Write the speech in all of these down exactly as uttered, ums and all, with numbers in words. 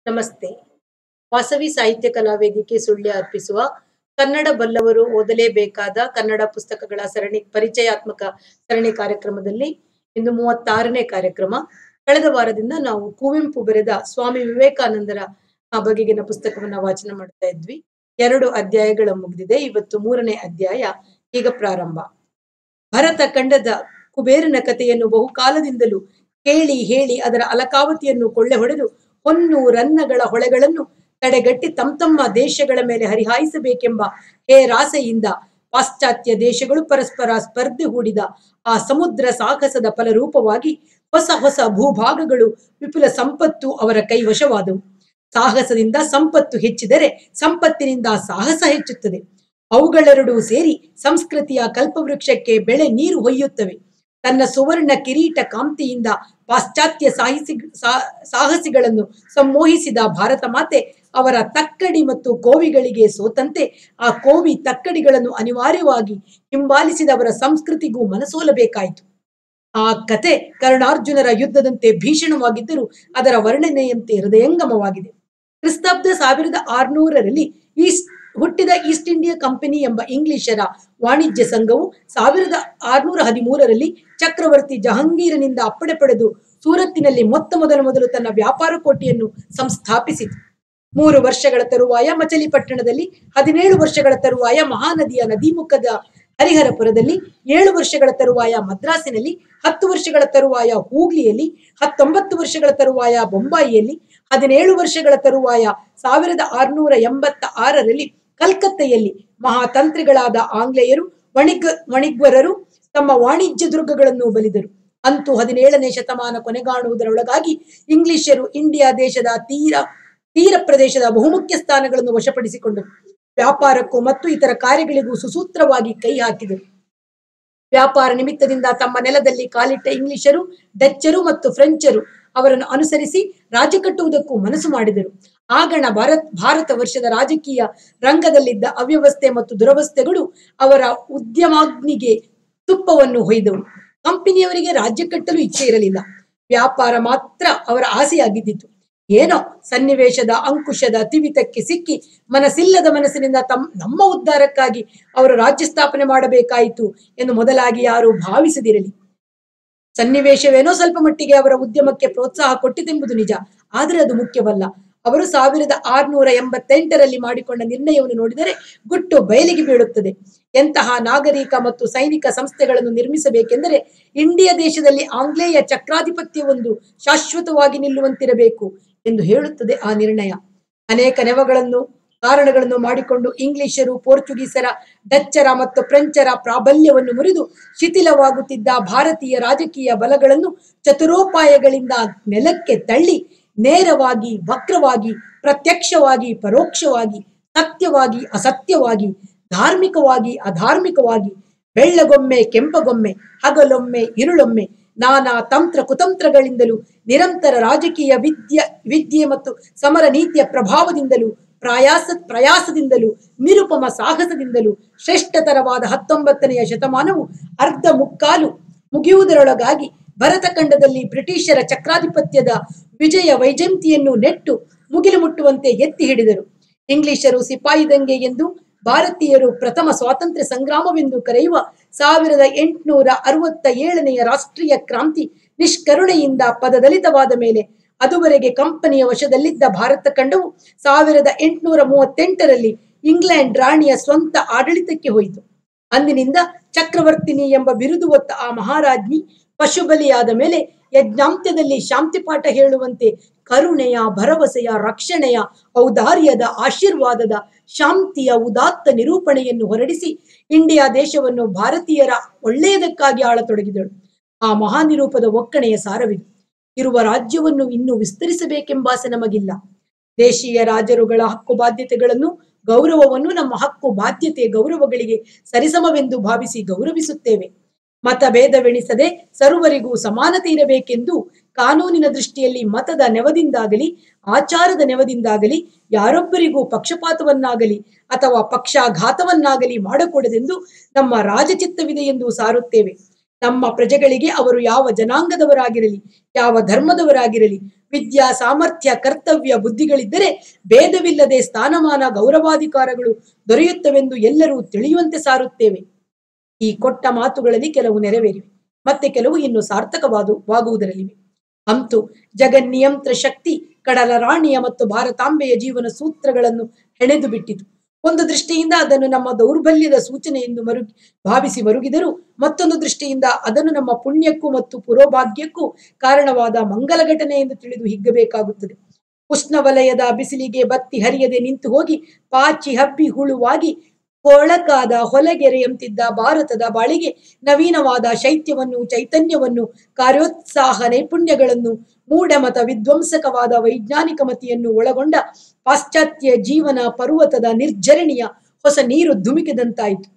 ನಮಸ್ತೆ. ವಾಸವಿ ಸಾಹಿತ್ಯ ಕಲಾ ವೇದಿಕೆ ಸುಳ್ಯ ಅರ್ಪಿಸುವ ಕನ್ನಡ ಬಲ್ಲವರು ಓದಲೇಬೇಕಾದ ಕನ್ನಡ ಪುಸ್ತಕಗಳ ಸರಣಿ ಪರಿಚಯಾತ್ಮಕ ಸರಣಿ ಕಾರ್ಯಕ್ರಮದಲ್ಲಿ ಇಂದು ಮೂವತ್ತಾರನೇ ಕಾರ್ಯಕ್ರಮ. ಕಳೆದ ವಾರದಿಂದ ನಾವು ಕುವೆಂಪು ಬರೆದ ಸ್ವಾಮಿ ವಿವೇಕಾನಂದರ ಆ ಬಗೆಗಿನ ಪುಸ್ತಕವನ್ನ ವಾಚನ ಮಾಡ್ತಾ ಇದ್ವಿ. ಎರಡು ಅಧ್ಯಾಯಗಳ ಮುಗಿದಿದೆ. ಇವತ್ತು ಮೂರನೇ ಅಧ್ಯಾಯ ಈಗ ಪ್ರಾರಂಭ. ಭರತ ಖಂಡದ ಕುಬೇರನ ಕಥೆಯನ್ನು ಬಹುಕಾಲದಿಂದಲೂ ಕೇಳಿ ಹೇಳಿ ಅದರ ಅಲಕಾವತಿಯನ್ನು ಕೊಳ್ಳೆ ಹೊಡೆದು ಹೊನ್ನು ರನ್ನಗಳ ಹೊಳೆಗಳನ್ನು ತಡೆಗಟ್ಟಿ ತಮ್ಮ ತಮ್ಮ ದೇಶಗಳ ಮೇಲೆ ಹರಿಹಾಯಿಸಬೇಕೆಂಬ ಹೇರಾಸೆಯಿಂದ ಪಾಶ್ಚಾತ್ಯ ದೇಶಗಳು ಪರಸ್ಪರ ಸ್ಪರ್ಧೆ ಹೂಡಿದ ಆ ಸಮುದ್ರ ಸಾಹಸದ ಫಲರೂಪವಾಗಿ ಹೊಸ ಹೊಸ ಭೂಭಾಗಗಳು ವಿಪುಲ ಸಂಪತ್ತು ಅವರ ಕೈವಶವಾದವು. ಸಾಹಸದಿಂದ ಸಂಪತ್ತು ಹೆಚ್ಚಿದರೆ ಸಂಪತ್ತಿನಿಂದ ಸಾಹಸ ಹೆಚ್ಚುತ್ತದೆ. ಅವುಗಳೆರಡೂ ಸೇರಿ ಸಂಸ್ಕೃತಿಯ ಕಲ್ಪವೃಕ್ಷಕ್ಕೆ ಬೆಳೆ ನೀರು ಹೊಯ್ಯುತ್ತವೆ. ತನ್ನ ಸುವರ್ಣ ಕಿರೀಟ ಕಾಂತಿಯಿಂದ ಪಾಶ್ಚಾತ್ಯ ಸಾಹಿಸಿ ಸಾಹಸಿಗಳನ್ನು ಸಂಮೋಹಿಸಿದ ಭಾರತ ಮಾತೆ ಅವರ ತಕ್ಕಡಿ ಮತ್ತು ಕೋವಿಗಳಿಗೆ ಸೋತಂತೆ ಆ ಕೋವಿ ತಕ್ಕಡಿಗಳನ್ನು ಅನಿವಾರ್ಯವಾಗಿ ಹಿಂಬಾಲಿಸಿದವರ ಸಂಸ್ಕೃತಿಗೂ ಮನಸೋಲಬೇಕಾಯಿತು. ಆ ಕತೆ ಕರ್ಣಾರ್ಜುನರ ಯುದ್ಧದಂತೆ ಭೀಷಣವಾಗಿದ್ದರೂ ಅದರ ವರ್ಣನೆಯಂತೆ ಹೃದಯಂಗಮವಾಗಿದೆ. ಕ್ರಿಸ್ತಾಬ್ದ ಸಾವಿರದ ಆರುನೂರರಲ್ಲಿ ಈಸ್ಟ್ ಹುಟ್ಟಿದ ಈಸ್ಟ್ ಇಂಡಿಯಾ ಕಂಪನಿ ಎಂಬ ಇಂಗ್ಲಿಷರ ವಾಣಿಜ್ಯ ಸಂಘವು ಸಾವಿರದ ಆರುನೂರ ಹದಿಮೂರರಲ್ಲಿ ಚಕ್ರವರ್ತಿ ಜಹಾಂಗೀರನಿಂದ ಅಪ್ಪಣೆ ಪಡೆದು ಸೂರತ್ತಿನಲ್ಲಿ ಮೊತ್ತ ಮೊದಲ ಮೊದಲು ತನ್ನ ವ್ಯಾಪಾರ ಕೋಟೆಯನ್ನು ಸಂಸ್ಥಾಪಿಸಿತು. ಮೂರು ವರ್ಷಗಳ ತರುವಾಯ ಮಚಲಿಪಟ್ಟಣದಲ್ಲಿ, ಹದಿನೇಳು ವರ್ಷಗಳ ತರುವಾಯ ಮಹಾನದಿಯ ನದಿಮುಖದ ಹರಿಹರಪುರದಲ್ಲಿ, ಏಳು ವರ್ಷಗಳ ತರುವಾಯ ಮದ್ರಾಸಿನಲ್ಲಿ, ಹತ್ತು ವರ್ಷಗಳ ತರುವಾಯ ಹೂಗ್ಲಿಯಲ್ಲಿ, ಹತ್ತೊಂಬತ್ತು ವರ್ಷಗಳ ತರುವಾಯ ಬೊಂಬಾಯಿಯಲ್ಲಿ, ಹದಿನೇಳು ವರ್ಷಗಳ ತರುವಾಯ ಸಾವಿರದ ಆರುನೂರ ಎಂಬತ್ತ ಆರರಲ್ಲಿ ಕಲ್ಕತ್ತೆಯಲ್ಲಿ ಮಹಾತಂತ್ರಿಗಳಾದ ಆಂಗ್ಲೇಯರು ವಣಿಗ ವಣಿಗ್ವರರು ತಮ್ಮ ವಾಣಿಜ್ಯ ದುರ್ಗಗಳನ್ನು ಬಲಿದರು. ಅಂತೂ ಹದಿನೇಳನೇ ಶತಮಾನ ಕೊನೆಗಾಣುವುದರೊಳಗಾಗಿ ಇಂಗ್ಲಿಷರು ಇಂಡಿಯಾ ದೇಶದ ತೀರ ತೀರ ಪ್ರದೇಶದ ಬಹುಮುಖ್ಯ ಸ್ಥಾನಗಳನ್ನು ವಶಪಡಿಸಿಕೊಂಡರು. ವ್ಯಾಪಾರಕ್ಕೂ ಮತ್ತು ಇತರ ಕಾರ್ಯಗಳಿಗೂ ಸುಸೂತ್ರವಾಗಿ ಕೈ ಹಾಕಿದರು. ವ್ಯಾಪಾರ ನಿಮಿತ್ತದಿಂದ ತಮ್ಮ ನೆಲದಲ್ಲಿ ಕಾಲಿಟ್ಟ ಇಂಗ್ಲಿಷರು, ಡಚ್ಚರು ಮತ್ತು ಫ್ರೆಂಚರು ಅವರನ್ನು ಅನುಸರಿಸಿ ರಾಜ್ಯ ಕಟ್ಟುವುದಕ್ಕೂ ಮನಸ್ಸು ಮಾಡಿದರು. ಆಗಣ ಭಾರತ್ ಭಾರತ ವರ್ಷದ ರಾಜಕೀಯ ರಂಗದಲ್ಲಿದ್ದ ಅವ್ಯವಸ್ಥೆ ಮತ್ತು ದುರವಸ್ಥೆಗಳು ಅವರ ಉದ್ಯಮಾಗ್ನಿಗೆ ತುಪ್ಪವನ್ನು ಹೊಯ್ದವು. ಕಂಪನಿಯವರಿಗೆ ರಾಜ್ಯ ಕಟ್ಟಲು ಇಚ್ಛೆ ಇರಲಿಲ್ಲ. ವ್ಯಾಪಾರ ಮಾತ್ರ ಅವರ ಆಸೆಯಾಗಿದ್ದಿತು. ಏನೋ ಸನ್ನಿವೇಶದ ಅಂಕುಶದ ತಿವಿತಕ್ಕೆ ಸಿಕ್ಕಿ ಮನಸ್ಸಿಲ್ಲದ ಮನಸ್ಸಿನಿಂದ ತಮ್ಮ ನಮ್ಮ ಉದ್ಧಾರಕ್ಕಾಗಿ ಅವರು ರಾಜ್ಯ ಸ್ಥಾಪನೆ ಮಾಡಬೇಕಾಯಿತು ಎಂದು ಮೊದಲಾಗಿ ಯಾರು ಭಾವಿಸದಿರಲಿ. ಸನ್ನಿವೇಶವೇನೋ ಸ್ವಲ್ಪ ಮಟ್ಟಿಗೆ ಅವರ ಉದ್ಯಮಕ್ಕೆ ಪ್ರೋತ್ಸಾಹ ಕೊಟ್ಟಿತೆಂಬುದು ನಿಜ. ಆದರೆ ಅದು ಮುಖ್ಯವಲ್ಲ. ಅವರು ಸಾವಿರದ ಆರುನೂರ ಎಂಬತ್ತೆಂಟರಲ್ಲಿ ಮಾಡಿಕೊಂಡ ನಿರ್ಣಯವನ್ನು ನೋಡಿದರೆ ಗುಟ್ಟು ಬಯಲಿಗೆ ಬೀಳುತ್ತದೆ. ಎಂತಹ ನಾಗರಿಕ ಮತ್ತು ಸೈನಿಕ ಸಂಸ್ಥೆಗಳನ್ನು ನಿರ್ಮಿಸಬೇಕೆಂದರೆ ಇಂಡಿಯಾ ದೇಶದಲ್ಲಿ ಆಂಗ್ಲೇಯ ಚಕ್ರಾಧಿಪತ್ಯವೊಂದು ಶಾಶ್ವತವಾಗಿ ನಿಲ್ಲುವಂತಿರಬೇಕು ಎಂದು ಹೇಳುತ್ತದೆ ಆ ನಿರ್ಣಯ. ಅನೇಕ ನೆವಗಳನ್ನು ಕಾರಣಗಳನ್ನು ಮಾಡಿಕೊಂಡು ಇಂಗ್ಲಿಷರು, ಪೋರ್ಚುಗೀಸರ, ಡಚ್ಚರ ಮತ್ತು ಫ್ರೆಂಚರ ಪ್ರಾಬಲ್ಯವನ್ನು ಮುರಿದು ಶಿಥಿಲವಾಗುತ್ತಿದ್ದ ಭಾರತೀಯ ರಾಜಕೀಯ ಬಲಗಳನ್ನು ಚತುರೋಪಾಯಗಳಿಂದ ನೆಲಕ್ಕೆ ತಳ್ಳಿ ನೇರವಾಗಿ, ವಕ್ರವಾಗಿ, ಪ್ರತ್ಯಕ್ಷವಾಗಿ, ಪರೋಕ್ಷವಾಗಿ, ಸತ್ಯವಾಗಿ, ಅಸತ್ಯವಾಗಿ, ಧಾರ್ಮಿಕವಾಗಿ, ಅಧಾರ್ಮಿಕವಾಗಿ, ಬೆಳ್ಳಗೊಮ್ಮೆ ಕೆಂಪಗೊಮ್ಮೆ, ಹಗಲೊಮ್ಮೆ ഇരുಳೊಮ್ಮೆ, ನಾನಾ ತಂತ್ರ ಕುತಂತ್ರಗಳಿಂದಲೂ, ನಿರಂತರ ರಾಜಕೀಯ ವಿದ್ಯೆ ವಿದ್ಯೆ ಮತ್ತು ಸಮರ ನೀತಿಯ ಪ್ರಭಾವದಿಂದಲೂ, ಪ್ರಯಾಸ ಪ್ರಯಾಸದಿಂದಲೂ, ನಿರುಪಮ ಸಾಹಸದಿಂದಲೂ ಶ್ರೇಷ್ಠತರವಾದ ಹತ್ತೊಂಬತ್ತನೆಯ ಶತಮಾನವು ಅರ್ಧ ಮುಕ್ಕಾಲು ಮುಗಿಯುವುದರೊಳಗಾಗಿ ಭರತಖಂಡದಲ್ಲಿ ಬ್ರಿಟಿಷರ ಚಕ್ರಾಧಿಪತ್ಯದ ವಿಜಯ ವೈಜಯಂತಿಯನ್ನು ನೆಟ್ಟು ಮುಗಿಲು ಮುಟ್ಟುವಂತೆ ಎತ್ತಿ ಹಿಡಿದರು. ಇಂಗ್ಲಿಷರು ಸಿಪಾಯಿ ದಂಗೆ ಎಂದು, ಭಾರತೀಯರು ಪ್ರಥಮ ಸ್ವಾತಂತ್ರ್ಯ ಸಂಗ್ರಾಮವೆಂದು ಕರೆಯುವ ಸಾವಿರದ ಎಂಟುನೂರ ಅರವತ್ತ ಏಳನೆಯ ರಾಷ್ಟ್ರೀಯ ಕ್ರಾಂತಿ ನಿಷ್ಕರುಣೆಯಿಂದ ಪದದಲಿತವಾದ ಮೇಲೆ ಅದುವರೆಗೆ ಕಂಪನಿಯ ವಶದಲ್ಲಿದ್ದ ಭಾರತ ಖಂಡವು ಸಾವಿರದ ಎಂಟುನೂರ ಮೂವತ್ತೆಂಟರಲ್ಲಿ ಇಂಗ್ಲೆಂಡ್ ರಾಣಿಯ ಸ್ವಂತ ಆಡಳಿತಕ್ಕೆ ಹೋಯಿತು. ಅಂದಿನಿಂದ ಚಕ್ರವರ್ತಿನಿ ಎಂಬ ಬಿರುದು ಹೊತ್ತ ಆ ಮಹಾರಾಜ್ಞಿ ಪಶುಬಲಿಯಾದ ಮೇಲೆ ಯಜ್ಞಾಂತ್ಯದಲ್ಲಿ ಶಾಂತಿ ಪಾಠ ಹೇಳುವಂತೆ ಕರುಣೆಯ, ಭರವಸೆಯ, ರಕ್ಷಣೆಯ, ಔದಾರ್ಯದ, ಆಶೀರ್ವಾದದ, ಶಾಂತಿಯ ಉದಾತ್ತ ನಿರೂಪಣೆಯನ್ನು ಹೊರಡಿಸಿ ಇಂಡಿಯಾ ದೇಶವನ್ನು ಭಾರತೀಯರ ಒಳ್ಳೆಯದಕ್ಕಾಗಿ ಆಳತೊಡಗಿದಳು. ಆ ಮಹಾನಿರೂಪದ ಒಕ್ಕಣೆಯ ಸಾರವಿದು. ಇರುವ ರಾಜ್ಯವನ್ನು ಇನ್ನೂ ವಿಸ್ತರಿಸಬೇಕೆಂಬಾಸೆ ನಮಗಿಲ್ಲ. ದೇಶೀಯ ರಾಜರುಗಳ ಹಕ್ಕು ಬಾಧ್ಯತೆಗಳನ್ನು, ಗೌರವವನ್ನು ನಮ್ಮ ಹಕ್ಕು ಬಾಧ್ಯತೆ ಗೌರವಗಳಿಗೆ ಸರಿಸಮವೆಂದು ಭಾವಿಸಿ ಗೌರವಿಸುತ್ತೇವೆ. ಮತಭೇದವೆಣಿಸದೆ ಸರ್ವರಿಗೂ ಸಮಾನತೆ ಇರಬೇಕೆಂದು ಕಾನೂನಿನ ದೃಷ್ಟಿಯಲ್ಲಿ ಮತದ ನೆವದಿಂದಾಗಲಿ ಆಚಾರದ ನೆವದಿಂದಾಗಲಿ ಯಾರೊಬ್ಬರಿಗೂ ಪಕ್ಷಪಾತವನ್ನಾಗಲಿ ಅಥವಾ ಪಕ್ಷಾಘಾತವನ್ನಾಗಲಿ ಮಾಡಕೂಡದೆಂದು ನಮ್ಮ ರಾಜಚಿತ್ತವಿದೆ ಎಂದು ಸಾರುತ್ತೇವೆ. ನಮ್ಮ ಪ್ರಜೆಗಳಿಗೆ ಅವರು ಯಾವ ಜನಾಂಗದವರಾಗಿರಲಿ, ಯಾವ ಧರ್ಮದವರಾಗಿರಲಿ, ವಿದ್ಯಾ ಸಾಮರ್ಥ್ಯ ಕರ್ತವ್ಯ ಬುದ್ಧಿಗಳಿದ್ದರೆ ಭೇದವಿಲ್ಲದೆ ಸ್ಥಾನಮಾನ ಗೌರವಾಧಿಕಾರಗಳು ದೊರೆಯುತ್ತವೆಂದು ಎಲ್ಲರೂ ತಿಳಿಯುವಂತೆ ಸಾರುತ್ತೇವೆ. ಈ ಕೊಟ್ಟ ಮಾತುಗಳಲ್ಲಿ ಕೆಲವು ನೆರವೇರಿವೆ, ಮತ್ತೆ ಕೆಲವು ಇನ್ನು ಸಾರ್ಥಕವಾಗುವುದರಲ್ಲಿವೆ. ಅಂತೂ ಜಗನ್ನಿಯಂತ್ರ ಶಕ್ತಿ ಕಡಲ ರಾಣಿಯ ಮತ್ತು ಭಾರತಾಂಬೆಯ ಜೀವನ ಸೂತ್ರಗಳನ್ನು ಹೆಣೆದು ಬಿಟ್ಟಿತು. ಒಂದು ದೃಷ್ಟಿಯಿಂದ ಅದನ್ನು ನಮ್ಮ ದೌರ್ಬಲ್ಯದ ಸೂಚನೆ ಎಂದು ಮರುಗಿ ಭಾವಿಸಿ ಮರುಗಿದರು, ಮತ್ತೊಂದು ದೃಷ್ಟಿಯಿಂದ ಅದನ್ನು ನಮ್ಮ ಪುಣ್ಯಕ್ಕೂ ಮತ್ತು ಪುರೋಭಾಗ್ಯಕ್ಕೂ ಕಾರಣವಾದ ಮಂಗಲ ಘಟನೆ ಎಂದು ತಿಳಿದು ಹಿಗ್ಗಬೇಕಾಗುತ್ತದೆ. ಉಷ್ಣವಲಯದ ಬಿಸಿಲಿಗೆ ಬತ್ತಿ ಹರಿಯದೆ ನಿಂತು ಹೋಗಿ ಪಾಚಿ ಹಬ್ಬಿ ಹುಳುವಾಗಿ ಕೊಳಕಾದ ಹೊಲಗೆರೆಯಂತಿದ್ದ ಭಾರತದ ಬಾಳಿಗೆ ನವೀನವಾದ ಶೈತ್ಯವನ್ನು, ಚೈತನ್ಯವನ್ನು, ಕಾರ್ಯೋತ್ಸಾಹ ನೈಪುಣ್ಯಗಳನ್ನು, ಮೂಢಮತ ವಿಧ್ವಂಸಕವಾದ ವೈಜ್ಞಾನಿಕ ಮತಿಯನ್ನು ಒಳಗೊಂಡ ಪಾಶ್ಚಾತ್ಯ ಜೀವನ ಪರ್ವತದ ನಿರ್ಜರಣಿಯ ಹೊಸ ನೀರು ಧುಮುಕಿದಂತಾಯಿತು.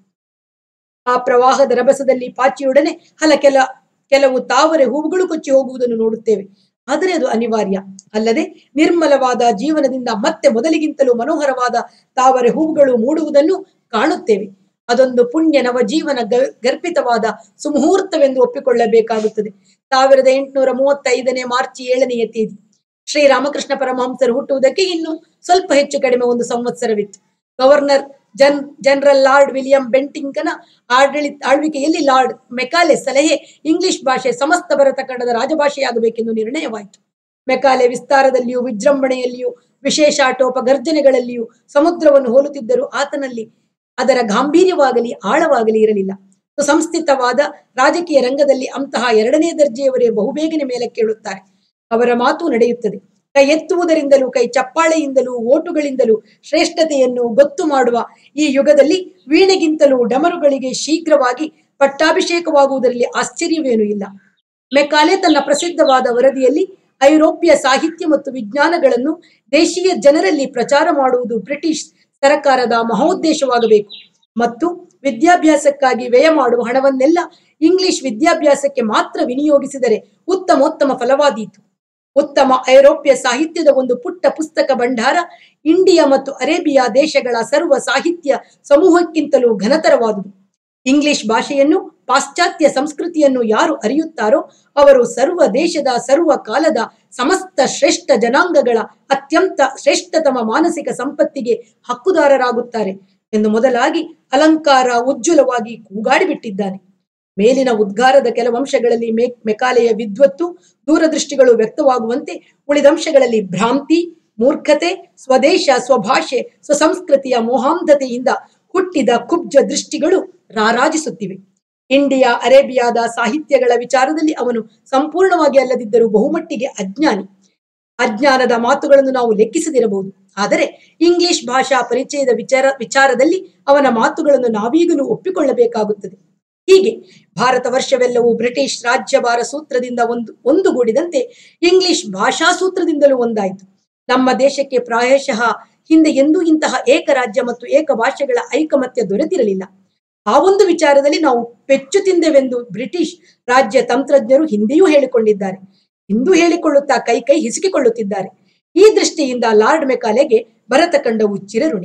ಆ ಪ್ರವಾಹದ ರಭಸದಲ್ಲಿ ಪಾಚಿಯೊಡನೆ ಹಲ ಕೆಲ ಕೆಲವು ತಾವರೆ ಹೂವುಗಳು ಕೊಚ್ಚಿ ಹೋಗುವುದನ್ನು ನೋಡುತ್ತೇವೆ. ಆದರೆ ಅದು ಅನಿವಾರ್ಯ. ಅಲ್ಲದೆ ನಿರ್ಮಲವಾದ ಜೀವನದಿಂದ ಮತ್ತೆ ಮೊದಲಿಗಿಂತಲೂ ಮನೋಹರವಾದ ತಾವರೆ ಹೂವುಗಳು ಮೂಡುವುದನ್ನು ಕಾಣುತ್ತೇವೆ. ಅದೊಂದು ಪುಣ್ಯ ನವಜೀವನ ಗರ್ಭಿತವಾದ ಸುಮುಹೂರ್ತವೆಂದು ಒಪ್ಪಿಕೊಳ್ಳಬೇಕಾಗುತ್ತದೆ. ಸಾವಿರದ ಎಂಟುನೂರ ಮೂವತ್ತೈದನೇ ಮಾರ್ಚ್ ಏಳನೆಯ ತೇದಿ ಶ್ರೀರಾಮಕೃಷ್ಣ ಪರಮಹಂಸರು ಹುಟ್ಟುವುದಕ್ಕೆ ಇನ್ನು ಸ್ವಲ್ಪ ಹೆಚ್ಚು ಕಡಿಮೆ ಒಂದು ಸಂವತ್ಸರವಿತ್ತು. Governor gen general lord William ಬೆಂಟಿಂಕನ ಆಡಳಿತ ಆಳ್ವಿಕೆಯಲ್ಲಿ ಲಾರ್ಡ್ ಮೆಕಾಲೆ ಸಲಹೆ ಇಂಗ್ಲಿಷ್ ಭಾಷೆ ಸಮಸ್ತ ಭಾರತ ಖಂಡದ ರಾಜಭಾಷೆಯಾಗಬೇಕೆಂದು ನಿರ್ಣಯವಾಯಿತು. ಮೆಕಾಲೆ ವಿಸ್ತಾರದಲ್ಲಿಯೂ ವಿಜೃಂಭಣೆಯಲ್ಲಿಯೂ ವಿಶೇಷಾಟೋಪ ಗರ್ಜನೆಗಳಲ್ಲಿಯೂ ಸಮುದ್ರವನ್ನು ಹೋಲುತ್ತಿದ್ದರೂ ಆತನಲ್ಲಿ ಅದರ ಗಾಂಭೀರ್ಯವಾಗಲಿ ಆಳವಾಗಲಿ ಇರಲಿಲ್ಲ. ಸುಸಂಸ್ಥಿತವಾದ ರಾಜಕೀಯ ರಂಗದಲ್ಲಿ ಅಂತಹ ಎರಡನೇ ದರ್ಜೆಯವರೇ ಬಹುಬೇಗನೆ ಮೇಲೆ ಕೇಳುತ್ತಾರೆ. ಅವರ ಮಾತು ನಡೆಯುತ್ತದೆ. ಕೈ ಎತ್ತುವುದರಿಂದಲೂ ಕೈ ಚಪ್ಪಾಳೆಯಿಂದಲೂ ಓಟುಗಳಿಂದಲೂ ಶ್ರೇಷ್ಠತೆಯನ್ನು ಗೊತ್ತು ಮಾಡುವ ಈ ಯುಗದಲ್ಲಿ ವೀಣೆಗಿಂತಲೂ ಡಮರುಗಳಿಗೆ ಶೀಘ್ರವಾಗಿ ಪಟ್ಟಾಭಿಷೇಕವಾಗುವುದರಲ್ಲಿ ಆಶ್ಚರ್ಯವೇನೂ ಇಲ್ಲ. ಮೆಕಾಲೆ ತನ್ನ ಪ್ರಸಿದ್ಧವಾದ ವರದಿಯಲ್ಲಿ ಐರೋಪ್ಯ ಸಾಹಿತ್ಯ ಮತ್ತು ವಿಜ್ಞಾನಗಳನ್ನು ದೇಶೀಯ ಜನರಲ್ಲಿ ಪ್ರಚಾರ ಮಾಡುವುದು ಬ್ರಿಟಿಷ್ ಸರ್ಕಾರದ ಮಹೋದ್ದೇಶವಾಗಬೇಕು ಮತ್ತು ವಿದ್ಯಾಭ್ಯಾಸಕ್ಕಾಗಿ ವ್ಯಯ ಮಾಡುವ ಹಣವನ್ನೆಲ್ಲ ಇಂಗ್ಲಿಷ್ ವಿದ್ಯಾಭ್ಯಾಸಕ್ಕೆ ಮಾತ್ರ ವಿನಿಯೋಗಿಸಿದರೆ ಉತ್ತಮೋತ್ತಮ ಫಲವಾದೀತು. ಉತ್ತಮ ಐರೋಪ್ಯ ಸಾಹಿತ್ಯದ ಒಂದು ಪುಟ್ಟ ಪುಸ್ತಕ ಭಂಡಾರ ಇಂಡಿಯಾ ಮತ್ತು ಅರೇಬಿಯಾ ದೇಶಗಳ ಸರ್ವ ಸಾಹಿತ್ಯ ಸಮೂಹಕ್ಕಿಂತಲೂ ಘನತರವಾದುದು. ಇಂಗ್ಲಿಷ್ ಭಾಷೆಯನ್ನು, ಪಾಶ್ಚಾತ್ಯ ಸಂಸ್ಕೃತಿಯನ್ನು ಯಾರು ಅರಿಯುತ್ತಾರೋ ಅವರು ಸರ್ವ ದೇಶದ ಸರ್ವ ಕಾಲದ ಸಮಸ್ತ ಶ್ರೇಷ್ಠ ಜನಾಂಗಗಳ ಅತ್ಯಂತ ಶ್ರೇಷ್ಠತಮ ಮಾನಸಿಕ ಸಂಪತ್ತಿಗೆ ಹಕ್ಕುದಾರರಾಗುತ್ತಾರೆ ಎಂದು ಮೊದಲಾಗಿ ಅಲಂಕಾರ ಉಜ್ವಲವಾಗಿ ಕೂಗಾಡಿಬಿಟ್ಟಿದ್ದಾನೆ. ಮೇಲಿನ ಉದ್ಗಾರದ ಕೆಲವಂಶಗಳಲ್ಲಿ ಮೆ ಮೆಕಾಲೆಯ ವಿದ್ವತ್ತು, ದೂರದೃಷ್ಟಿಗಳು ವ್ಯಕ್ತವಾಗುವಂತೆ ಉಳಿದಂಶಗಳಲ್ಲಿ ಭ್ರಾಂತಿ, ಮೂರ್ಖತೆ, ಸ್ವದೇಶ, ಸ್ವಭಾಷೆ, ಸ್ವಸಂಸ್ಕೃತಿಯ ಮೋಹಾಂಧತೆಯಿಂದ ಹುಟ್ಟಿದ ಕುಬ್ಜ ದೃಷ್ಟಿಗಳು ರಾರಾಜಿಸುತ್ತಿವೆ. ಇಂಡಿಯಾ ಅರೇಬಿಯಾದ ಸಾಹಿತ್ಯಗಳ ವಿಚಾರದಲ್ಲಿ ಅವನು ಸಂಪೂರ್ಣವಾಗಿ ಅಲ್ಲದಿದ್ದರೂ ಬಹುಮಟ್ಟಿಗೆ ಅಜ್ಞಾನಿ. ಅಜ್ಞಾನದ ಮಾತುಗಳನ್ನು ನಾವು ಲೆಕ್ಕಿಸದಿರಬಹುದು. ಆದರೆ ಇಂಗ್ಲಿಷ್ ಭಾಷಾ ಪರಿಚಯದ ವಿಚಾರ ವಿಚಾರದಲ್ಲಿ ಅವನ ಮಾತುಗಳನ್ನು ನಾವೀಗಲೂ ಒಪ್ಪಿಕೊಳ್ಳಬೇಕಾಗುತ್ತದೆ. ಹೀಗೆ ಭಾರತ ವರ್ಷವೆಲ್ಲವೂ ಬ್ರಿಟಿಷ್ ರಾಜ್ಯಭಾರ ಸೂತ್ರದಿಂದ ಒಂದು ಒಂದುಗೂಡಿದಂತೆ ಇಂಗ್ಲಿಷ್ ಭಾಷಾ ಸೂತ್ರದಿಂದಲೂ ಒಂದಾಯಿತು. ನಮ್ಮ ದೇಶಕ್ಕೆ ಪ್ರಾಯಶಃ ಹಿಂದೆ ಎಂದೂ ಇಂತಹ ಏಕ ರಾಜ್ಯ ಮತ್ತು ಏಕ ಭಾಷೆಗಳ ಐಕಮತ್ಯ ದೊರೆತಿರಲಿಲ್ಲ. ಆ ಒಂದು ವಿಚಾರದಲ್ಲಿ ನಾವು ಪೆಚ್ಚು ತಿಂದೆವೆಂದು ಬ್ರಿಟಿಷ್ ರಾಜ್ಯ ತಂತ್ರಜ್ಞರು ಹಿಂದೆಯೂ ಹೇಳಿಕೊಂಡಿದ್ದಾರೆ. ಇಂದು ಹೇಳಿಕೊಳ್ಳುತ್ತಾ ಕೈ ಕೈ ಹಿಸುಕಿಕೊಳ್ಳುತ್ತಿದ್ದಾರೆ. ಈ ದೃಷ್ಟಿಯಿಂದ ಲಾರ್ಡ್ ಮೆಕಾಲೆಗೆ ಭರತ ಖಂಡವು ಚಿರಋಣಿ.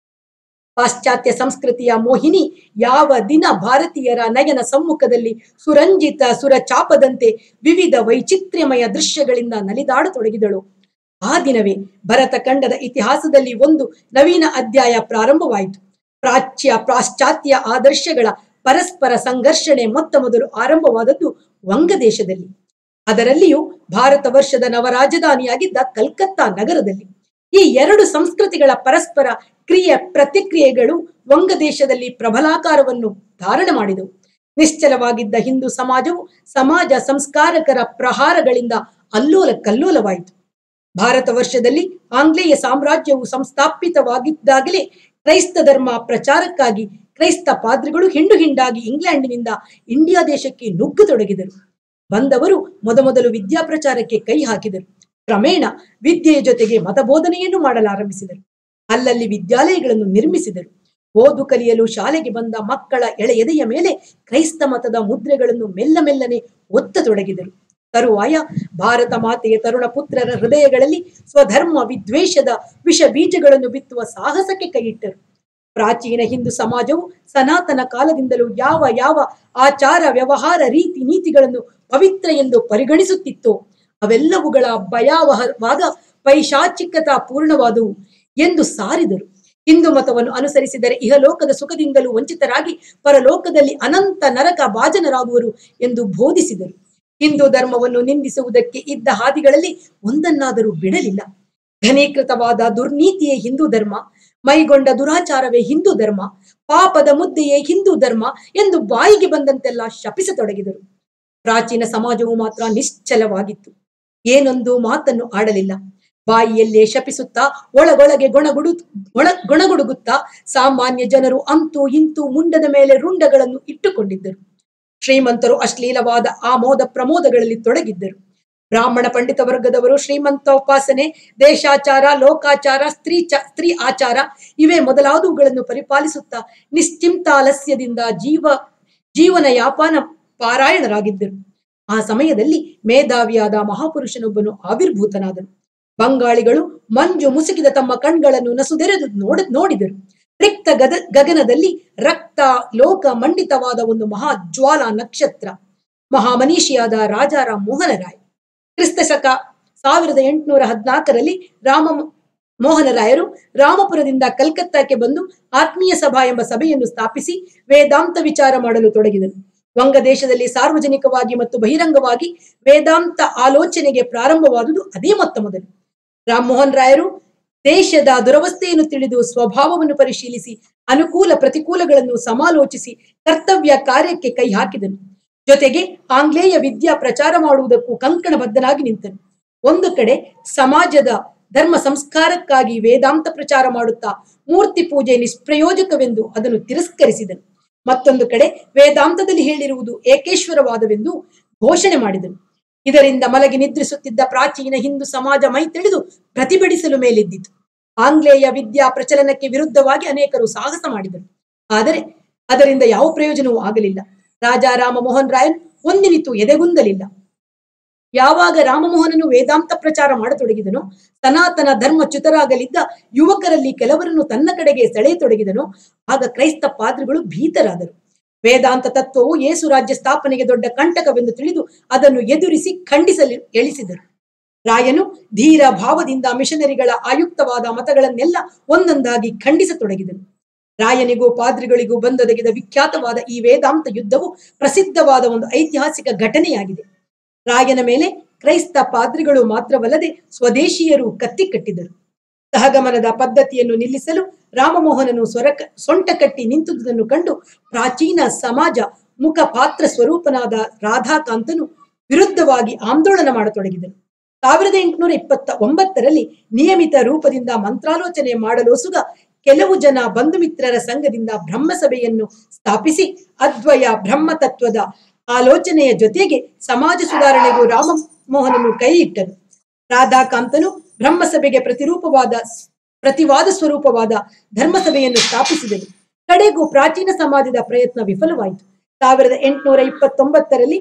ಪಾಶ್ಚಾತ್ಯ ಸಂಸ್ಕೃತಿಯ ಮೋಹಿನಿ ಯಾವ ದಿನ ಭಾರತೀಯರ ನಯನ ಸಮ್ಮುಖದಲ್ಲಿ ಸುರಂಜಿತ ಸುರಚಾಪದಂತೆ ವಿವಿಧ ವೈಚಿತ್ರ್ಯಮಯ ದೃಶ್ಯಗಳಿಂದ ನಲಿದಾಡತೊಡಗಿದಳು, ಆ ದಿನವೇ ಭರತ ಖಂಡದ ಇತಿಹಾಸದಲ್ಲಿ ಒಂದು ನವೀನ ಅಧ್ಯಾಯ ಪ್ರಾರಂಭವಾಯಿತು. ಪ್ರಾಚ್ಯ ಪಾಶ್ಚಾತ್ಯ ಆದರ್ಶಗಳ ಪರಸ್ಪರ ಸಂಘರ್ಷಣೆ ಮೊತ್ತ ಮೊದಲು ಆರಂಭವಾದದ್ದು ವಂಗದೇಶದಲ್ಲಿ, ಅದರಲ್ಲಿಯೂ ಭಾರತ ವರ್ಷದ ನವರಾಜಧಾನಿಯಾಗಿದ್ದ ಕಲ್ಕತ್ತಾ ನಗರದಲ್ಲಿ. ಈ ಎರಡು ಸಂಸ್ಕೃತಿಗಳ ಪರಸ್ಪರ ಕ್ರಿಯೆ ಪ್ರತಿಕ್ರಿಯೆಗಳು ವಂಗದೇಶದಲ್ಲಿ ಪ್ರಬಲಾಕಾರವನ್ನು ಧಾರಣ ಮಾಡಿದವು. ನಿಶ್ಚಲವಾಗಿದ್ದ ಹಿಂದೂ ಸಮಾಜವು ಸಮಾಜ ಸಂಸ್ಕಾರಕರ ಪ್ರಹಾರಗಳಿಂದ ಅಲ್ಲೋಲ ಕಲ್ಲೋಲವಾಯಿತು. ಭಾರತ ವರ್ಷದಲ್ಲಿ ಆಂಗ್ಲೇಯ ಸಾಮ್ರಾಜ್ಯವು ಸಂಸ್ಥಾಪಿತವಾಗಿದ್ದಾಗಲೇ ಕ್ರೈಸ್ತ ಧರ್ಮ ಪ್ರಚಾರಕ್ಕಾಗಿ ಕ್ರೈಸ್ತ ಪಾದ್ರಿಗಳು ಹಿಂಡು ಹಿಂಡಾಗಿ ಇಂಗ್ಲೆಂಡಿನಿಂದ ಇಂಡಿಯಾ ದೇಶಕ್ಕೆ ನುಗ್ಗತೊಡಗಿದರು. ಬಂದವರು ಮೊದಮೊದಲು ವಿದ್ಯಾಪ್ರಚಾರಕ್ಕೆ ಕೈ ಹಾಕಿದರು. ಕ್ರಮೇಣ ವಿದ್ಯೆಯ ಜೊತೆಗೆ ಮತಬೋಧನೆಯನ್ನು ಮಾಡಲಾರಂಭಿಸಿದರು. ಅಲ್ಲಲ್ಲಿ ವಿದ್ಯಾಲಯಗಳನ್ನು ನಿರ್ಮಿಸಿದರು. ಓದು ಕಲಿಯಲು ಶಾಲೆಗೆ ಬಂದ ಮಕ್ಕಳ ಎಳೆಯದೆಯ ಮೇಲೆ ಕ್ರೈಸ್ತ ಮತದ ಮುದ್ರೆಗಳನ್ನು ಮೆಲ್ಲ ಮೆಲ್ಲನೆ ಒತ್ತತೊಡಗಿದರು. ತರುವಾಯ ಭಾರತ ಮಾತೆಯ ತರುಣ ಪುತ್ರರ ಹೃದಯಗಳಲ್ಲಿ ಸ್ವಧರ್ಮ ವಿದ್ವೇಷದ ವಿಷ ಬೀಜಗಳನ್ನು ಬಿತ್ತುವ ಸಾಹಸಕ್ಕೆ ಕೈಯಿಟ್ಟರು. ಪ್ರಾಚೀನ ಹಿಂದೂ ಸಮಾಜವು ಸನಾತನ ಕಾಲದಿಂದಲೂ ಯಾವ ಯಾವ ಆಚಾರ ವ್ಯವಹಾರ ರೀತಿ ನೀತಿಗಳನ್ನು ಪವಿತ್ರ ಎಂದು ಪರಿಗಣಿಸುತ್ತಿತ್ತೋ ಅವೆಲ್ಲವುಗಳ ಭಯಾವಹವಾದ ಪೈಶಾಚಿಕತಾ ಪೂರ್ಣವಾದವು ಎಂದು ಸಾರಿದರು. ಹಿಂದೂ ಮತವನ್ನು ಅನುಸರಿಸಿದರೆ ಇಹಲೋಕದ ಸುಖದಿಂದಲೂ ವಂಚಿತರಾಗಿ ಪರಲೋಕದಲ್ಲಿ ಅನಂತ ನರಕ ಭಾಜನರಾಗುವರು ಎಂದು ಬೋಧಿಸಿದರು. ಹಿಂದೂ ಧರ್ಮವನ್ನು ನಿಂದಿಸುವುದಕ್ಕೆ ಇದ್ದ ಹಾದಿಗಳಲ್ಲಿ ಒಂದನ್ನಾದರೂ ಬಿಡಲಿಲ್ಲ. ಘನೀಕೃತವಾದ ದುರ್ನೀತಿಯೇ ಹಿಂದೂ ಧರ್ಮ, ಮೈಗೊಂಡ ದುರಾಚಾರವೇ ಹಿಂದೂ ಧರ್ಮ, ಪಾಪದ ಮುದ್ದೆಯೇ ಹಿಂದೂ ಧರ್ಮ ಎಂದು ಬಾಯಿಗೆ ಬಂದಂತೆಲ್ಲ ಶಪಿಸತೊಡಗಿದರು. ಪ್ರಾಚೀನ ಸಮಾಜವು ಮಾತ್ರ ನಿಶ್ಚಲವಾಗಿತ್ತು. ಏನೊಂದು ಮಾತನ್ನು ಆಡಲಿಲ್ಲ. ಬಾಯಿಯಲ್ಲೇ ಶಪಿಸುತ್ತಾ ಒಳಗೊಳಗೆ ಗೊಣಗುಡು ಒಳ ಗೊಣಗುಡುಗುತ್ತಾ ಸಾಮಾನ್ಯ ಜನರು ಅಂತೂ ಇಂತೂ ಮುಂಡದ ಮೇಲೆ ರುಂಡಗಳನ್ನು ಇಟ್ಟುಕೊಂಡಿದ್ದರು. ಶ್ರೀಮಂತರು ಅಶ್ಲೀಲವಾದ ಆಮೋದ ಪ್ರಮೋದಗಳಲ್ಲಿ ತೊಡಗಿದ್ದರು. ಬ್ರಾಹ್ಮಣ ಪಂಡಿತ ವರ್ಗದವರು ಶ್ರೀಮಂತ ಉಪಾಸನೆ, ದೇಶಾಚಾರ, ಲೋಕಾಚಾರ, ಸ್ತ್ರೀ ಚ ಸ್ತ್ರೀ ಆಚಾರ ಇವೇ ಮೊದಲಾದವುಗಳನ್ನು ಪರಿಪಾಲಿಸುತ್ತಾ ನಿಶ್ಚಿಂತಾಲಸ್ಯದಿಂದ ಜೀವ ಜೀವನ ಯಾಪಾನ ಪಾರಾಯಣರಾಗಿದ್ದರು. ಆ ಸಮಯದಲ್ಲಿ ಮೇಧಾವಿಯಾದ ಮಹಾಪುರುಷನೊಬ್ಬನು ಆವಿರ್ಭೂತನಾದನು. ಬಂಗಾಳಿಗಳು ಮಂಜು ಮುಸುಕಿದ ತಮ್ಮ ಕಣ್ಗಳನ್ನು ನಸುದೆರೆದು ನೋಡ ನೋಡಿದರು. ರಿಕ್ತ ಗದ ಗಗನದಲ್ಲಿ ರಕ್ತ ಲೋಕ ಮಂಡಿತವಾದ ಒಂದು ಮಹಾಜ್ವಾಲ ನಕ್ಷತ್ರ, ಮಹಾಮನೀಷಿಯಾದ ರಾಜಾರಾಮ್ ಮೋಹನ ರಾಯ್. ಕ್ರಿಸ್ತ ಶಕ ಸಾವಿರದ ಎಂಟುನೂರ ಹದಿನಾಲ್ಕರಲ್ಲಿ ರಾಮ ಮೋಹನ ರಾಯರು ರಾಮಪುರದಿಂದ ಕಲ್ಕತ್ತಾಕ್ಕೆ ಬಂದು ಆತ್ಮೀಯ ಸಭಾ ಎಂಬ ಸಭೆಯನ್ನು ಸ್ಥಾಪಿಸಿ ವೇದಾಂತ ವಿಚಾರ ಮಾಡಲು ತೊಡಗಿದರು. ವಂಗದೇಶದಲ್ಲಿ ಸಾರ್ವಜನಿಕವಾಗಿ ಮತ್ತು ಬಹಿರಂಗವಾಗಿ ವೇದಾಂತ ಆಲೋಚನೆಗೆ ಪ್ರಾರಂಭವಾದುದು ಅದೇ ಮೊತ್ತ ಮೊದಲು. ರಾಮ್ ಮೋಹನ್ ರಾಯರು ದೇಶದ ದುರವಸ್ಥೆಯನ್ನು ತಿಳಿದು ಸ್ವಭಾವವನ್ನು ಪರಿಶೀಲಿಸಿ ಅನುಕೂಲ ಪ್ರತಿಕೂಲಗಳನ್ನು ಸಮಾಲೋಚಿಸಿ ಕರ್ತವ್ಯ ಕಾರ್ಯಕ್ಕೆ ಕೈ ಹಾಕಿದನು. ಜೊತೆಗೆ ಆಂಗ್ಲೇಯ ವಿದ್ಯಾ ಪ್ರಚಾರ ಮಾಡುವುದಕ್ಕೂ ಕಂಕಣಬದ್ಧನಾಗಿ ನಿಂತನು. ಒಂದು ಕಡೆ ಸಮಾಜದ ಧರ್ಮ ಸಂಸ್ಕಾರಕ್ಕಾಗಿ ವೇದಾಂತ ಪ್ರಚಾರ ಮಾಡುತ್ತಾ ಮೂರ್ತಿ ಪೂಜೆ ನಿಷ್ಪ್ರಯೋಜಕವೆಂದು ಅದನ್ನು ತಿರಸ್ಕರಿಸಿದನು. ಮತ್ತೊಂದು ಕಡೆ ವೇದಾಂತದಲ್ಲಿ ಹೇಳಿರುವುದು ಏಕೇಶ್ವರವಾದವೆಂದು ಘೋಷಣೆ ಮಾಡಿದನು. ಇದರಿಂದ ಮಲಗಿ ನಿದ್ರಿಸುತ್ತಿದ್ದ ಪ್ರಾಚೀನ ಹಿಂದೂ ಸಮಾಜ ಮೈ ತಿಳಿದು ಪ್ರತಿಭಟಿಸಲು ಮೇಲೆದ್ದಿತು. ಆಂಗ್ಲೇಯ ವಿದ್ಯಾ ಪ್ರಚಲನಕ್ಕೆ ವಿರುದ್ಧವಾಗಿ ಅನೇಕರು ಸಾಹಸ ಮಾಡಿದರು. ಆದರೆ ಅದರಿಂದ ಯಾವ ಪ್ರಯೋಜನವೂ ಆಗಲಿಲ್ಲ. ರಾಜಾ ರಾಮ ಮೋಹನ್ ರಾಯನ್ ಒಂದಿನಿತೂ ಎದೆಗುಂದಲಿಲ್ಲ. ಯಾವಾಗ ರಾಮಮೋಹನನು ವೇದಾಂತ ಪ್ರಚಾರ ಮಾಡತೊಡಗಿದನೋ, ಸನಾತನ ಧರ್ಮ ಚ್ಯುತರಾಗಲಿದ್ದ ಯುವಕರಲ್ಲಿ ಕೆಲವರನ್ನು ತನ್ನ ಕಡೆಗೆ ಸೆಳೆಯತೊಡಗಿದನೋ, ಆಗ ಕ್ರೈಸ್ತ ಪಾದ್ರಿಗಳು ಭೀತರಾದರು. ವೇದಾಂತ ತತ್ವವು ಯೇಸು ರಾಜ್ಯ ಸ್ಥಾಪನೆಗೆ ದೊಡ್ಡ ಕಂಟಕವೆಂದು ತಿಳಿದು ಅದನ್ನು ಎದುರಿಸಿ ಖಂಡಿಸಲು ಎಳಿಸಿದರು. ರಾಯನು ಧೀರ ಭಾವದಿಂದ ಮಿಷನರಿಗಳ ಆಯುಕ್ತವಾದ ಮತಗಳನ್ನೆಲ್ಲ ಒಂದೊಂದಾಗಿ ಖಂಡಿಸತೊಡಗಿದನು. ರಾಯನಿಗೂ ಪಾದ್ರಿಗಳಿಗೂ ಬಂದೊದಗಿದ ವಿಖ್ಯಾತವಾದ ಈ ವೇದಾಂತ ಯುದ್ಧವು ಪ್ರಸಿದ್ಧವಾದ ಒಂದು ಐತಿಹಾಸಿಕ ಘಟನೆಯಾಗಿದೆ. ರಾಯನ ಮೇಲೆ ಕ್ರೈಸ್ತ ಪಾದ್ರಿಗಳು ಮಾತ್ರವಲ್ಲದೆ ಸ್ವದೇಶೀಯರು ಕತ್ತಿ ಕಟ್ಟಿದರು. ಸಹಗಮನದ ಪದ್ಧತಿಯನ್ನು ನಿಲ್ಲಿಸಲು ರಾಮಮೋಹನನು ಸ್ವರ ಸೊಂಟ ಕಟ್ಟಿ ನಿಂತುದನ್ನು ಕಂಡು ಪ್ರಾಚೀನ ಸಮಾಜ ಮುಖ ಪಾತ್ರ ಸ್ವರೂಪನಾದ ರಾಧಾಕಾಂತನು ವಿರುದ್ಧವಾಗಿ ಆಂದೋಲನ ಮಾಡತೊಡಗಿದನು. ಸಾವಿರದ ಎಂಟುನೂರ ಇಪ್ಪತ್ತ ಒಂಬತ್ತರಲ್ಲಿ ನಿಯಮಿತ ರೂಪದಿಂದ ಮಂತ್ರಾಲೋಚನೆ ಮಾಡಲೋಸುಗ ಕೆಲವು ಜನ ಬಂಧು ಮಿತ್ರರ ಸಂಘದಿಂದ ಬ್ರಹ್ಮಸಭೆಯನ್ನು ಸ್ಥಾಪಿಸಿ ಅದ್ವಯ ಬ್ರಹ್ಮ ತತ್ವದ ಆಲೋಚನೆಯ ಜೊತೆಗೆ ಸಮಾಜ ಸುಧಾರಣೆಗೂ ರಾಮಮೋಹನನು ಕೈ ಇಟ್ಟನು. ರಾಧಾಕಾಂತನು ಬ್ರಹ್ಮಸಭೆಗೆ ಪ್ರತಿರೂಪವಾದ ಪ್ರತಿವಾದ ಸ್ವರೂಪವಾದ ಧರ್ಮಸಭೆಯನ್ನು ಸ್ಥಾಪಿಸಿದನು. ಕಡೆಗೂ ಪ್ರಾಚೀನ ಸಮಾಜದ ಪ್ರಯತ್ನ ವಿಫಲವಾಯಿತು. ಸಾವಿರದ ಎಂಟುನೂರ ಇಪ್ಪತ್ತೊಂಬತ್ತರಲ್ಲಿ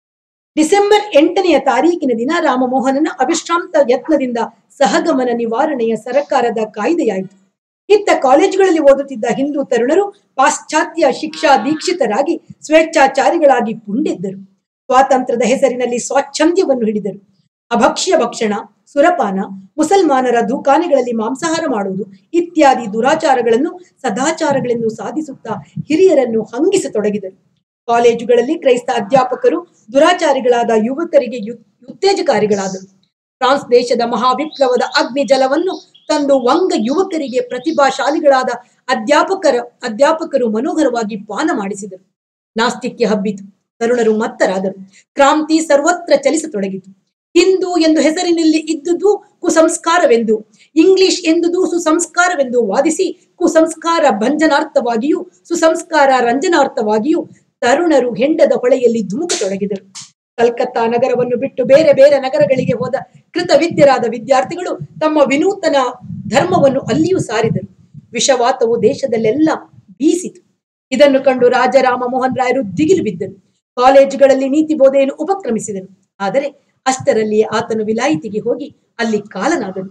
ಡಿಸೆಂಬರ್ ಎಂಟನೆಯ ತಾರೀಕಿನ ದಿನ ರಾಮಮೋಹನನ ಅವಿಶ್ರಾಂತ ಯತ್ನದಿಂದ ಸಹಗಮನ ನಿವಾರಣೆಯ ಸರ್ಕಾರದ ಕಾಯ್ದೆಯಾಯಿತು. ಇತ್ತ ಕಾಲೇಜುಗಳಲ್ಲಿ ಓದುತ್ತಿದ್ದ ಹಿಂದೂ ತರುಣರು ಪಾಶ್ಚಾತ್ಯ ಶಿಕ್ಷಾ ದೀಕ್ಷಿತರಾಗಿ ಸ್ವೇಚ್ಛಾಚಾರಿಗಳಾಗಿ ಪುಂಡಿದ್ದರು. ಸ್ವಾತಂತ್ರ್ಯದ ಹೆಸರಿನಲ್ಲಿ ಸ್ವಾಚ್ಛಂದ್ಯವನ್ನು ಹಿಡಿದರು. ಅಭಕ್ಷ್ಯ ಭಕ್ಷಣ, ಸುರಪಾನ, ಮುಸಲ್ಮಾನರ ದುಕಾನೆಗಳಲ್ಲಿ ಮಾಂಸಾಹಾರ ಮಾಡುವುದು ಇತ್ಯಾದಿ ದುರಾಚಾರಗಳನ್ನು ಸದಾಚಾರಗಳೆಂದು ಸಾಧಿಸುತ್ತಾ ಹಿರಿಯರನ್ನು ಹಂಗಿಸತೊಡಗಿದರು. ಕಾಲೇಜುಗಳಲ್ಲಿ ಕ್ರೈಸ್ತ ಅಧ್ಯಾಪಕರು ದುರಾಚಾರಿಗಳಾದ ಯುವಕರಿಗೆ ಉತ್ತೇಜಕಾರಿಗಳಾದರು. ಫ್ರಾನ್ಸ್ ದೇಶದ ಮಹಾವಿಪ್ಲವದ ಅಗ್ನಿ ಜಲವನ್ನು ತಂದು ವಂಗ ಯುವಕರಿಗೆ ಪ್ರತಿಭಾಶಾಲಿಗಳಾದ ಅಧ್ಯಾಪಕರ ಅಧ್ಯಾಪಕರು ಮನೋಹರವಾಗಿ ಪಾನ ಮಾಡಿಸಿದರು. ನಾಸ್ತಿಕ್ಯ ಹಬ್ಬಿತು. ತರುಣರು ಮತ್ತರಾದರು. ಕ್ರಾಂತಿ ಸರ್ವತ್ರ ಚಲಿಸತೊಡಗಿತು. ಹಿಂದೂ ಎಂದು ಹೆಸರಿನಲ್ಲಿ ಇದ್ದುದು ಕುಸಂಸ್ಕಾರವೆಂದು, ಇಂಗ್ಲಿಷ್ ಎಂದುದು ಸುಸಂಸ್ಕಾರವೆಂದು ವಾದಿಸಿ ಕುಸಂಸ್ಕಾರ ಭಂಜನಾರ್ಥವಾಗಿಯೂ ಸುಸಂಸ್ಕಾರ ರಂಜನಾರ್ಥವಾಗಿಯೂ ತರುಣರು ಹೆಂಡದ ಹೊಳೆಯಲ್ಲಿ ಧುಮುಕತೊಡಗಿದರು. ಕಲ್ಕತ್ತಾ ನಗರವನ್ನು ಬಿಟ್ಟು ಬೇರೆ ಬೇರೆ ನಗರಗಳಿಗೆ ಹೋದ ಕೃತವಿದ್ಯರಾದ ವಿದ್ಯಾರ್ಥಿಗಳು ತಮ್ಮ ವಿನೂತನ ಧರ್ಮವನ್ನು ಅಲ್ಲಿಯೂ ಸಾರಿದರು. ವಿಷವಾತವು ದೇಶದಲ್ಲೆಲ್ಲ ಬೀಸಿತು. ಇದನ್ನು ಕಂಡು ರಾಜ ರಾಮ ಮೋಹನ್ ರಾಯರು ದಿಗಿಲು ಬಿದ್ದರು. ಕಾಲೇಜುಗಳಲ್ಲಿ ನೀತಿ ಬೋಧೆಯನ್ನು ಉಪಕ್ರಮಿಸಿದನು. ಆದರೆ ಅಷ್ಟರಲ್ಲಿಯೇ ಆತನು ವಿಲಾಯಿತಿಗೆ ಹೋಗಿ ಅಲ್ಲಿ ಕಾಲನಾದನು.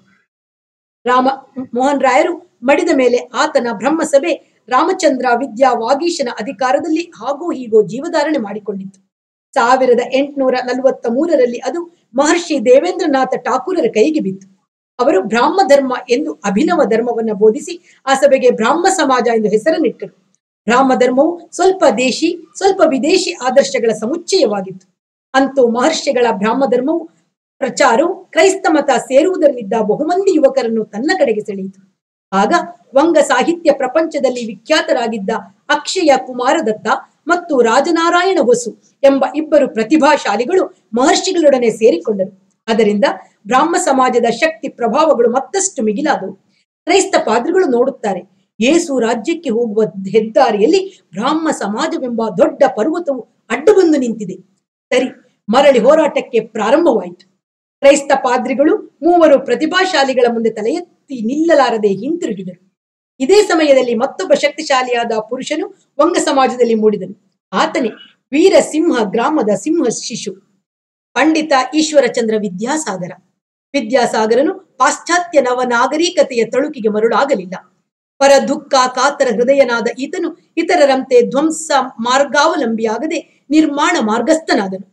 ರಾಮ ಮೋಹನ್ ರಾಯರು ಮಡಿದ ಮೇಲೆ ಆತನ ಬ್ರಹ್ಮಸಭೆ ರಾಮಚಂದ್ರ ವಿದ್ಯಾ ವಾಗೀಶನ ಅಧಿಕಾರದಲ್ಲಿ ಹಾಗೂ ಹೀಗೋ ಜೀವಧಾರಣೆ ಮಾಡಿಕೊಂಡಿತ್ತು. ಸಾವಿರದ ಎಂಟುನೂರ ನಲವತ್ತ ಮೂರರಲ್ಲಿ ಅದು ಮಹರ್ಷಿ ದೇವೇಂದ್ರನಾಥ ಠಾಕೂರರ ಕೈಗೆ ಬಿತ್ತು. ಅವರು ಬ್ರಾಹ್ಮ ಧರ್ಮ ಎಂದು ಅಭಿನವ ಧರ್ಮವನ್ನ ಬೋಧಿಸಿ ಆ ಸಭೆಗೆ ಬ್ರಾಹ್ಮ ಸಮಾಜ ಎಂದು ಹೆಸರನ್ನಿಟ್ಟರು. ಬ್ರಾಹ್ಮ ಧರ್ಮವು ಸ್ವಲ್ಪ ದೇಶಿ ಸ್ವಲ್ಪ ವಿದೇಶಿ ಆದರ್ಶಗಳ ಸಮುಚ್ಚಯವಾಗಿತ್ತು. ಅಂತೂ ಮಹರ್ಷಿಗಳ ಬ್ರಾಹ್ಮ ಧರ್ಮವು ಪ್ರಚಾರವು ಕ್ರೈಸ್ತ ಮತ ಸೇರುವುದರಲ್ಲಿದ್ದ ಬಹುಮಂದಿ ಯುವಕರನ್ನು ತನ್ನ ಕಡೆಗೆ ಸೆಳೆಯಿತು. ಆಗ ವಂಗ ಸಾಹಿತ್ಯ ಪ್ರಪಂಚದಲ್ಲಿ ವಿಖ್ಯಾತರಾಗಿದ್ದ ಅಕ್ಷಯ ಕುಮಾರದತ್ತ ಮತ್ತು ರಾಜನಾರಾಯಣ ವಸು ಎಂಬ ಇಬ್ಬರು ಪ್ರತಿಭಾಶಾಲಿಗಳು ಮಹರ್ಷಿಗಳೊಡನೆ ಸೇರಿಕೊಂಡರು. ಅದರಿಂದ ಬ್ರಾಹ್ಮ ಸಮಾಜದ ಶಕ್ತಿ ಪ್ರಭಾವಗಳು ಮತ್ತಷ್ಟು ಮಿಗಿಲಾದವು. ಕ್ರೈಸ್ತ ಪಾದ್ರಿಗಳು ನೋಡುತ್ತಾರೆ, ಯೇಸು ರಾಜ್ಯಕ್ಕೆ ಹೋಗುವ ಹೆದ್ದಾರಿಯಲ್ಲಿ ಬ್ರಾಹ್ಮ ಸಮಾಜವೆಂಬ ದೊಡ್ಡ ಪರ್ವತವು ಅಡ್ಡು ಬಂದು ನಿಂತಿದೆ. ಸರಿ, ಮರಳಿ ಹೋರಾಟಕ್ಕೆ ಪ್ರಾರಂಭವಾಯಿತು. ಕ್ರೈಸ್ತ ಪಾದ್ರಿಗಳು ಮೂವರು ಪ್ರತಿಭಾಶಾಲಿಗಳ ಮುಂದೆ ತಲೆ ಎತ್ತಿ ನಿಲ್ಲಲಾರದೆ ಹಿಂತಿರುಗಿದರು. ಇದೇ ಸಮಯದಲ್ಲಿ ಮತ್ತೊಬ್ಬ ಶಕ್ತಿಶಾಲಿಯಾದ ಪುರುಷನು ವಂಗ ಸಮಾಜದಲ್ಲಿ ಮೂಡಿದನು. ಆತನೇ ವೀರಸಿಂಹ ಗ್ರಾಮದ ಸಿಂಹ ಶಿಶು ಪಂಡಿತ ಈಶ್ವರಚಂದ್ರ ವಿದ್ಯಾಸಾಗರ. ವಿದ್ಯಾಸಾಗರನು ಪಾಶ್ಚಾತ್ಯ ನವ ನಾಗರಿಕತೆಯ ತಳುಕಿಗೆ ಮರುಳಾಗಲಿಲ್ಲ. ಪರ ದುಃಖ ಕಾತರ ಹೃದಯನಾದ ಈತನು ಇತರರಂತೆ ಧ್ವಂಸ ಮಾರ್ಗಾವಲಂಬಿಯಾಗದೆ ನಿರ್ಮಾಣ ಮಾರ್ಗಸ್ಥನಾದನು.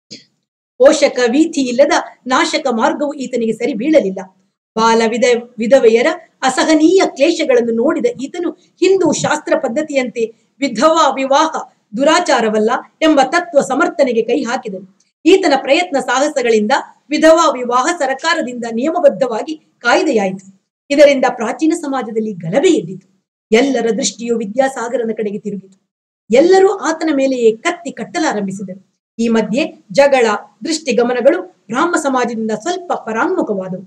ಪೋಷಕ ವೀಥಿ ಇಲ್ಲದ ನಾಶಕ ಮಾರ್ಗವು ಈತನಿಗೆ ಸರಿ ಬೀಳಲಿಲ್ಲ. ಬಾಲ ವಿಧ ವಿಧವೆಯರ ಅಸಹನೀಯ ಕ್ಲೇಶಗಳನ್ನು ನೋಡಿದ ಈತನು ಹಿಂದೂ ಶಾಸ್ತ್ರ ಪದ್ಧತಿಯಂತೆ ವಿಧವಾ ವಿವಾಹ ದುರಾಚಾರವಲ್ಲ ಎಂಬ ತತ್ವ ಸಮರ್ಥನೆಗೆ ಕೈ ಹಾಕಿದನು. ಈತನ ಪ್ರಯತ್ನ ಸಾಹಸಗಳಿಂದ ವಿಧವಾ ವಿವಾಹ ಸರ್ಕಾರದಿಂದ ನಿಯಮಬದ್ಧವಾಗಿ ಕಾಯ್ದೆಯಾಯಿತು. ಇದರಿಂದ ಪ್ರಾಚೀನ ಸಮಾಜದಲ್ಲಿ ಗಲಭೆ ಎದ್ದಿತು. ಎಲ್ಲರ ದೃಷ್ಟಿಯು ವಿದ್ಯಾಸಾಗರನ ಕಡೆಗೆ ತಿರುಗಿತು. ಎಲ್ಲರೂ ಆತನ ಮೇಲೆಯೇ ಕತ್ತಿ ಕಟ್ಟಲಾರಂಭಿಸಿದರು. ಈ ಮಧ್ಯೆ ಜಗಳ ದೃಷ್ಟಿ ಗಮನಗಳು ಬ್ರಾಹ್ಮ ಸಮಾಜದಿಂದ ಸ್ವಲ್ಪ ಪರಾನ್ಮುಖವಾದವು.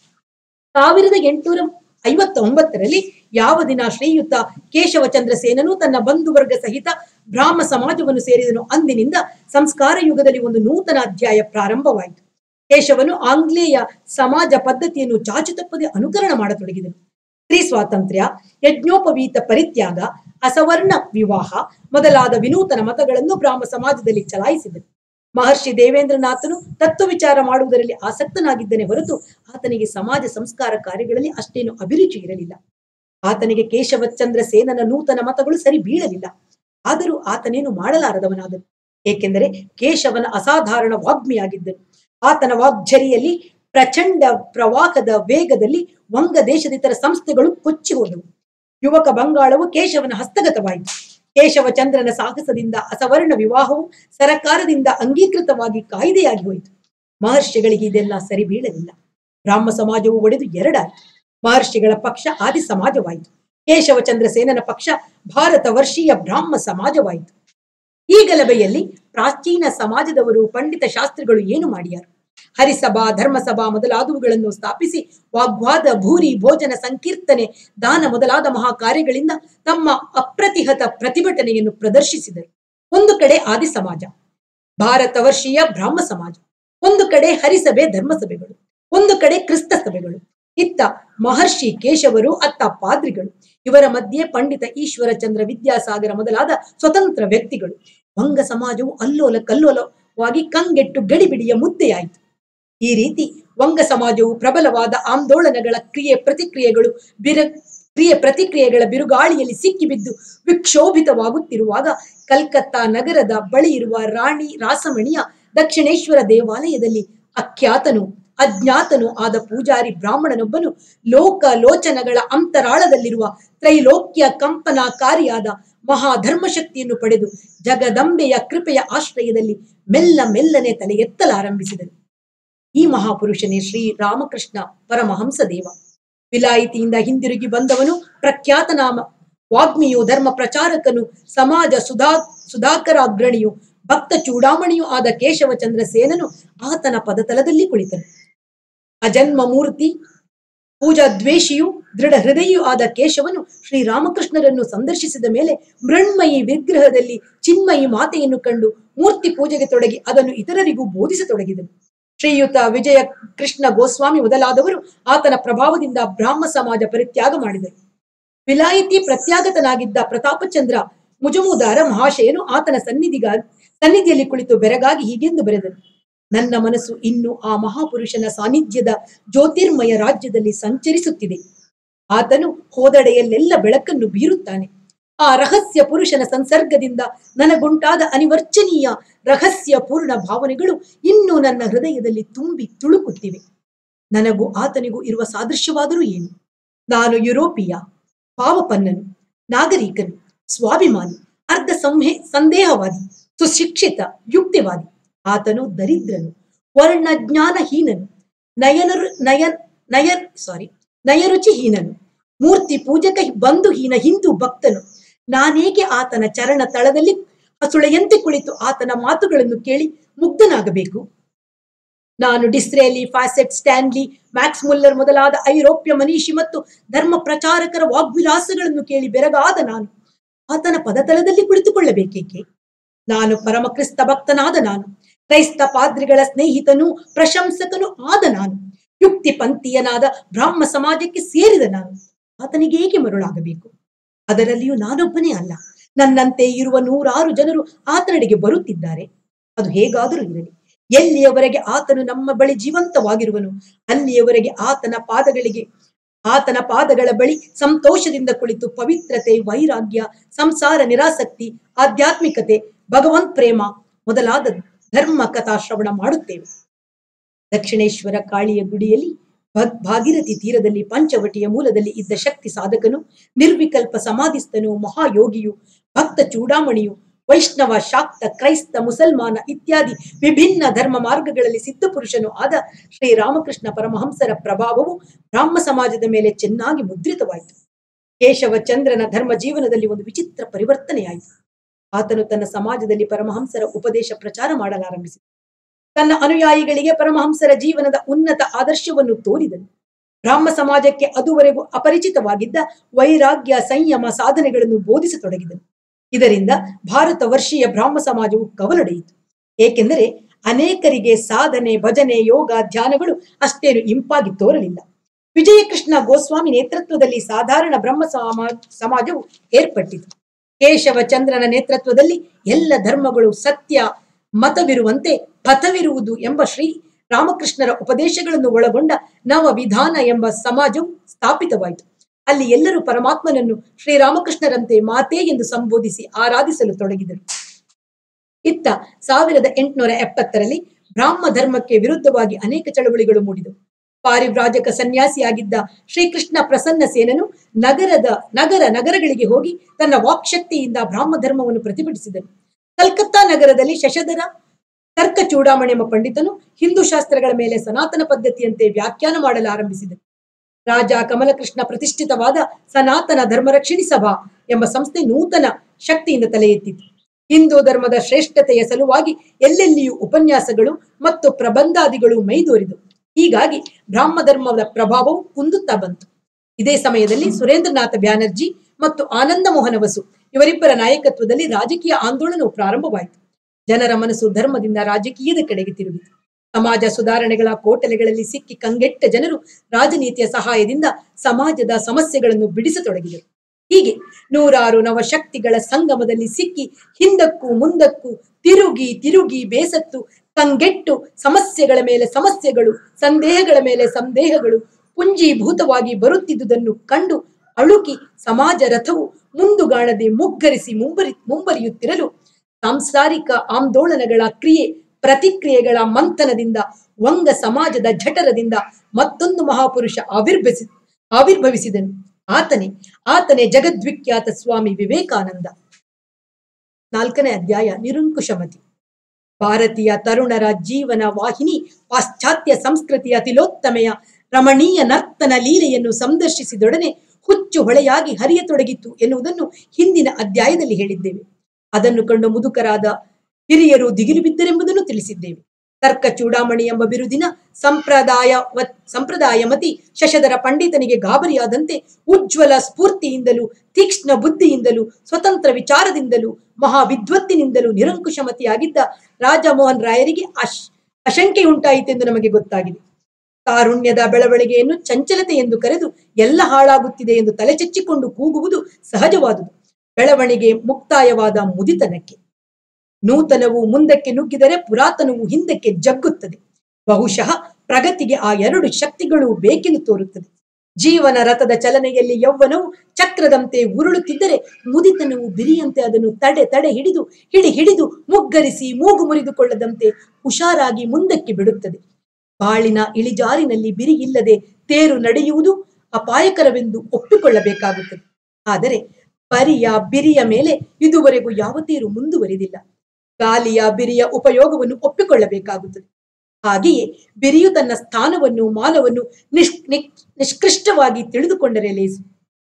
ಸಾವಿರದ ಎಂಟುನೂರ ಐವತ್ತ ಒಂಬತ್ತರಲ್ಲಿ ಯಾವ ದಿನ ಶ್ರೀಯುತ ಕೇಶವಚಂದ್ರ ಸೇನನು ತನ್ನ ಬಂಧುವರ್ಗ ಸಹಿತ ಬ್ರಾಹ್ಮ ಸಮಾಜವನ್ನು ಸೇರಿದನು, ಅಂದಿನಿಂದ ಸಂಸ್ಕಾರ ಯುಗದಲ್ಲಿ ಒಂದು ನೂತನ ಅಧ್ಯಾಯ ಪ್ರಾರಂಭವಾಯಿತು. ಕೇಶವನು ಆಂಗ್ಲೇಯ ಸಮಾಜ ಪದ್ಧತಿಯನ್ನು ಚಾಚು ತಪ್ಪದೆ ಅನುಕರಣ ಮಾಡತೊಡಗಿದನು. ಸ್ತ್ರೀ ಸ್ವಾತಂತ್ರ್ಯ, ಯಜ್ಞೋಪವೀತ ಪರಿತ್ಯಾಗ, ಅಸವರ್ಣ ವಿವಾಹ ಮೊದಲಾದ ವಿನೂತನ ಮತಗಳನ್ನು ಬ್ರಾಹ್ಮ ಸಮಾಜದಲ್ಲಿ ಚಲಾಯಿಸಿದನು. ಮಹರ್ಷಿ ದೇವೇಂದ್ರನಾಥನು ತತ್ವ ವಿಚಾರ ಮಾಡುವುದರಲ್ಲಿ ಆಸಕ್ತನಾಗಿದ್ದನೇ ಹೊರತು ಆತನಿಗೆ ಸಮಾಜ ಸಂಸ್ಕಾರ ಕಾರ್ಯಗಳಲ್ಲಿ ಅಷ್ಟೇನು ಅಭಿರುಚಿ ಇರಲಿಲ್ಲ. ಆತನಿಗೆ ಕೇಶವಚಂದ್ರ ಸೇನನ ನೂತನ ಮತಗಳು ಸರಿ ಬೀಳಲಿಲ್ಲ. ಆದರೂ ಆತನೇನು ಮಾಡಲಾರದವನಾದನು. ಏಕೆಂದರೆ ಕೇಶವನ ಅಸಾಧಾರಣ ವಾಗ್ಮಿಯಾಗಿದ್ದನು. ಆತನ ವಾಗ್ಝರಿಯಲ್ಲಿ ಪ್ರಚಂಡ ಪ್ರವಾಹದ ವೇಗದಲ್ಲಿ ವಂಗ ದೇಶದ ಇತರ ಸಂಸ್ಥೆಗಳು ಕೊಚ್ಚಿ ಹೋದವು. ಯುವಕ ಬಂಗಾಳವು ಕೇಶವನ ಹಸ್ತಗತವಾಯಿತು. ಕೇಶವಚಂದ್ರನ ಸಾಹಸದಿಂದ ಅಸವರ್ಣ ವಿವಾಹವು ಸರಕಾರದಿಂದ ಅಂಗೀಕೃತವಾಗಿ ಕಾಯ್ದೆಯಾಗಿ ಹೋಯಿತು. ಮಹರ್ಷಿಗಳಿಗೆ ಇದೆಲ್ಲ ಸರಿ ಬೀಳಲಿಲ್ಲ. ಬ್ರಾಹ್ಮ ಸಮಾಜವು ಒಡೆದು ಎರಡಾಯಿತು. ಮಹರ್ಷಿಗಳ ಪಕ್ಷ ಆದಿ ಸಮಾಜವಾಯಿತು. ಕೇಶವಚಂದ್ರ ಸೇನನ ಪಕ್ಷ ಭಾರತ ವರ್ಷೀಯ ಬ್ರಾಹ್ಮ ಸಮಾಜವಾಯಿತು. ಈ ಗಲಭೆಯಲ್ಲಿ ಪ್ರಾಚೀನ ಸಮಾಜದವರು ಪಂಡಿತ ಶಾಸ್ತ್ರಿಗಳು ಏನು ಮಾಡಿಯಾರು? ಹರಿಸಭಾ ಧರ್ಮಸಭಾ ಮೊದಲಾದವುಗಳನ್ನು ಸ್ಥಾಪಿಸಿ ವಾಗ್ವಾದ ಭೂರಿ ಭೋಜನ ಸಂಕೀರ್ತನೆ ದಾನ ಮೊದಲಾದ ಮಹಾ ಕಾರ್ಯಗಳಿಂದ ತಮ್ಮ ಅಪ್ರತಿಹತ ಪ್ರತಿಭಟನೆಯನ್ನು ಪ್ರದರ್ಶಿಸಿದರು. ಒಂದು ಕಡೆ ಆದಿ ಸಮಾಜ, ಭಾರತ ವರ್ಷೀಯ ಬ್ರಾಹ್ಮ ಸಮಾಜ, ಒಂದು ಕಡೆ ಹರಿಸಭೆ ಧರ್ಮಸಭೆಗಳು, ಒಂದು ಕಡೆ ಕ್ರಿಸ್ತ ಸಭೆಗಳು, ಇತ್ತ ಮಹರ್ಷಿ ಕೇಶವರು, ಅತ್ತ ಪಾದ್ರಿಗಳು, ಇವರ ಮಧ್ಯೆ ಪಂಡಿತ ಈಶ್ವರಚಂದ್ರ ವಿದ್ಯಾಸಾಗರ ಮೊದಲಾದ ಸ್ವತಂತ್ರ ವ್ಯಕ್ತಿಗಳು. ವಂಗ ಸಮಾಜವು ಅಲ್ಲೋಲ ಕಲ್ಲೋಲವಾಗಿ ಕಂಗೆಟ್ಟು ಗಡಿಬಿಡಿಯ ಮುದ್ದೆಯಾಯಿತು. ಈ ರೀತಿ ವಂಗ ಸಮಾಜವು ಪ್ರಬಲವಾದ ಆಂದೋಲನಗಳ ಕ್ರಿಯೆ ಪ್ರತಿಕ್ರಿಯೆಗಳು ಬಿರ ಕ್ರಿಯೆ ಪ್ರತಿಕ್ರಿಯೆಗಳ ಬಿರುಗಾಳಿಯಲ್ಲಿ ಸಿಕ್ಕಿಬಿದ್ದು ವಿಕ್ಷೋಭಿತವಾಗುತ್ತಿರುವಾಗ ಕಲ್ಕತ್ತಾ ನಗರದ ಬಳಿ ಇರುವ ರಾಣಿ ರಾಸಮಣಿಯ ದಕ್ಷಿಣೇಶ್ವರ ದೇವಾಲಯದಲ್ಲಿ ಅಖ್ಯಾತನು ಅಜ್ಞಾತನು ಆದ ಪೂಜಾರಿ ಬ್ರಾಹ್ಮಣನೊಬ್ಬನು ಲೋಕ ಲೋಚನಗಳ ಅಂತರಾಳದಲ್ಲಿರುವ ತ್ರೈಲೋಕ್ಯ ಕಂಪನಾಕಾರಿಯಾದ ಮಹಾಧರ್ಮಶಕ್ತಿಯನ್ನು ಪಡೆದು ಜಗದಂಬೆಯ ಕೃಪೆಯ ಆಶ್ರಯದಲ್ಲಿ ಮೆಲ್ಲ ಮೆಲ್ಲನೆ ತಲೆ ಎತ್ತಲಾರಂಭಿಸಿದನು. ಈ ಮಹಾಪುರುಷನೇ ಶ್ರೀ ರಾಮಕೃಷ್ಣ ಪರಮಹಂಸ ದೇವ. ವಿಲಾಯಿತಿಯಿಂದ ಹಿಂದಿರುಗಿ ಬಂದವನು, ಪ್ರಖ್ಯಾತನಾಮ ವಾಗ್ಮಿಯು, ಧರ್ಮ ಪ್ರಚಾರಕನು, ಸಮಾಜ ಸುಧಾ ಸುಧಾಕರ ಅಗ್ರಣಿಯು, ಭಕ್ತ ಚೂಡಾಮಣಿಯೂ ಆದ ಕೇಶವಚಂದ್ರ ಸೇನನು ಆತನ ಪದತಲದಲ್ಲಿ ಕುಳಿತನು. ಅಜನ್ಮ ಮೂರ್ತಿ ಪೂಜಾ ದ್ವೇಷಿಯು ದೃಢ ಹೃದಯಿಯೂ ಆದ ಕೇಶವನು ಶ್ರೀರಾಮಕೃಷ್ಣರನ್ನು ಸಂದರ್ಶಿಸಿದ ಮೇಲೆ ಮೃಣ್ಮಯಿ ವಿಗ್ರಹದಲ್ಲಿ ಚಿನ್ಮಯಿ ಮಾತೆಯನ್ನು ಕಂಡು ಮೂರ್ತಿ ಪೂಜೆಗೆ ತೊಡಗಿ ಅದನ್ನು ಇತರರಿಗೂ ಬೋಧಿಸತೊಡಗಿದನು. ಶ್ರೀಯುತ ವಿಜಯ ಕೃಷ್ಣ ಗೋಸ್ವಾಮಿ ಮೊದಲಾದವರು ಆತನ ಪ್ರಭಾವದಿಂದ ಬ್ರಾಹ್ಮ ಸಮಾಜ ಪರಿತ್ಯಾಗ ಮಾಡಿದರು. ವಿಲಾಯಿತಿ ಪ್ರತ್ಯಾಗತನಾಗಿದ್ದ ಪ್ರತಾಪಚಂದ್ರ ಮುಜಮುದಾರ ಮಹಾಶಯನು ಆತನ ಸನ್ನಿಧಿಗಾಗಿ ಸನ್ನಿಧಿಯಲ್ಲಿ ಕುಳಿತು ಬೆರಗಾಗಿ ಹೀಗೆಂದು ಬರೆದನು: ನನ್ನ ಮನಸ್ಸು ಇನ್ನು ಆ ಮಹಾಪುರುಷನ ಸಾನ್ನಿಧ್ಯದ ಜ್ಯೋತಿರ್ಮಯ ರಾಜ್ಯದಲ್ಲಿ ಸಂಚರಿಸುತ್ತಿದೆ. ಆತನು ಹೋದಡೆಯಲ್ಲೆಲ್ಲ ಬೆಳಕನ್ನು ಬೀರುತ್ತಾನೆ. ಆ ರಹಸ್ಯ ಪುರುಷನ ಸಂಸರ್ಗದಿಂದ ನನಗುಂಟಾದ ಅನಿವರ್ಚನೀಯ ರಹಸ್ಯ ಪೂರ್ಣ ಭಾವನೆಗಳು ಇನ್ನೂ ನನ್ನ ಹೃದಯದಲ್ಲಿ ತುಂಬಿ ತುಳುಕುತ್ತಿವೆ. ನನಗೂ ಆತನಿಗೂ ಇರುವ ಸಾದೃಶ್ಯವಾದರೂ ಏನು? ನಾನು ಯುರೋಪಿಯ, ಭಾವಪನ್ನನು, ನಾಗರಿಕನು, ಸ್ವಾಭಿಮಾನಿ, ಅರ್ಧ ಸಂಹೆ ಸಂದೇಹವಾದಿ, ಸುಶಿಕ್ಷಿತ, ಯುಕ್ತಿವಾದಿ. ಆತನು ದರಿದ್ರನು, ವರ್ಣಜ್ಞಾನಹೀನನು, ನಯನರು ನಯನ್ ನಯನ್ ಸಾರಿ ನಯರುಚಿಹೀನನು, ಮೂರ್ತಿ ಪೂಜಕ ಬಂಧುಹೀನ ಹಿಂದೂ ಭಕ್ತನು. ನಾನೇಕೆ ಆತನ ಚರಣ ತಳದಲ್ಲಿ ಹಸುಳೆಯಂತೆ ಕುಳಿತು ಆತನ ಮಾತುಗಳನ್ನು ಕೇಳಿ ಮುಗ್ಧನಾಗಬೇಕು? ನಾನು Disraeli, Fawcett, Stanley, Max Muller ಮೊದಲಾದ ಐರೋಪ್ಯ ಮನೀಷಿ ಮತ್ತು ಧರ್ಮ ಪ್ರಚಾರಕರ ವಾಗ್ವಿಲಾಸಗಳನ್ನು ಕೇಳಿ ಬೆರಗಾದ ನಾನು ಆತನ ಪದತಲದಲ್ಲಿ ಕುಳಿತುಕೊಳ್ಳಬೇಕೇಕೆ? ನಾನು ಪರಮ ಕ್ರಿಸ್ತ ಭಕ್ತನಾದ ನಾನು, ಕ್ರೈಸ್ತ ಪಾದ್ರಿಗಳ ಸ್ನೇಹಿತನೂ ಪ್ರಶಂಸಕನೂ ಆದ ನಾನು, ಯುಕ್ತಿ ಪಂಥೀಯನಾದ ಬ್ರಾಹ್ಮ ಸಮಾಜಕ್ಕೆ ಸೇರಿದ ನಾನು ಆತನಿಗೆ ಏಕೆ ಮರುಳಾಗಬೇಕು? ಅದರಲ್ಲಿಯೂ ನಾನೊಬ್ಬನೇ ಅಲ್ಲ, ನನ್ನಂತೆ ಇರುವ ನೂರಾರು ಜನರು ಆತನಡೆಗೆ ಬರುತ್ತಿದ್ದಾರೆ. ಅದು ಹೇಗಾದರೂ ಇರಲಿ, ಎಲ್ಲಿಯವರೆಗೆ ಆತನು ನಮ್ಮ ಬಳಿ ಜೀವಂತವಾಗಿರುವನು ಅಲ್ಲಿಯವರೆಗೆ ಆತನ ಪಾದಗಳಿಗೆ ಆತನ ಪಾದಗಳ ಬಳಿ ಸಂತೋಷದಿಂದ ಕುಳಿತು ಪವಿತ್ರತೆ, ವೈರಾಗ್ಯ, ಸಂಸಾರ ನಿರಾಸಕ್ತಿ, ಆಧ್ಯಾತ್ಮಿಕತೆ, ಭಗವಂತ್ ಪ್ರೇಮ ಮೊದಲಾದ ಧರ್ಮ ಕಥಾ ಶ್ರವಣ ಮಾಡುತ್ತೇವೆ. ದಕ್ಷಿಣೇಶ್ವರ ಕಾಳಿಯ ಗುಡಿಯಲ್ಲಿ ಭಾಗೀರಥಿ ತೀರದಲ್ಲಿ ಪಂಚವಟಿಯ ಮೂಲದಲ್ಲಿ ಇದ್ದ ಶಕ್ತಿ ಸಾಧಕನು, ನಿರ್ವಿಕಲ್ಪ ಸಮಾಧಿಸ್ಥನು, ಮಹಾಯೋಗಿಯು, ಭಕ್ತ ಚೂಡಾಮಣಿಯು, ವೈಷ್ಣವ, ಶಾಕ್ತ, ಕ್ರೈಸ್ತ, ಮುಸಲ್ಮಾನ ಇತ್ಯಾದಿ ವಿಭಿನ್ನ ಧರ್ಮ ಮಾರ್ಗಗಳಲ್ಲಿ ಸಿದ್ಧ ಪುರುಷನು ಆದ ಶ್ರೀರಾಮಕೃಷ್ಣ ಪರಮಹಂಸರ ಪ್ರಭಾವವು ಬ್ರಾಹ್ಮ ಸಮಾಜದ ಮೇಲೆ ಚೆನ್ನಾಗಿ ಮುದ್ರಿತವಾಯಿತು. ಕೇಶವ ಚಂದ್ರನ ಧರ್ಮ ಜೀವನದಲ್ಲಿ ಒಂದು ವಿಚಿತ್ರ ಪರಿವರ್ತನೆಯಾಯಿತು. ಆತನು ತನ್ನ ಸಮಾಜದಲ್ಲಿ ಪರಮಹಂಸರ ಉಪದೇಶ ಪ್ರಚಾರ ಮಾಡಲಾರಂಭಿಸಿದ. ತನ್ನ ಅನುಯಾಯಿಗಳಿಗೆ ಪರಮಹಂಸರ ಜೀವನದ ಉನ್ನತ ಆದರ್ಶವನ್ನು ತೋರಿದನು. ಬ್ರಾಹ್ಮ ಸಮಾಜಕ್ಕೆ ಅದುವರೆಗೂ ಅಪರಿಚಿತವಾಗಿದ್ದ ವೈರಾಗ್ಯ, ಸಂಯಮ ಸಾಧನೆಗಳನ್ನು ಬೋಧಿಸತೊಡಗಿದನು. ಇದರಿಂದ ಭಾರತ ವರ್ಷೀಯ ಬ್ರಾಹ್ಮ ಸಮಾಜವು ಕವಲೊಡೆಯಿತು. ಏಕೆಂದರೆ ಅನೇಕರಿಗೆ ಸಾಧನೆ, ಭಜನೆ, ಯೋಗ, ಧ್ಯಾನಗಳು ಅಷ್ಟೇನು ಇಂಪಾಗಿ ತೋರಲಿಲ್ಲ. ವಿಜಯಕೃಷ್ಣ ಗೋಸ್ವಾಮಿ ನೇತೃತ್ವದಲ್ಲಿ ಸಾಧಾರಣ ಬ್ರಹ್ಮ ಸಮಾಜವು ಏರ್ಪಟ್ಟಿತು. ಕೇಶವ ಚಂದ್ರನ ನೇತೃತ್ವದಲ್ಲಿ ಎಲ್ಲ ಧರ್ಮಗಳು ಸತ್ಯ, ಮತವಿರುವಂತೆ ಪಥವಿರುವುದು ಎಂಬ ಶ್ರೀ ರಾಮಕೃಷ್ಣರ ಉಪದೇಶಗಳನ್ನು ಒಳಗೊಂಡ ನವ ವಿಧಾನ ಎಂಬ ಸಮಾಜವು ಸ್ಥಾಪಿತವಾಯಿತು. ಅಲ್ಲಿ ಎಲ್ಲರೂ ಪರಮಾತ್ಮನನ್ನು ಶ್ರೀರಾಮಕೃಷ್ಣರಂತೆ ಮಾತೆ ಎಂದು ಸಂಬೋಧಿಸಿ ಆರಾಧಿಸಲು ತೊಡಗಿದರು. ಇತ್ತ ಸಾವಿರದ ಎಂಟುನೂರ ಎಪ್ಪತ್ತರಲ್ಲಿ ಬ್ರಾಹ್ಮ ಧರ್ಮಕ್ಕೆ ವಿರುದ್ಧವಾಗಿ ಅನೇಕ ಚಳವಳಿಗಳು ಮೂಡಿದವು. ಪಾರಿವ್ರಾಜಕ ಸನ್ಯಾಸಿಯಾಗಿದ್ದ ಶ್ರೀಕೃಷ್ಣ ಪ್ರಸನ್ನ ಸೇನನು ನಗರದ ನಗರ ನಗರಗಳಿಗೆ ಹೋಗಿ ತನ್ನ ವಾಕ್ಶಕ್ತಿಯಿಂದ ಬ್ರಾಹ್ಮ ಧರ್ಮವನ್ನು ಪ್ರತಿಭಟಿಸಿದನು. ಕಲ್ಕತ್ತಾ ನಗರದಲ್ಲಿ ಶಶಧರ ತರ್ಕ ಚೂಡಾಮಣಿ ಎಂಬ ಪಂಡಿತನು ಹಿಂದೂ ಶಾಸ್ತ್ರಗಳ ಮೇಲೆ ಸನಾತನ ಪದ್ಧತಿಯಂತೆ ವ್ಯಾಖ್ಯಾನ ಮಾಡಲು ಆರಂಭಿಸಿದನು. ರಾಜ ಕಮಲಕೃಷ್ಣ ಪ್ರತಿಷ್ಠಿತವಾದ ಸನಾತನ ಧರ್ಮರಕ್ಷಿಣಿ ಸಭಾ ಎಂಬ ಸಂಸ್ಥೆ ನೂತನ ಶಕ್ತಿಯಿಂದ ತಲೆ ಎತ್ತಿತು. ಹಿಂದೂ ಧರ್ಮದ ಶ್ರೇಷ್ಠತೆಯ ಸಲುವಾಗಿ ಎಲ್ಲೆಲ್ಲಿಯೂ ಉಪನ್ಯಾಸಗಳು ಮತ್ತು ಪ್ರಬಂಧಾದಿಗಳು ಮೈದೋರಿದವು. ಹೀಗಾಗಿ ಬ್ರಾಹ್ಮ ಧರ್ಮದ ಪ್ರಭಾವವು ಕುಂದುತ್ತಾ ಬಂತು. ಇದೇ ಸಮಯದಲ್ಲಿ ಸುರೇಂದ್ರನಾಥ ಬ್ಯಾನರ್ಜಿ ಮತ್ತು ಆನಂದ ಮೋಹನ ವಸು ಇವರಿಬ್ಬರ ನಾಯಕತ್ವದಲ್ಲಿ ರಾಜಕೀಯ ಆಂದೋಲನವು ಪ್ರಾರಂಭವಾಯಿತು. ಜನರ ಮನಸ್ಸು ಧರ್ಮದಿಂದ ರಾಜಕೀಯದ ಕಡೆಗೆ ತಿರುಗಿತು. ಸಮಾಜ ಸುಧಾರಣೆಗಳ ಕೋಟಲೆಗಳಲ್ಲಿ ಸಿಕ್ಕಿ ಕಂಗೆಟ್ಟ ಜನರು ರಾಜನೀತಿಯ ಸಹಾಯದಿಂದ ಸಮಾಜದ ಸಮಸ್ಯೆಗಳನ್ನು ಬಿಡಿಸತೊಡಗಿದರು. ಹೀಗೆ ನೂರಾರು ನವಶಕ್ತಿಗಳ ಸಂಗಮದಲ್ಲಿ ಸಿಕ್ಕಿ ಹಿಂದಕ್ಕೂ ಮುಂದಕ್ಕೂ ತಿರುಗಿ ತಿರುಗಿ ಬೇಸತ್ತು ಕಂಗೆಟ್ಟು ಸಮಸ್ಯೆಗಳ ಮೇಲೆ ಸಮಸ್ಯೆಗಳು, ಸಂದೇಹಗಳ ಮೇಲೆ ಸಂದೇಹಗಳು ಪುಂಜೀಭೂತವಾಗಿ ಬರುತ್ತಿದ್ದುದನ್ನು ಕಂಡು ಅಳುಕಿ ಸಮಾಜ ರಥವು ಮುಂದುಗಾಣದೆ ಮುಗ್ಗರಿಸಿ ಮುಂಬರಿ ಮುಂಬರಿಯುತ್ತಿರಲು ಸಾಂಸಾರಿಕ ಆಂದೋಲನಗಳ ಕ್ರಿಯೆ ಪ್ರತಿಕ್ರಿಯೆಗಳ ಮಂಥನದಿಂದ ವಂಗ ಸಮಾಜದ ಜಠರದಿಂದ ಮತ್ತೊಂದು ಮಹಾಪುರುಷ ಆವಿರ್ಭವಿಸಿ ಆವಿರ್ಭವಿಸಿದನು. ಆತನೇ ಆತನೇ ಜಗದ್ವಿಖ್ಯಾತ ಸ್ವಾಮಿ ವಿವೇಕಾನಂದ. ನಾಲ್ಕನೇ ಅಧ್ಯಾಯ ನಿರಂಕುಶಮತಿ. ಭಾರತೀಯ ತರುಣರ ಜೀವನ ವಾಹಿನಿ ಪಾಶ್ಚಾತ್ಯ ಸಂಸ್ಕೃತಿಯ ತಿಲೋತ್ತಮೆಯ ರಮಣೀಯ ನರ್ತನ ಲೀಲೆಯನ್ನು ಸಂದರ್ಶಿಸಿದೊಡನೆ ಹುಚ್ಚು ಹೊಳೆಯಾಗಿ ಹರಿಯತೊಡಗಿತ್ತು ಎನ್ನುವುದನ್ನು ಹಿಂದಿನ ಅಧ್ಯಾಯದಲ್ಲಿ ಹೇಳಿದ್ದೇವೆ. ಅದನ್ನು ಕಂಡು ಮುದುಕರಾದ ಹಿರಿಯರು ದಿಗಿಲು ಬಿದ್ದರೆಂಬುದನ್ನು ತಿಳಿಸಿದ್ದೇವೆ. ತರ್ಕ ಚೂಡಾಮಣಿ ಎಂಬ ಬಿರುದಿನ ಸಂಪ್ರದಾಯ ಸಂಪ್ರದಾಯಮತಿ ಶಶಧರ ಪಂಡಿತನಿಗೆ ಗಾಬರಿಯಾದಂತೆ ಉಜ್ವಲ ಸ್ಫೂರ್ತಿಯಿಂದಲೂ ತೀಕ್ಷ್ಣ ಬುದ್ಧಿಯಿಂದಲೂ ಸ್ವತಂತ್ರ ವಿಚಾರದಿಂದಲೂ ಮಹಾವಿದ್ವತ್ತಿನಿಂದಲೂ ನಿರಂಕುಶಮತಿಯಾಗಿದ್ದ ರಾಜಮೋಹನ್ ರಾಯರಿಗೆ ಅಶ್ ಅಶಂಕೆಯುಂಟಾಯಿತೆಂದು ನಮಗೆ ಗೊತ್ತಾಗಿದೆ. ತಾರುಣ್ಯದ ಬೆಳವಣಿಗೆಯನ್ನು ಚಂಚಲತೆ ಎಂದು ಕರೆದು ಎಲ್ಲ ಹಾಳಾಗುತ್ತಿದೆ ಎಂದು ತಲೆಚೆಚ್ಚಿಕೊಂಡು ಕೂಗುವುದು ಸಹಜವಾದುದು. ಬೆಳವಣಿಗೆ ಮುಕ್ತಾಯವಾದ ಮುದಿತನಕ್ಕೆ. ನೂತನವು ಮುಂದಕ್ಕೆ ನುಗ್ಗಿದರೆ ಪುರಾತನವು ಹಿಂದಕ್ಕೆ ಜಗ್ಗುತ್ತದೆ. ಬಹುಶಃ ಪ್ರಗತಿಗೆ ಆ ಎರಡು ಶಕ್ತಿಗಳು ಬೇಕೆಂದು ತೋರುತ್ತದೆ. ಜೀವನ ರಥದ ಚಲನೆಯಲ್ಲಿ ಯೌವನವು ಚಕ್ರದಂತೆ ಉರುಳುತ್ತಿದ್ದರೆ ಮುದಿತನವು ಬಿರಿಯಂತೆ ಅದನ್ನು ತಡೆ ತಡೆ ಹಿಡಿದು ಹಿಡಿ ಹಿಡಿದು ಮುಗ್ಗರಿಸಿ ಮೂಗು ಮುರಿದುಕೊಳ್ಳದಂತೆ ಹುಷಾರಾಗಿ ಮುಂದಕ್ಕೆ ಬಿಡುತ್ತದೆ. ಬಾಳಿನ ಇಳಿಜಾರಿನಲ್ಲಿ ಬಿರಿ ಇಲ್ಲದೆ ತೇರು ನಡೆಯುವುದು ಅಪಾಯಕರವೆಂದು ಒಪ್ಪಿಕೊಳ್ಳಬೇಕಾಗುತ್ತದೆ. ಆದರೆ ಪರಿಯ ಬಿರಿಯ ಮೇಲೆ ಇದುವರೆಗೂ ಯಾವ ತೇರು ಮುಂದುವರಿದಿಲ್ಲ. ಗಾಲಿಯ ಬಿರಿಯ ಉಪಯೋಗವನ್ನು ಒಪ್ಪಿಕೊಳ್ಳಬೇಕಾಗುತ್ತದೆ. ಹಾಗೆಯೇ ಬಿರಿಯು ತನ್ನ ಸ್ಥಾನವನ್ನು ಮಾನವನ್ನು ನಿಷ್ ನಿಷ್ಕೃಷ್ಟವಾಗಿ ತಿಳಿದುಕೊಂಡರೆ ಲೇಸು.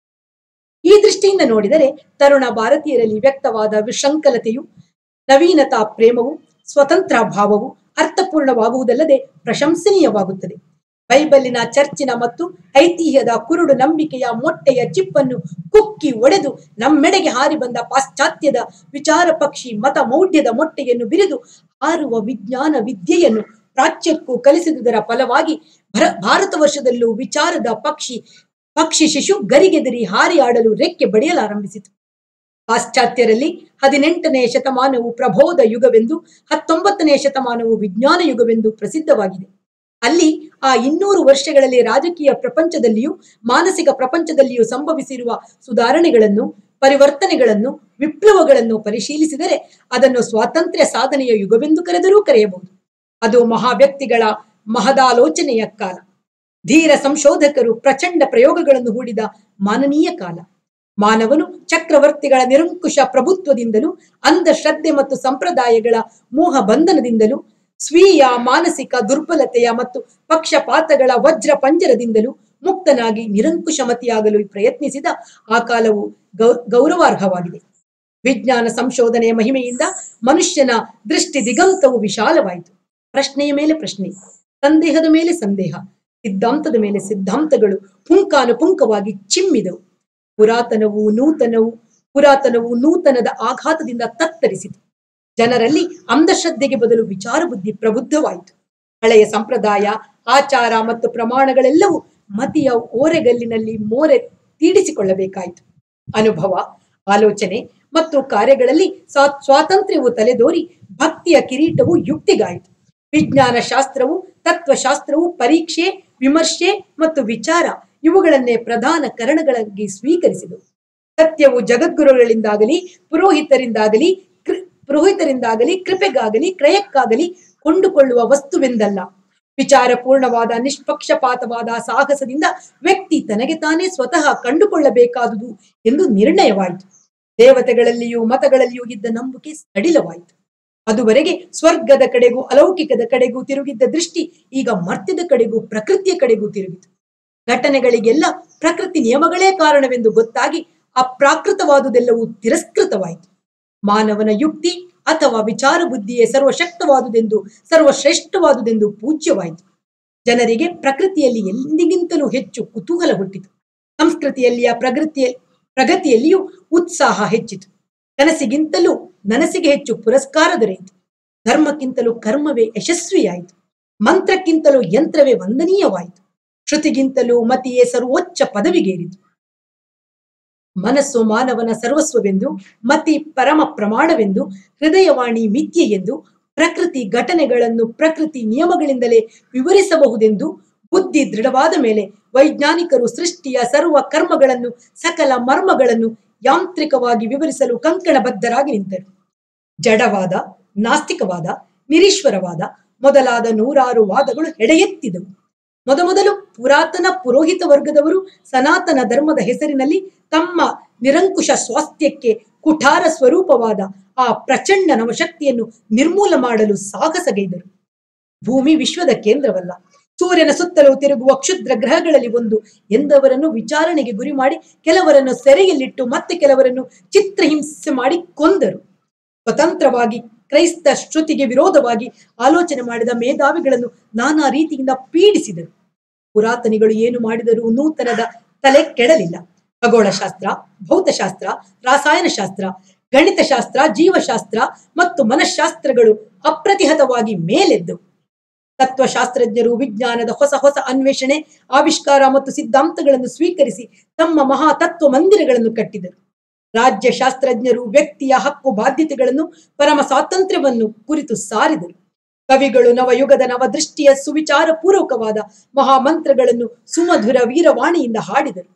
ಈ ದೃಷ್ಟಿಯಿಂದ ನೋಡಿದರೆ ತರುಣ ಭಾರತೀಯರಲ್ಲಿ ವ್ಯಕ್ತವಾದ ವಿಶೃಂಖಲತೆಯು, ನವೀನತಾ ಪ್ರೇಮವು, ಸ್ವತಂತ್ರ ಭಾವವು ಅರ್ಥಪೂರ್ಣವಾಗುವುದಲ್ಲದೆ ಪ್ರಶಂಸನೀಯವಾಗುತ್ತದೆ. ಬೈಬಲಿನ ಚರ್ಚಿನ ಮತ್ತು ಐತಿಹ್ಯದ ಕುರುಡು ನಂಬಿಕೆಯ ಮೊಟ್ಟೆಯ ಚಿಪ್ಪನ್ನು ಕುಕ್ಕಿ ಒಡೆದು ನಮ್ಮೆಡೆಗೆ ಹಾರಿ ಬಂದ ಪಾಶ್ಚಾತ್ಯದ ವಿಚಾರ ಪಕ್ಷಿ ಮತ ಮೌಢ್ಯದ ಮೊಟ್ಟೆಯನ್ನು ಬಿರಿದು ಹಾರುವ ವಿಜ್ಞಾನ ವಿದ್ಯೆಯನ್ನು ಪ್ರಾಚ್ಯಕ್ಕೂ ಕಲಿಸಿದುದರ ಫಲವಾಗಿ ಭಾರತ ವರ್ಷದಲ್ಲೂ ವಿಚಾರದ ಪಕ್ಷಿ ಪಕ್ಷಿ ಶಿಶು ಗರಿಗೆದರಿ ಹಾರಿ ಆಡಲು ರೆಕ್ಕೆ ಬಡಿಯಲಾರಂಭಿಸಿತು. ಪಾಶ್ಚಾತ್ಯರಲ್ಲಿ ಹದಿನೆಂಟನೇ ಶತಮಾನವು ಪ್ರಬೋಧ ಯುಗವೆಂದು, ಹತ್ತೊಂಬತ್ತನೇ ಶತಮಾನವು ವಿಜ್ಞಾನ ಯುಗವೆಂದು ಪ್ರಸಿದ್ಧವಾಗಿದೆ. ಅಲ್ಲಿ ಆ ಇನ್ನೂರು ವರ್ಷಗಳಲ್ಲಿ ರಾಜಕೀಯ ಪ್ರಪಂಚದಲ್ಲಿಯೂ ಮಾನಸಿಕ ಪ್ರಪಂಚದಲ್ಲಿಯೂ ಸಂಭವಿಸಿರುವ ಸುಧಾರಣೆಗಳನ್ನು, ಪರಿವರ್ತನೆಗಳನ್ನು, ವಿಪ್ಲವಗಳನ್ನು ಪರಿಶೀಲಿಸಿದರೆ ಅದನ್ನು ಸ್ವಾತಂತ್ರ್ಯ ಸಾಧನೆಯ ಯುಗವೆಂದು ಕರೆದರೂ ಕರೆಯಬಹುದು. ಅದು ಮಹಾವ್ಯಕ್ತಿಗಳ ಮಹದಾಲೋಚನೆಯ ಕಾಲ, ಧೀರ ಸಂಶೋಧಕರು ಪ್ರಚಂಡ ಪ್ರಯೋಗಗಳನ್ನು ಹೂಡಿದ ಮಾನನೀಯ ಕಾಲ. ಮಾನವನು ಚಕ್ರವರ್ತಿಗಳ ನಿರಂಕುಶ ಪ್ರಭುತ್ವದಿಂದಲೂ ಅಂಧಶ್ರದ್ಧೆ ಮತ್ತು ಸಂಪ್ರದಾಯಗಳ ಮೋಹ ಬಂಧನದಿಂದಲೂ ಸ್ವೀಯ ಮಾನಸಿಕ ದುರ್ಬಲತೆಯ ಮತ್ತು ಪಕ್ಷಪಾತಗಳ ವಜ್ರ ಪಂಜರದಿಂದಲೂ ಮುಕ್ತನಾಗಿ ನಿರಂಕುಶಮತಿಯಾಗಲು ಪ್ರಯತ್ನಿಸಿದ ಆ ಕಾಲವು ಗೌ ಗೌರವಾರ್ಹವಾಗಿದೆ. ವಿಜ್ಞಾನ ಸಂಶೋಧನೆಯ ಮಹಿಮೆಯಿಂದ ಮನುಷ್ಯನ ದೃಷ್ಟಿ ದಿಗಂತವು ವಿಶಾಲವಾಯಿತು. ಪ್ರಶ್ನೆಯ ಮೇಲೆ ಪ್ರಶ್ನೆ, ಸಂದೇಹದ ಮೇಲೆ ಸಂದೇಹ, ಸಿದ್ಧಾಂತದ ಮೇಲೆ ಸಿದ್ಧಾಂತಗಳು ಪುಂಕಾನುಪುಂಕವಾಗಿ ಚಿಮ್ಮಿದವು. ಪುರಾತನವು ನೂತನವು ಪುರಾತನವು ನೂತನದ ಆಘಾತದಿಂದ ತತ್ತರಿಸಿತು. ಜನರಲ್ಲಿ ಅಂಧಶ್ರದ್ಧೆಗೆ ಬದಲು ವಿಚಾರ ಬುದ್ಧಿ ಪ್ರಬುದ್ಧವಾಯಿತು. ಹಳೆಯ ಸಂಪ್ರದಾಯ, ಆಚಾರ ಮತ್ತು ಪ್ರಮಾಣಗಳೆಲ್ಲವೂ ಮತಿಯ ಓರೆಗಲ್ಲಿನಲ್ಲಿ ಮೋರೆ ತೀಡಿಸಿಕೊಳ್ಳಬೇಕಾಯಿತು. ಅನುಭವ, ಆಲೋಚನೆ ಮತ್ತು ಕಾರ್ಯಗಳಲ್ಲಿ ಸ್ವಾತಂತ್ರ್ಯವು ತಲೆದೋರಿ ಭಕ್ತಿಯ ಕಿರೀಟವು ಯುಕ್ತಿಗಾಯಿತು. ವಿಜ್ಞಾನ ಶಾಸ್ತ್ರವು, ತತ್ವಶಾಸ್ತ್ರವು ಪರೀಕ್ಷೆ, ವಿಮರ್ಶೆ ಮತ್ತು ವಿಚಾರ ಇವುಗಳನ್ನೇ ಪ್ರಧಾನ ಕರಣಗಳಾಗಿ ಸ್ವೀಕರಿಸಿದವು. ಸತ್ಯವು ಜಗದ್ಗುರುಗಳಿಂದಾಗಲಿ ಪುರೋಹಿತರಿಂದಾಗಲಿ ಪುರೋಹಿತರಿಂದಾಗಲಿ ಕೃಪೆಗಾಗಲಿ ಕ್ರಯಕ್ಕಾಗಲಿ ಕೊಂಡುಕೊಳ್ಳುವ ವಸ್ತುವೆಂದಲ್ಲ. ವಿಚಾರಪೂರ್ಣವಾದ ನಿಷ್ಪಕ್ಷಪಾತವಾದ ಸಾಹಸದಿಂದ ವ್ಯಕ್ತಿ ತನಗೆ ತಾನೇ ಸ್ವತಃ ಕಂಡುಕೊಳ್ಳಬೇಕಾದುದು ಎಂದು ನಿರ್ಣಯವಾಯಿತು. ದೇವತೆಗಳಲ್ಲಿಯೂ ಮತಗಳಲ್ಲಿಯೂ ಇದ್ದ ನಂಬಿಕೆ ಸಡಿಲವಾಯಿತು. ಅದುವರೆಗೆ ಸ್ವರ್ಗದ ಕಡೆಗೂ ಅಲೌಕಿಕದ ಕಡೆಗೂ ತಿರುಗಿದ್ದ ದೃಷ್ಟಿ ಈಗ ಮರ್ತ್ಯದ ಕಡೆಗೂ ಪ್ರಕೃತಿಯ ಕಡೆಗೂ ತಿರುಗಿತು. ಘಟನೆಗಳಿಗೆಲ್ಲ ಪ್ರಕೃತಿ ನಿಯಮಗಳೇ ಕಾರಣವೆಂದು ಗೊತ್ತಾಗಿ ಅಪ್ರಾಕೃತವಾದುದೆಲ್ಲವೂ ತಿರಸ್ಕೃತವಾಯಿತು. ಮಾನವನ ಯುಕ್ತಿ ಅಥವಾ ವಿಚಾರ ಬುದ್ಧಿಯೇ ಸರ್ವಶಕ್ತವಾದುದೆಂದು ಸರ್ವಶ್ರೇಷ್ಠವಾದುದೆಂದು ಪೂಜ್ಯವಾಯಿತು. ಜನರಿಗೆ ಪ್ರಕೃತಿಯಲ್ಲಿ ಎಂದಿಗಿಂತಲೂ ಹೆಚ್ಚು ಕುತೂಹಲ ಹುಟ್ಟಿತು. ಸಂಸ್ಕೃತಿಯಲ್ಲಿಯ ಪ್ರಗತಿಯ ಪ್ರಗತಿಯಲ್ಲಿಯೂ ಉತ್ಸಾಹ ಹೆಚ್ಚಿತು. ಕನಸಿಗಿಂತಲೂ ನನಸಿಗೆ ಹೆಚ್ಚು ಪುರಸ್ಕಾರ ದೊರೆಯಿತು. ಧರ್ಮಕ್ಕಿಂತಲೂ ಕರ್ಮವೇ ಯಶಸ್ವಿಯಾಯಿತು. ಮಂತ್ರಕ್ಕಿಂತಲೂ ಯಂತ್ರವೇ ವಂದನೀಯವಾಯಿತು. ಶ್ರುತಿಗಿಂತಲೂ ಮತಿಯೇ ಸರ್ವೋಚ್ಚ ಪದವಿಗೇರಿತು. ಮನಸ್ಸು ಮಾನವನ ಸರ್ವಸ್ವವೆಂದು, ಮತಿ ಪರಮ ಪ್ರಮಾಣವೆಂದು, ಹೃದಯವಾಣಿ ಮಿಥ್ಯೆ ಎಂದು, ಪ್ರಕೃತಿ ಘಟನೆಗಳನ್ನು ಪ್ರಕೃತಿ ನಿಯಮಗಳಿಂದಲೇ ವಿವರಿಸಬಹುದೆಂದು ಬುದ್ಧಿ ದೃಢವಾದ ಮೇಲೆ ವೈಜ್ಞಾನಿಕರು ಸೃಷ್ಟಿಯ ಸರ್ವ ಕರ್ಮಗಳನ್ನು, ಸಕಲ ಮರ್ಮಗಳನ್ನು ಯಾಂತ್ರಿಕವಾಗಿ ವಿವರಿಸಲು ಕಂಕಣಬದ್ಧರಾಗಿ ನಿಂತರು. ಜಡವಾದ, ನಾಸ್ತಿಕವಾದ, ನಿರೀಶ್ವರವಾದ ಮೊದಲಾದ ನೂರಾರು ವಾದಗಳು ಎಡೆಯೆತ್ತಿದವು. ಮೊದಮೊದಲು ಪುರಾತನ ಪುರೋಹಿತ ವರ್ಗದವರು ಸನಾತನ ಧರ್ಮದ ಹೆಸರಿನಲ್ಲಿ ತಮ್ಮ ನಿರಂಕುಶ ಸ್ವಾಸ್ಥ್ಯಕ್ಕೆ ಕುಠಾರ ಸ್ವರೂಪವಾದ ಆ ಪ್ರಚಂಡ ನವಶಕ್ತಿಯನ್ನು ನಿರ್ಮೂಲ ಮಾಡಲು ಸಾಹಸಗೈದರು. ಭೂಮಿ ವಿಶ್ವದ ಕೇಂದ್ರವಲ್ಲ, ಸೂರ್ಯನ ಸುತ್ತಲೂ ತಿರುಗುವ ಕ್ಷುದ್ರ ಗ್ರಹಗಳಲ್ಲಿ ಒಂದು ಎಂದವರನ್ನು ವಿಚಾರಣೆಗೆ ಗುರಿ ಮಾಡಿ ಕೆಲವರನ್ನು ಸೆರೆಯಲ್ಲಿಟ್ಟು ಮತ್ತೆ ಕೆಲವರನ್ನು ಚಿತ್ರಹಿಂಸೆ ಮಾಡಿ ಕೊಂದರು. ಸ್ವತಂತ್ರವಾಗಿ ಕ್ರೈಸ್ತ ಶ್ರುತಿಗೆ ವಿರೋಧವಾಗಿ ಆಲೋಚನೆ ಮಾಡಿದ ಮೇಧಾವಿಗಳನ್ನು ನಾನಾ ರೀತಿಯಿಂದ ಪೀಡಿಸಿದರು. ಪುರಾತನಿಗಳು ಏನು ಮಾಡಿದರೂ ನೂತನದ ತಲೆ ಕೆಡಲಿಲ್ಲ. ಖಗೋಳಶಾಸ್ತ್ರ, ಭೌತಶಾಸ್ತ್ರ, ರಾಸಾಯನಶಾಸ್ತ್ರ, ಗಣಿತಶಾಸ್ತ್ರ, ಜೀವಶಾಸ್ತ್ರ ಮತ್ತು ಮನಃಶಾಸ್ತ್ರಗಳು ಅಪ್ರತಿಹತವಾಗಿ ಮೇಲೆದ್ದವು. ತತ್ವಶಾಸ್ತ್ರಜ್ಞರು ವಿಜ್ಞಾನದ ಹೊಸ ಹೊಸ ಅನ್ವೇಷಣೆ, ಆವಿಷ್ಕಾರ ಮತ್ತು ಸಿದ್ಧಾಂತಗಳನ್ನು ಸ್ವೀಕರಿಸಿ ತಮ್ಮ ಮಹಾ ತತ್ವ ಮಂದಿರಗಳನ್ನು ಕಟ್ಟಿದರು. ರಾಜ್ಯಶಾಸ್ತ್ರಜ್ಞರು ವ್ಯಕ್ತಿಯ ಹಕ್ಕು ಬಾಧ್ಯತೆಗಳನ್ನು, ಪರಮ ಸ್ವಾತಂತ್ರ್ಯವನ್ನು ಕುರಿತು ಸಾರಿದರು. ಕವಿಗಳು ನವಯುಗದ ನವದೃಷ್ಟಿಯ ಸುವಿಚಾರ ಪೂರ್ವಕವಾದ ಮಹಾಮಂತ್ರಗಳನ್ನು ಸುಮಧುರ ವೀರವಾಣಿಯಿಂದ ಹಾಡಿದರು.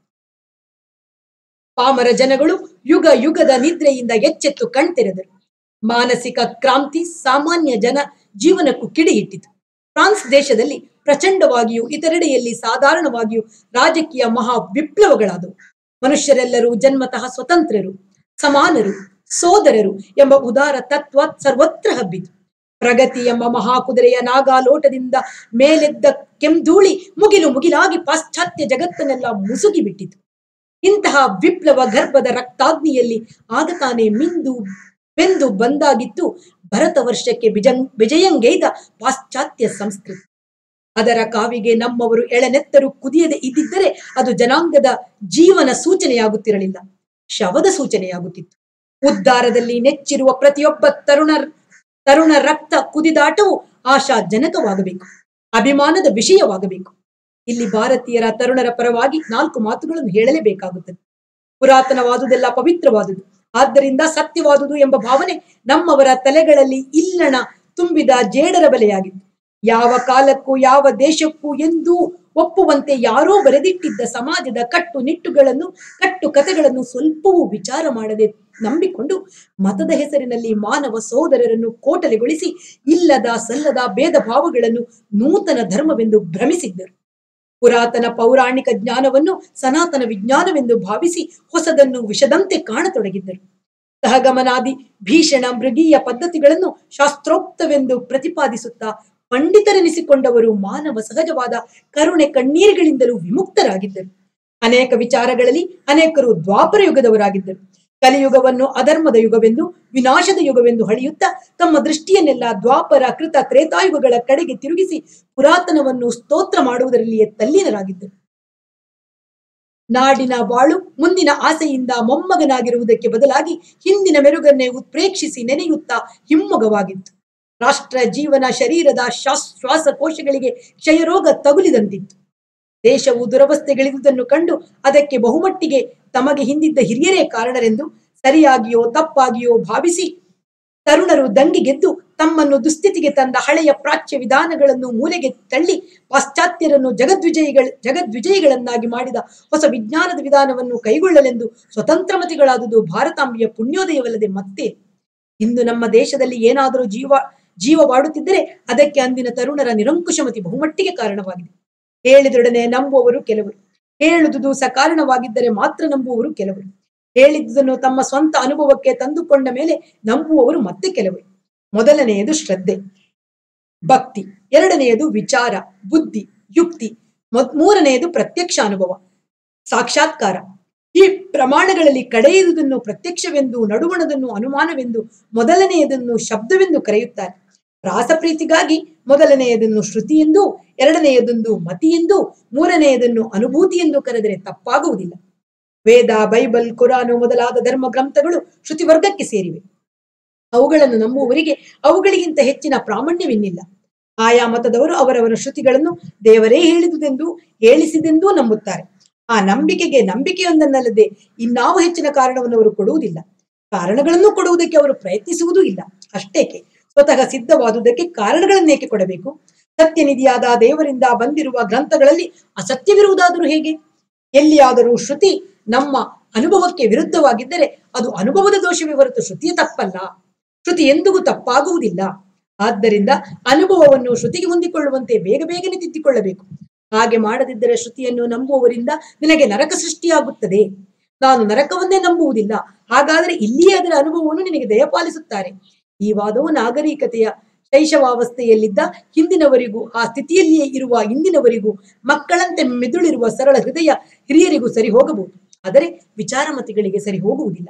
ಪಾಮರ ಜನಗಳು ಯುಗ ಯುಗದ ನಿದ್ರೆಯಿಂದ ಎಚ್ಚೆತ್ತು ಕಣ್ತೆರೆದರು. ಮಾನಸಿಕ ಕ್ರಾಂತಿ ಸಾಮಾನ್ಯ ಜನ ಜೀವನಕ್ಕೂ ಕಿಡಿಯಿಟ್ಟಿತು. ಫ್ರಾನ್ಸ್ ದೇಶದಲ್ಲಿ ಪ್ರಚಂಡವಾಗಿಯೂ ಇತರೆಡೆಯಲ್ಲಿ ಸಾಧಾರಣವಾಗಿಯೂ ರಾಜಕೀಯ ಮಹಾ ವಿಪ್ಲವಗಳಾದವು. ಮನುಷ್ಯರೆಲ್ಲರೂ ಜನ್ಮತಃ ಸ್ವತಂತ್ರರು, ಸಮಾನರು, ಸೋದರರು ಎಂಬ ಉದಾರ ತತ್ವ ಸರ್ವತ್ರ ಹಬ್ಬಿತು. ಪ್ರಗತಿ ಎಂಬ ಮಹಾಕುದುರೆಯ ನಾಗಾಲೋಟದಿಂದ ಮೇಲೆದ್ದ ಕೆಂಧೂಳಿ ಮುಗಿಲು ಮುಗಿಲಾಗಿ ಪಾಶ್ಚಾತ್ಯ ಜಗತ್ತನ್ನೆಲ್ಲ ಮುಸುಗಿಬಿಟ್ಟಿತು. ಇಂತಹ ವಿಪ್ಲವ ಗರ್ಭದ ರಕ್ತಾಗ್ನಿಯಲ್ಲಿ ಆಗ ತಾನೇ ಮಿಂದು ಬೆಂದು ಬಂದಾಗಿತ್ತು ಭರತ ವರ್ಷಕ್ಕೆ ಬಿಜಂ ವಿಜಯಂಗೈದ ಪಾಶ್ಚಾತ್ಯ ಸಂಸ್ಕೃತಿ. ಅದರ ಕಾವಿಗೆ ನಮ್ಮವರು ಎಳೆನೆತ್ತರು ಕುದಿಯದೆ ಇದ್ದಿದ್ದರೆ ಅದು ಜನಾಂಗದ ಜೀವನ ಸೂಚನೆಯಾಗುತ್ತಿರಲಿಲ್ಲ, ಶವದ ಸೂಚನೆಯಾಗುತ್ತಿತ್ತು. ಉದ್ಧಾರದಲ್ಲಿ ನೆಚ್ಚಿರುವ ಪ್ರತಿಯೊಬ್ಬ ತರುಣ ತರುಣ ರಕ್ತ ಕುದಿದಾಟವು ಆಶಾಜನಕವಾಗಬೇಕು, ಅಭಿಮಾನದ ವಿಷಯವಾಗಬೇಕು. ಇಲ್ಲಿ ಭಾರತೀಯರ ತರುಣರ ಪರವಾಗಿ ನಾಲ್ಕು ಮಾತುಗಳನ್ನು ಹೇಳಲೇಬೇಕಾಗುತ್ತದೆ. ಪುರಾತನವಾದುದೆಲ್ಲ ಪವಿತ್ರವಾದುದು, ಆದ್ದರಿಂದ ಸತ್ಯವಾದುದು ಎಂಬ ಭಾವನೆ ನಮ್ಮವರ ತಲೆಗಳಲ್ಲಿ ಇಲ್ಲಣ ತುಂಬಿದ ಜೇಡರ ಬಲೆಯಾಗಿತ್ತು. ಯಾವ ಕಾಲಕ್ಕೂ ಯಾವ ದೇಶಕ್ಕೂ ಎಂದೂ ಒಪ್ಪುವಂತೆ ಯಾರೋ ಬರೆದಿಟ್ಟಿದ್ದ ಸಮಾಜದ ಕಟ್ಟು ನಿಟ್ಟುಗಳನ್ನು ಕಟ್ಟು ಕಥೆಗಳನ್ನು ಸ್ವಲ್ಪವೂ ವಿಚಾರ ಮಾಡದೆ ನಂಬಿಕೊಂಡು ಮತದ ಹೆಸರಿನಲ್ಲಿ ಮಾನವ ಸೋದರರನ್ನು ಕೋಟಲೆಗೊಳಿಸಿ ಇಲ್ಲದ ಸಲ್ಲದ ಭೇದ ಭಾವಗಳನ್ನು ನೂತನ ಧರ್ಮವೆಂದು ಭ್ರಮಿಸಿದ್ದರು. ಪುರಾತನ ಪೌರಾಣಿಕ ಜ್ಞಾನವನ್ನು ಸನಾತನ ವಿಜ್ಞಾನವೆಂದು ಭಾವಿಸಿ ಹೊಸದನ್ನು ವಿಷದಂತೆ ಕಾಣತೊಡಗಿದ್ದರು. ಸಹಗಮನಾದಿ ಭೀಷಣ ಮೃಗೀಯ ಪದ್ಧತಿಗಳನ್ನು ಶಾಸ್ತ್ರೋಕ್ತವೆಂದು ಪ್ರತಿಪಾದಿಸುತ್ತಾ ಪಂಡಿತರೆನಿಸಿಕೊಂಡವರು ಮಾನವ ಸಹಜವಾದ ಕರುಣೆ ಕಣ್ಣೀರುಗಳಿಂದಲೂ ವಿಮುಕ್ತರಾಗಿದ್ದರು. ಅನೇಕ ವಿಚಾರಗಳಲ್ಲಿ ಅನೇಕರು ದ್ವಾಪರ ಯುಗದವರಾಗಿದ್ದರು. ಕಲಿಯುಗವನ್ನು ಅಧರ್ಮದ ಯುಗವೆಂದು ವಿನಾಶದ ಯುಗವೆಂದು ಹಳೆಯುತ್ತಾ ತಮ್ಮ ದೃಷ್ಟಿಯನ್ನೆಲ್ಲ ದ್ವಾಪರ ಕೃತ ತ್ರೇತಾಯುಗಗಳ ಕಡೆಗೆ ತಿರುಗಿಸಿ ಪುರಾತನವನ್ನು ಸ್ತೋತ್ರ ಮಾಡುವುದರಲ್ಲಿಯೇ ತಲ್ಲೀನರಾಗಿದ್ದರು. ನಾಡಿನ ಬಾಳು ಮುಂದಿನ ಆಸೆಯಿಂದ ಮೊಮ್ಮಗನಾಗಿರುವುದಕ್ಕೆ ಬದಲಾಗಿ ಹಿಂದಿನ ಮೆರುಗನ್ನೇ ಉತ್ಪ್ರೇಕ್ಷಿಸಿ ನೆನೆಯುತ್ತಾ ಹಿಮ್ಮೊಗವಾಗಿತ್ತು. ರಾಷ್ಟ್ರ ಜೀವನ ಶರೀರದ ಶ್ವಾಸಕೋಶಗಳಿಗೆ ಕ್ಷಯರೋಗ ತಗುಲಿದಂತಿತ್ತು. ದೇಶವು ದುರವಸ್ಥೆಗಳಿರುವುದನ್ನು ಕಂಡು ಅದಕ್ಕೆ ಬಹುಮಟ್ಟಿಗೆ ತಮಗೆ ಹಿಂದಿದ್ದ ಹಿರಿಯರೇ ಕಾರಣರೆಂದು ಸರಿಯಾಗಿಯೋ ತಪ್ಪಾಗಿಯೋ ಭಾವಿಸಿ ತರುಣರು ದಂಗೆಗೆದ್ದು ತಮ್ಮನ್ನು ದುಸ್ಥಿತಿಗೆ ತಂದ ಹಳೆಯ ಪ್ರಾಚ್ಯ ವಿಧಾನಗಳನ್ನು ಮೂಲೆಗೆ ತಳ್ಳಿ ಪಾಶ್ಚಾತ್ಯರನ್ನು ಜಗದ್ವಿಜಯಿಗಳ ಜಗದ್ವಿಜಯಿಗಳನ್ನಾಗಿ ಮಾಡಿದ ಹೊಸ ವಿಜ್ಞಾನದ ವಿಧಾನವನ್ನು ಕೈಗೊಳ್ಳಲೆಂದು ಸ್ವತಂತ್ರ ಮತಿಗಳಾದುದು ಭಾರತಾಂಬೆಯ ಪುಣ್ಯೋದಯವಲ್ಲದೆ ಮತ್ತೆ. ಇಂದು ನಮ್ಮ ದೇಶದಲ್ಲಿ ಏನಾದರೂ ಜೀವ ಜೀವವಾಡುತ್ತಿದ್ದರೆ ಅದಕ್ಕೆ ಅಂದಿನ ತರುಣರ ನಿರಂಕುಶಮತಿ ಬಹುಮಟ್ಟಿಗೆ ಕಾರಣವಾಗಿದೆ. ಹೇಳಿದೊಡನೆ ನಂಬುವವರು ಕೆಲವರು, ಹೇಳುವುದು ಸಕಾರಣವಾಗಿದ್ದರೆ ಮಾತ್ರ ನಂಬುವವರು ಕೆಲವರು, ಹೇಳಿದುದನ್ನು ತಮ್ಮ ಸ್ವಂತ ಅನುಭವಕ್ಕೆ ತಂದುಕೊಂಡ ಮೇಲೆ ನಂಬುವವರು ಮತ್ತೆ ಕೆಲವರು. ಮೊದಲನೆಯದು ಶ್ರದ್ಧೆ, ಭಕ್ತಿ. ಎರಡನೆಯದು ವಿಚಾರ, ಬುದ್ಧಿ, ಯುಕ್ತಿ. ಮೂರನೆಯದು ಪ್ರತ್ಯಕ್ಷ ಅನುಭವ, ಸಾಕ್ಷಾತ್ಕಾರ. ಈ ಪ್ರಮಾಣಗಳಲ್ಲಿ ಕಡೆಯುವುದನ್ನು ಪ್ರತ್ಯಕ್ಷವೆಂದು, ನಡುವಣದನ್ನು ಅನುಮಾನವೆಂದು, ಮೊದಲನೆಯದನ್ನು ಶಬ್ದವೆಂದು ಕರೆಯುತ್ತಾರೆ. ರಾಸಪ್ರೀತಿಗಾಗಿ ಮೊದಲನೆಯದನ್ನು ಶ್ರುತಿ ಎಂದು, ಎರಡನೆಯದೊಂದು ಮತಿ ಎಂದು, ಮೂರನೆಯದನ್ನು ಅನುಭೂತಿ ಎಂದು ಕರೆದರೆ ತಪ್ಪಾಗುವುದಿಲ್ಲ. ವೇದ, ಬೈಬಲ್, ಕುರಾನು ಮೊದಲಾದ ಧರ್ಮ ಗ್ರಂಥಗಳು ಶ್ರುತಿ ವರ್ಗಕ್ಕೆ ಸೇರಿವೆ. ಅವುಗಳನ್ನು ನಂಬುವವರಿಗೆ ಅವುಗಳಿಗಿಂತ ಹೆಚ್ಚಿನ ಪ್ರಾಮಾಣ್ಯವಿನ್ನಿಲ್ಲ. ಆಯಾ ಮತದವರು ಅವರವರ ಶ್ರುತಿಗಳನ್ನು ದೇವರೇ ಹೇಳಿದುದೆಂದು ಹೇಳಿಸಿದೆಂದೂ ನಂಬುತ್ತಾರೆ. ಆ ನಂಬಿಕೆಗೆ ನಂಬಿಕೆಯೊಂದನ್ನಲ್ಲದೆ ಇನ್ನಾವ ಹೆಚ್ಚಿನ ಕಾರಣವನ್ನು ಅವರು ಕೊಡುವುದಿಲ್ಲ. ಕಾರಣಗಳನ್ನು ಕೊಡುವುದಕ್ಕೆ ಅವರು ಪ್ರಯತ್ನಿಸುವುದೂ ಇಲ್ಲ. ಅಷ್ಟೇಕೆ ಸ್ವತಃ ಸಿದ್ಧವಾದುದಕ್ಕೆ ಕಾರಣಗಳನ್ನೇಕೆ ಕೊಡಬೇಕು? ಸತ್ಯನಿಧಿಯಾದ ದೇವರಿಂದ ಬಂದಿರುವ ಗ್ರಂಥಗಳಲ್ಲಿ ಅಸತ್ಯವಿರುವುದಾದರೂ ಹೇಗೆ? ಎಲ್ಲಿಯಾದರೂ ಶ್ರುತಿ ನಮ್ಮ ಅನುಭವಕ್ಕೆ ವಿರುದ್ಧವಾಗಿದ್ದರೆ ಅದು ಅನುಭವದ ದೋಷವೇ ಹೊರತು ಶ್ರುತಿಯ ತಪ್ಪಲ್ಲ. ಶ್ರುತಿ ಎಂದಿಗೂ ತಪ್ಪಾಗುವುದಿಲ್ಲ. ಆದ್ದರಿಂದ ಅನುಭವವನ್ನು ಶ್ರುತಿಗೆ ಹೊಂದಿಕೊಳ್ಳುವಂತೆ ಬೇಗ ಬೇಗನೆ ತಿದ್ದಿಕೊಳ್ಳಬೇಕು. ಹಾಗೆ ಮಾಡದಿದ್ದರೆ ಶ್ರುತಿಯನ್ನು ನಂಬುವವರಿಂದ ನಿನಗೆ ನರಕ ಸೃಷ್ಟಿಯಾಗುತ್ತದೆ. ನಾನು ನರಕವನ್ನೇ ನಂಬುವುದಿಲ್ಲ, ಹಾಗಾದರೆ ಇಲ್ಲಿಯೇ ಅದರ ಅನುಭವವನ್ನು ನಿನಗೆ ದಯಪಾಲಿಸುತ್ತಾರೆ. ಈ ವಾದವು ನಾಗರಿಕತೆಯ ಶೈಶವಾವಸ್ಥೆಯಲ್ಲಿದ್ದ ಹಿಂದಿನವರಿಗೂ ಆ ಸ್ಥಿತಿಯಲ್ಲಿಯೇ ಇರುವ ಇಂದಿನವರಿಗೂ ಮಕ್ಕಳಂತೆ ಮೆದುಳಿರುವ ಸರಳ ಹೃದಯ ಹಿರಿಯರಿಗೂ ಸರಿ ಹೋಗಬಹುದು, ಆದರೆ ವಿಚಾರಮತಿಗಳಿಗೆ ಸರಿ ಹೋಗುವುದಿಲ್ಲ,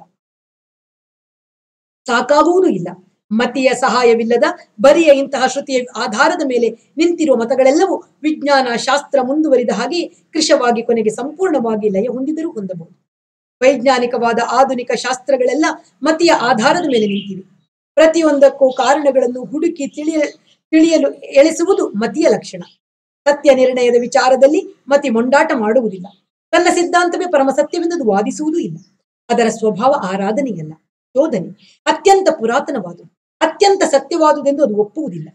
ಸಾಕಾಗುವುದೂ ಇಲ್ಲ. ಮತಿಯ ಸಹಾಯವಿಲ್ಲದ ಬರಿಯ ಇಂತಹ ಶ್ರುತಿಯ ಆಧಾರದ ಮೇಲೆ ನಿಂತಿರುವ ಮತಗಳೆಲ್ಲವೂ ವಿಜ್ಞಾನ ಶಾಸ್ತ್ರ ಮುಂದುವರಿದ ಹಾಗೆಯೇ ಕೃಶವಾಗಿ ಕೊನೆಗೆ ಸಂಪೂರ್ಣವಾಗಿ ಲಯ ಹೊಂದಿದರೂ ಹೊಂದಬಹುದು. ವೈಜ್ಞಾನಿಕವಾದ ಆಧುನಿಕ ಶಾಸ್ತ್ರಗಳೆಲ್ಲ ಮತಿಯ ಆಧಾರದ ಮೇಲೆ ನಿಂತಿವೆ. ಪ್ರತಿಯೊಂದಕ್ಕೂ ಕಾರಣಗಳನ್ನು ಹುಡುಕಿ ತಿಳಿಯ ತಿಳಿಯಲು ಎಳೆಸುವುದು ಮತಿಯ ಲಕ್ಷಣ. ಸತ್ಯ ನಿರ್ಣಯದ ವಿಚಾರದಲ್ಲಿ ಮತಿ ಮೊಂಡಾಟ ಮಾಡುವುದಿಲ್ಲ. ತನ್ನ ಸಿದ್ಧಾಂತವೇ ಪರಮ ಸತ್ಯವೆಂದು ವಾದಿಸುವುದೂ ಇಲ್ಲ. ಅದರ ಸ್ವಭಾವ ಆರಾಧನೆಯಲ್ಲ, ಶೋಧನೆ. ಅತ್ಯಂತ ಪುರಾತನವಾದುದು, ಅತ್ಯಂತ ಸತ್ಯವಾದುದೆಂದು ಅದು ಒಪ್ಪುವುದಿಲ್ಲ.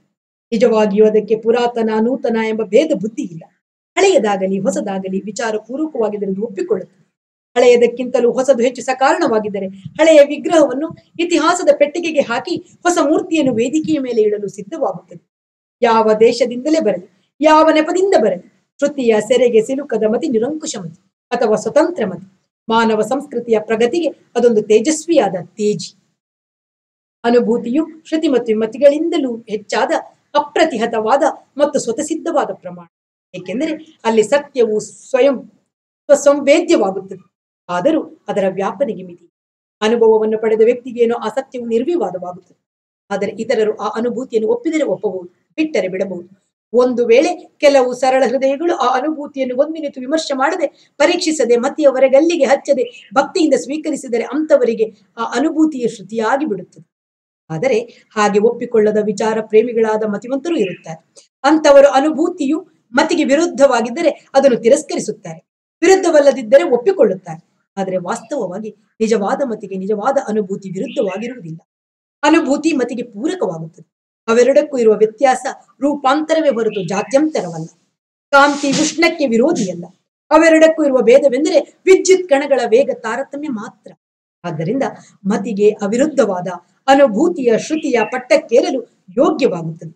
ನಿಜವಾಗಿಯೂ ಅದಕ್ಕೆ ಪುರಾತನ ನೂತನ ಎಂಬ ಭೇದ ಬುದ್ಧಿ ಇಲ್ಲ. ಹಳೆಯದಾಗಲಿ ಹೊಸದಾಗಲಿ ವಿಚಾರ ಪೂರ್ವಕವಾಗಿದ್ದರೆ ಒಪ್ಪಿಕೊಳ್ಳುತ್ತದೆ. ಹಳೆಯದಕ್ಕಿಂತಲೂ ಹೊಸದು ಹೆಚ್ಚು ಸಕಾರಣವಾಗಿದ್ದರೆ ಹಳೆಯ ವಿಗ್ರಹವನ್ನು ಇತಿಹಾಸದ ಪೆಟ್ಟಿಗೆಗೆ ಹಾಕಿ ಹೊಸ ಮೂರ್ತಿಯನ್ನು ವೇದಿಕೆಯ ಮೇಲೆ ಇಡಲು ಸಿದ್ಧವಾಗುತ್ತದೆ. ಯಾವ ದೇಶದಿಂದಲೇ ಬರಲಿ, ಯಾವ ನೆಪದಿಂದ ಬರಲಿ, ಶ್ರುತಿಯ ಸೆರೆಗೆ ಸಿಲುಕದ ಮತಿ ನಿರಂಕುಶ ಮತಿ ಅಥವಾ ಸ್ವತಂತ್ರ ಮತಿ. ಮಾನವ ಸಂಸ್ಕೃತಿಯ ಪ್ರಗತಿಗೆ ಅದೊಂದು ತೇಜಸ್ವಿಯಾದ ತೇಜಿ. ಅನುಭೂತಿಯು ಶ್ರುತಿ ಮತ್ತು ಮತಿಗಳಿಂದಲೂ ಹೆಚ್ಚಾದ ಅಪ್ರತಿಹತವಾದ ಮತ್ತು ಸ್ವತಸಿದ್ಧವಾದ ಪ್ರಮಾಣ. ಏಕೆಂದರೆ ಅಲ್ಲಿ ಸತ್ಯವು ಸ್ವಯಂ ಸಂವೇದ್ಯವಾಗುತ್ತದೆ. ಆದರೂ ಅದರ ವ್ಯಾಪನೆಗೆ ಮಿತಿ. ಅನುಭವವನ್ನು ಪಡೆದ ವ್ಯಕ್ತಿಗೇನೋ ಆ ಸತ್ಯವು ನಿರ್ವಿವಾದವಾಗುತ್ತದೆ. ಆದರೆ ಇತರರು ಆ ಅನುಭೂತಿಯನ್ನು ಒಪ್ಪಿದರೆ ಒಪ್ಪಬಹುದು, ಬಿಟ್ಟರೆ ಬಿಡಬಹುದು. ಒಂದು ವೇಳೆ ಕೆಲವು ಸರಳ ಹೃದಯಗಳು ಆ ಅನುಭೂತಿಯನ್ನು ಒಂದಿನಿತು ವಿಮರ್ಶೆ ಮಾಡದೆ, ಪರೀಕ್ಷಿಸದೆ, ಮತಿಯವರೆಗಲ್ಲಿಗೆ ಹಚ್ಚದೆ ಭಕ್ತಿಯಿಂದ ಸ್ವೀಕರಿಸಿದರೆ ಅಂಥವರಿಗೆ ಆ ಅನುಭೂತಿಯ ಶ್ರುತಿಯಾಗಿ ಬಿಡುತ್ತದೆ. ಆದರೆ ಹಾಗೆ ಒಪ್ಪಿಕೊಳ್ಳದ ವಿಚಾರ ಪ್ರೇಮಿಗಳಾದ ಮತಿವಂತರು ಇರುತ್ತಾರೆ. ಅಂಥವರು ಅನುಭೂತಿಯು ಮತಿಗೆ ವಿರುದ್ಧವಾಗಿದ್ದರೆ ಅದನ್ನು ತಿರಸ್ಕರಿಸುತ್ತಾರೆ, ವಿರುದ್ಧವಲ್ಲದಿದ್ದರೆ ಒಪ್ಪಿಕೊಳ್ಳುತ್ತಾರೆ. ಆದರೆ ವಾಸ್ತವವಾಗಿ ನಿಜವಾದ ಮತಿಗೆ ನಿಜವಾದ ಅನುಭೂತಿ ವಿರುದ್ಧವಾಗಿರುವುದಿಲ್ಲ. ಅನುಭೂತಿ ಮತಿಗೆ ಪೂರಕವಾಗುತ್ತದೆ. ಅವೆರಡಕ್ಕೂ ಇರುವ ವ್ಯತ್ಯಾಸ ರೂಪಾಂತರವೇ ಹೊರತು ಜಾತ್ಯಂತರವಲ್ಲ. ಕಾಂತಿ ಉಷ್ಣಕ್ಕೆ ವಿರೋಧಿಯಲ್ಲ. ಅವೆರಡಕ್ಕೂ ಇರುವ ಭೇದವೆಂದರೆ ವಿದ್ಯುತ್ ಕಣಗಳ ವೇಗ ತಾರತಮ್ಯ ಮಾತ್ರ. ಆದ್ದರಿಂದ ಮತಿಗೆ ಅವಿರುದ್ಧವಾದ ಅನುಭೂತಿಯ ಶ್ರುತಿಯ ಪಟ್ಟಕ್ಕೇರಲು ಯೋಗ್ಯವಾಗುತ್ತದೆ.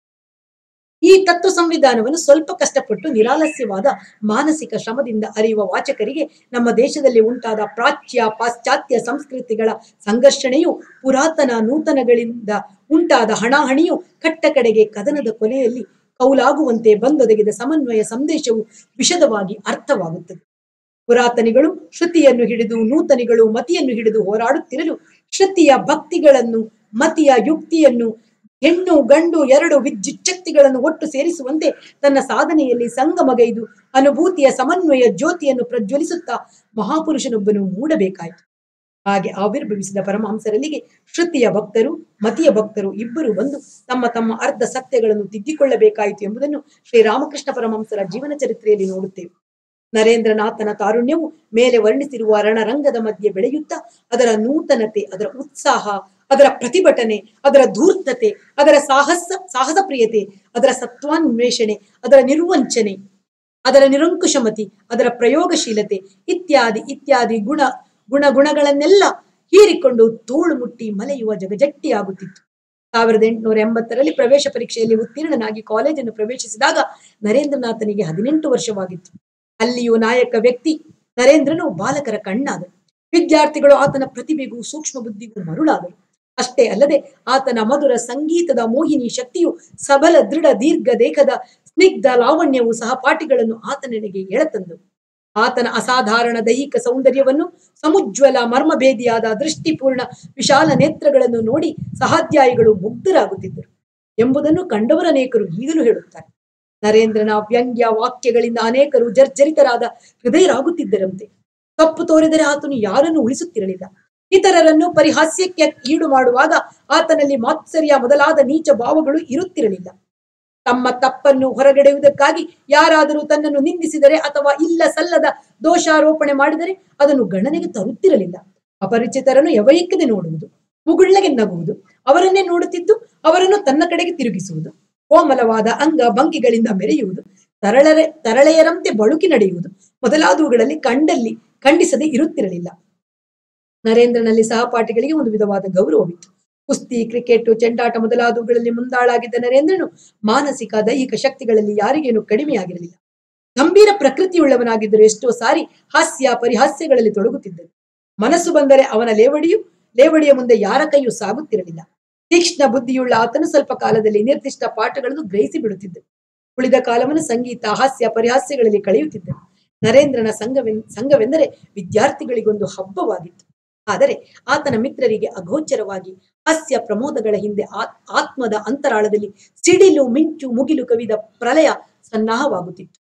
ಈ ತತ್ವ ಸಂವಿಧಾನವನ್ನು ಸ್ವಲ್ಪ ಕಷ್ಟಪಟ್ಟು ನಿರಾಲಸ್ಯವಾದ ಮಾನಸಿಕ ಶ್ರಮದಿಂದ ಅರಿಯುವ ವಾಚಕರಿಗೆ ನಮ್ಮ ದೇಶದಲ್ಲಿ ಉಂಟಾದ ಪ್ರಾಚ್ಯ ಪಾಶ್ಚಾತ್ಯ ಸಂಸ್ಕೃತಿಗಳ ಸಂಘರ್ಷಣೆಯು, ಪುರಾತನ ನೂತನಗಳಿಂದ ಉಂಟಾದ ಹಣಾಹಣಿಯು ಕಟ್ಟ ಕಡೆಗೆ ಕದನದ ಕೊನೆಯಲ್ಲಿ ಕೌಲಾಗುವಂತೆ ಬಂದೊದಗಿದ ಸಮನ್ವಯ ಸಂದೇಶವು ವಿಶದವಾಗಿ ಅರ್ಥವಾಗುತ್ತದೆ. ಪುರಾತನಿಗಳು ಶ್ರುತಿಯನ್ನು ಹಿಡಿದು, ನೂತನಿಗಳು ಮತಿಯನ್ನು ಹಿಡಿದು ಹೋರಾಡುತ್ತಿರಲು, ಶ್ರುತಿಯ ಭಕ್ತಿಗಳನ್ನು ಮತಿಯ ಯುಕ್ತಿಯನ್ನು, ಹೆಣ್ಣು ಗಂಡು ಎರಡು ವಿದ್ಯುಚ್ಛಕ್ತಿಗಳನ್ನು ಒಟ್ಟು ಸೇರಿಸುವಂತೆ ತನ್ನ ಸಾಧನೆಯಲ್ಲಿ ಸಂಗಮಗೈದು ಅನುಭೂತಿಯ ಸಮನ್ವಯ ಜ್ಯೋತಿಯನ್ನು ಪ್ರಜ್ವಲಿಸುತ್ತಾ ಮಹಾಪುರುಷನೊಬ್ಬನು ಮೂಡಬೇಕಾಯಿತು. ಹಾಗೆ ಆವಿರ್ಭವಿಸಿದ ಪರಮಹಂಸರಲ್ಲಿಗೆ ಶ್ರುತಿಯ ಭಕ್ತರು ಮತಿಯ ಭಕ್ತರು ಇಬ್ಬರು ಬಂದು ತಮ್ಮ ತಮ್ಮ ಅರ್ಧ ಸತ್ಯಗಳನ್ನು ತಿದ್ದಿಕೊಳ್ಳಬೇಕಾಯಿತು ಎಂಬುದನ್ನು ಶ್ರೀರಾಮಕೃಷ್ಣ ಪರಮಹಂಸರ ಜೀವನ ಚರಿತ್ರೆಯಲ್ಲಿ ನೋಡುತ್ತೇವೆ. ನರೇಂದ್ರನಾಥನ ತಾರುಣ್ಯವು ಮೇಲೆ ವರ್ಣಿಸಿರುವ ರಣರಂಗದ ಮಧ್ಯೆ ಬೆಳೆಯುತ್ತಾ ಅದರ ನೂತನತೆ, ಅದರ ಉತ್ಸಾಹ, ಅದರ ಪ್ರತಿಭಟನೆ, ಅದರ ಧೂರ್ತತೆ, ಅದರ ಸಾಹಸ ಸಾಹಸ ಪ್ರಿಯತೆ, ಅದರ ಸತ್ವಾನ್ವೇಷಣೆ, ಅದರ ನಿರ್ವಂಚನೆ, ಅದರ ನಿರಂಕುಶಮತಿ, ಅದರ ಪ್ರಯೋಗಶೀಲತೆ ಇತ್ಯಾದಿ ಇತ್ಯಾದಿ ಗುಣ ಗುಣಗುಣಗಳನ್ನೆಲ್ಲ ಹೀರಿಕೊಂಡು ತೋಳು ಮುಟ್ಟಿ ಮಲೆಯುವ ಜಗಜಟ್ಟಿಯಾಗುತ್ತಿತ್ತು. ಸಾವಿರದ ಎಂಟುನೂರ ಎಂಬತ್ತರಲ್ಲಿ ಪ್ರವೇಶ ಪರೀಕ್ಷೆಯಲ್ಲಿ ಉತ್ತೀರ್ಣನಾಗಿ ಕಾಲೇಜನ್ನು ಪ್ರವೇಶಿಸಿದಾಗ ನರೇಂದ್ರನಾಥನಿಗೆ ಹದಿನೆಂಟು ವರ್ಷವಾಗಿತ್ತು. ಅಲ್ಲಿಯೂ ನಾಯಕ ವ್ಯಕ್ತಿ ನರೇಂದ್ರನು ಬಾಲಕರ ಕಣ್ಣಾದರು. ವಿದ್ಯಾರ್ಥಿಗಳು ಆತನ ಪ್ರತಿಭೆಗೂ ಸೂಕ್ಷ್ಮ ಬುದ್ಧಿಗೂ ಮರುಳಾದರು. ಅಷ್ಟೇ ಅಲ್ಲದೆ ಆತನ ಮಧುರ ಸಂಗೀತದ ಮೋಹಿನಿ ಶಕ್ತಿಯು, ಸಬಲ ದೃಢ ದೀರ್ಘ ದೇಹದ ಸ್ನಿಗ್ಧ ಲಾವಣ್ಯವು ಸಹಪಾಠಿಗಳನ್ನು ಆತನೆಡೆಗೆ ಎಳೆತಂದವು. ಆತನ ಅಸಾಧಾರಣ ದೈಹಿಕ ಸೌಂದರ್ಯವನ್ನು, ಸಮುಜ್ವಲ ಮರ್ಮಭೇದಿಯಾದ ದೃಷ್ಟಿಪೂರ್ಣ ವಿಶಾಲ ನೇತ್ರಗಳನ್ನು ನೋಡಿ ಸಹಾಧ್ಯಾಯಿಗಳು ಮುಗ್ಧರಾಗುತ್ತಿದ್ದರು ಎಂಬುದನ್ನು ಕಂಡವರನೇಕರು ಈಗಲೂ ಹೇಳುತ್ತಾರೆ. ನರೇಂದ್ರನ ವ್ಯಂಗ್ಯ ವಾಕ್ಯಗಳಿಂದ ಅನೇಕರು ಜರ್ಜರಿತರಾದ ಹೃದಯರಾಗುತ್ತಿದ್ದರಂತೆ. ತಪ್ಪು ತೋರಿದರೆ ಆತನು ಯಾರನ್ನು ಉಳಿಸುತ್ತಿರಲಿಲ್ಲ. ಇತರರನ್ನು ಪರಿಹಾಸ್ಯಕ್ಕೆ ಈಡು ಮಾಡುವಾಗ ಆತನಲ್ಲಿ ಮಾತ್ಸರ್ಯ ಮೊದಲಾದ ನೀಚ ಭಾವಗಳು ಇರುತ್ತಿರಲಿಲ್ಲ. ತಮ್ಮ ತಪ್ಪನ್ನು ಹೊರಗೆಡೆಯುವುದಕ್ಕಾಗಿ ಯಾರಾದರೂ ತನ್ನನ್ನು ನಿಂದಿಸಿದರೆ ಅಥವಾ ಇಲ್ಲ ಸಲ್ಲದ ದೋಷಾರೋಪಣೆ ಮಾಡಿದರೆ ಅದನ್ನು ಗಣನೆಗೆ ತರುತ್ತಿರಲಿಲ್ಲ. ಅಪರಿಚಿತರನ್ನು ಎವಯಿಕ್ಕದೆ ನೋಡುವುದು, ಮುಗುಳ್ಳೆಗೆ ನಗುವುದು, ಅವರನ್ನೇ ನೋಡುತ್ತಿದ್ದು ಅವರನ್ನು ತನ್ನ ಕಡೆಗೆ ತಿರುಗಿಸುವುದು, ಕೋಮಲವಾದ ಅಂಗ ಭಂಗಿಗಳಿಂದ ಮೆರೆಯುವುದು, ತರಳರೆ ತರಳೆಯರಂತೆ ಬಳುಕಿ ನಡೆಯುವುದು ಮೊದಲಾದವುಗಳಲ್ಲಿ ಕಂಡಲ್ಲಿ ಖಂಡಿಸದೆ ಇರುತ್ತಿರಲಿಲ್ಲ. ನರೇಂದ್ರನಲ್ಲಿ ಸಹಪಾಠಿಗಳಿಗೆ ಒಂದು ವಿಧವಾದ ಗೌರವವಿತ್ತು. ಕುಸ್ತಿ, ಕ್ರಿಕೆಟ್, ಚೆಂಡಾಟ ಮೊದಲಾದವುಗಳಲ್ಲಿ ಮುಂದಾಳಾಗಿದ್ದ ನರೇಂದ್ರನು ಮಾನಸಿಕ ದೈಹಿಕ ಶಕ್ತಿಗಳಲ್ಲಿ ಯಾರಿಗೇನು ಕಡಿಮೆಯಾಗಿರಲಿಲ್ಲ. ಗಂಭೀರ ಪ್ರಕೃತಿಯುಳ್ಳವನಾಗಿದ್ದರೂ ಎಷ್ಟೋ ಸಾರಿ ಹಾಸ್ಯ ಪರಿಹಾಸ್ಯಗಳಲ್ಲಿ ತೊಡಗುತ್ತಿದ್ದನು. ಮನಸ್ಸು ಬಂದರೆ ಅವನ ಲೇವಡಿಯು ಲೇವಡಿಯ ಮುಂದೆ ಯಾರ ಕೈಯೂ ಸಾಗುತ್ತಿರಲಿಲ್ಲ. ತೀಕ್ಷ್ಣ ಬುದ್ಧಿಯುಳ್ಳ ಆತನು ಸ್ವಲ್ಪ ಕಾಲದಲ್ಲಿ ನಿರ್ದಿಷ್ಟ ಪಾಠಗಳನ್ನು ಗ್ರಹಿಸಿ ಬಿಡುತ್ತಿದ್ದನು. ಉಳಿದ ಕಾಲವನ್ನು ಸಂಗೀತ, ಹಾಸ್ಯ ಪರಿಹಾಸ್ಯಗಳಲ್ಲಿ ಕಳೆಯುತ್ತಿದ್ದನು. ನರೇಂದ್ರನ ಸಂಘವೆನ್ ಸಂಘವೆಂದರೆ ವಿದ್ಯಾರ್ಥಿಗಳಿಗೊಂದು ಹಬ್ಬವಾಗಿತ್ತು. ಆದರೆ ಆತನ ಮಿತ್ರರಿಗೆ ಅಗೋಚರವಾಗಿ ಹಾಸ್ಯ ಪ್ರಮೋದಗಳ ಹಿಂದೆ ಆತ್ಮದ ಅಂತರಾಳದಲ್ಲಿ ಸಿಡಿಲು, ಮಿಂಚು, ಮುಗಿಲು ಕವಿದ ಪ್ರಲಯ ಸನ್ನಾಹವಾಗುತ್ತಿತ್ತು.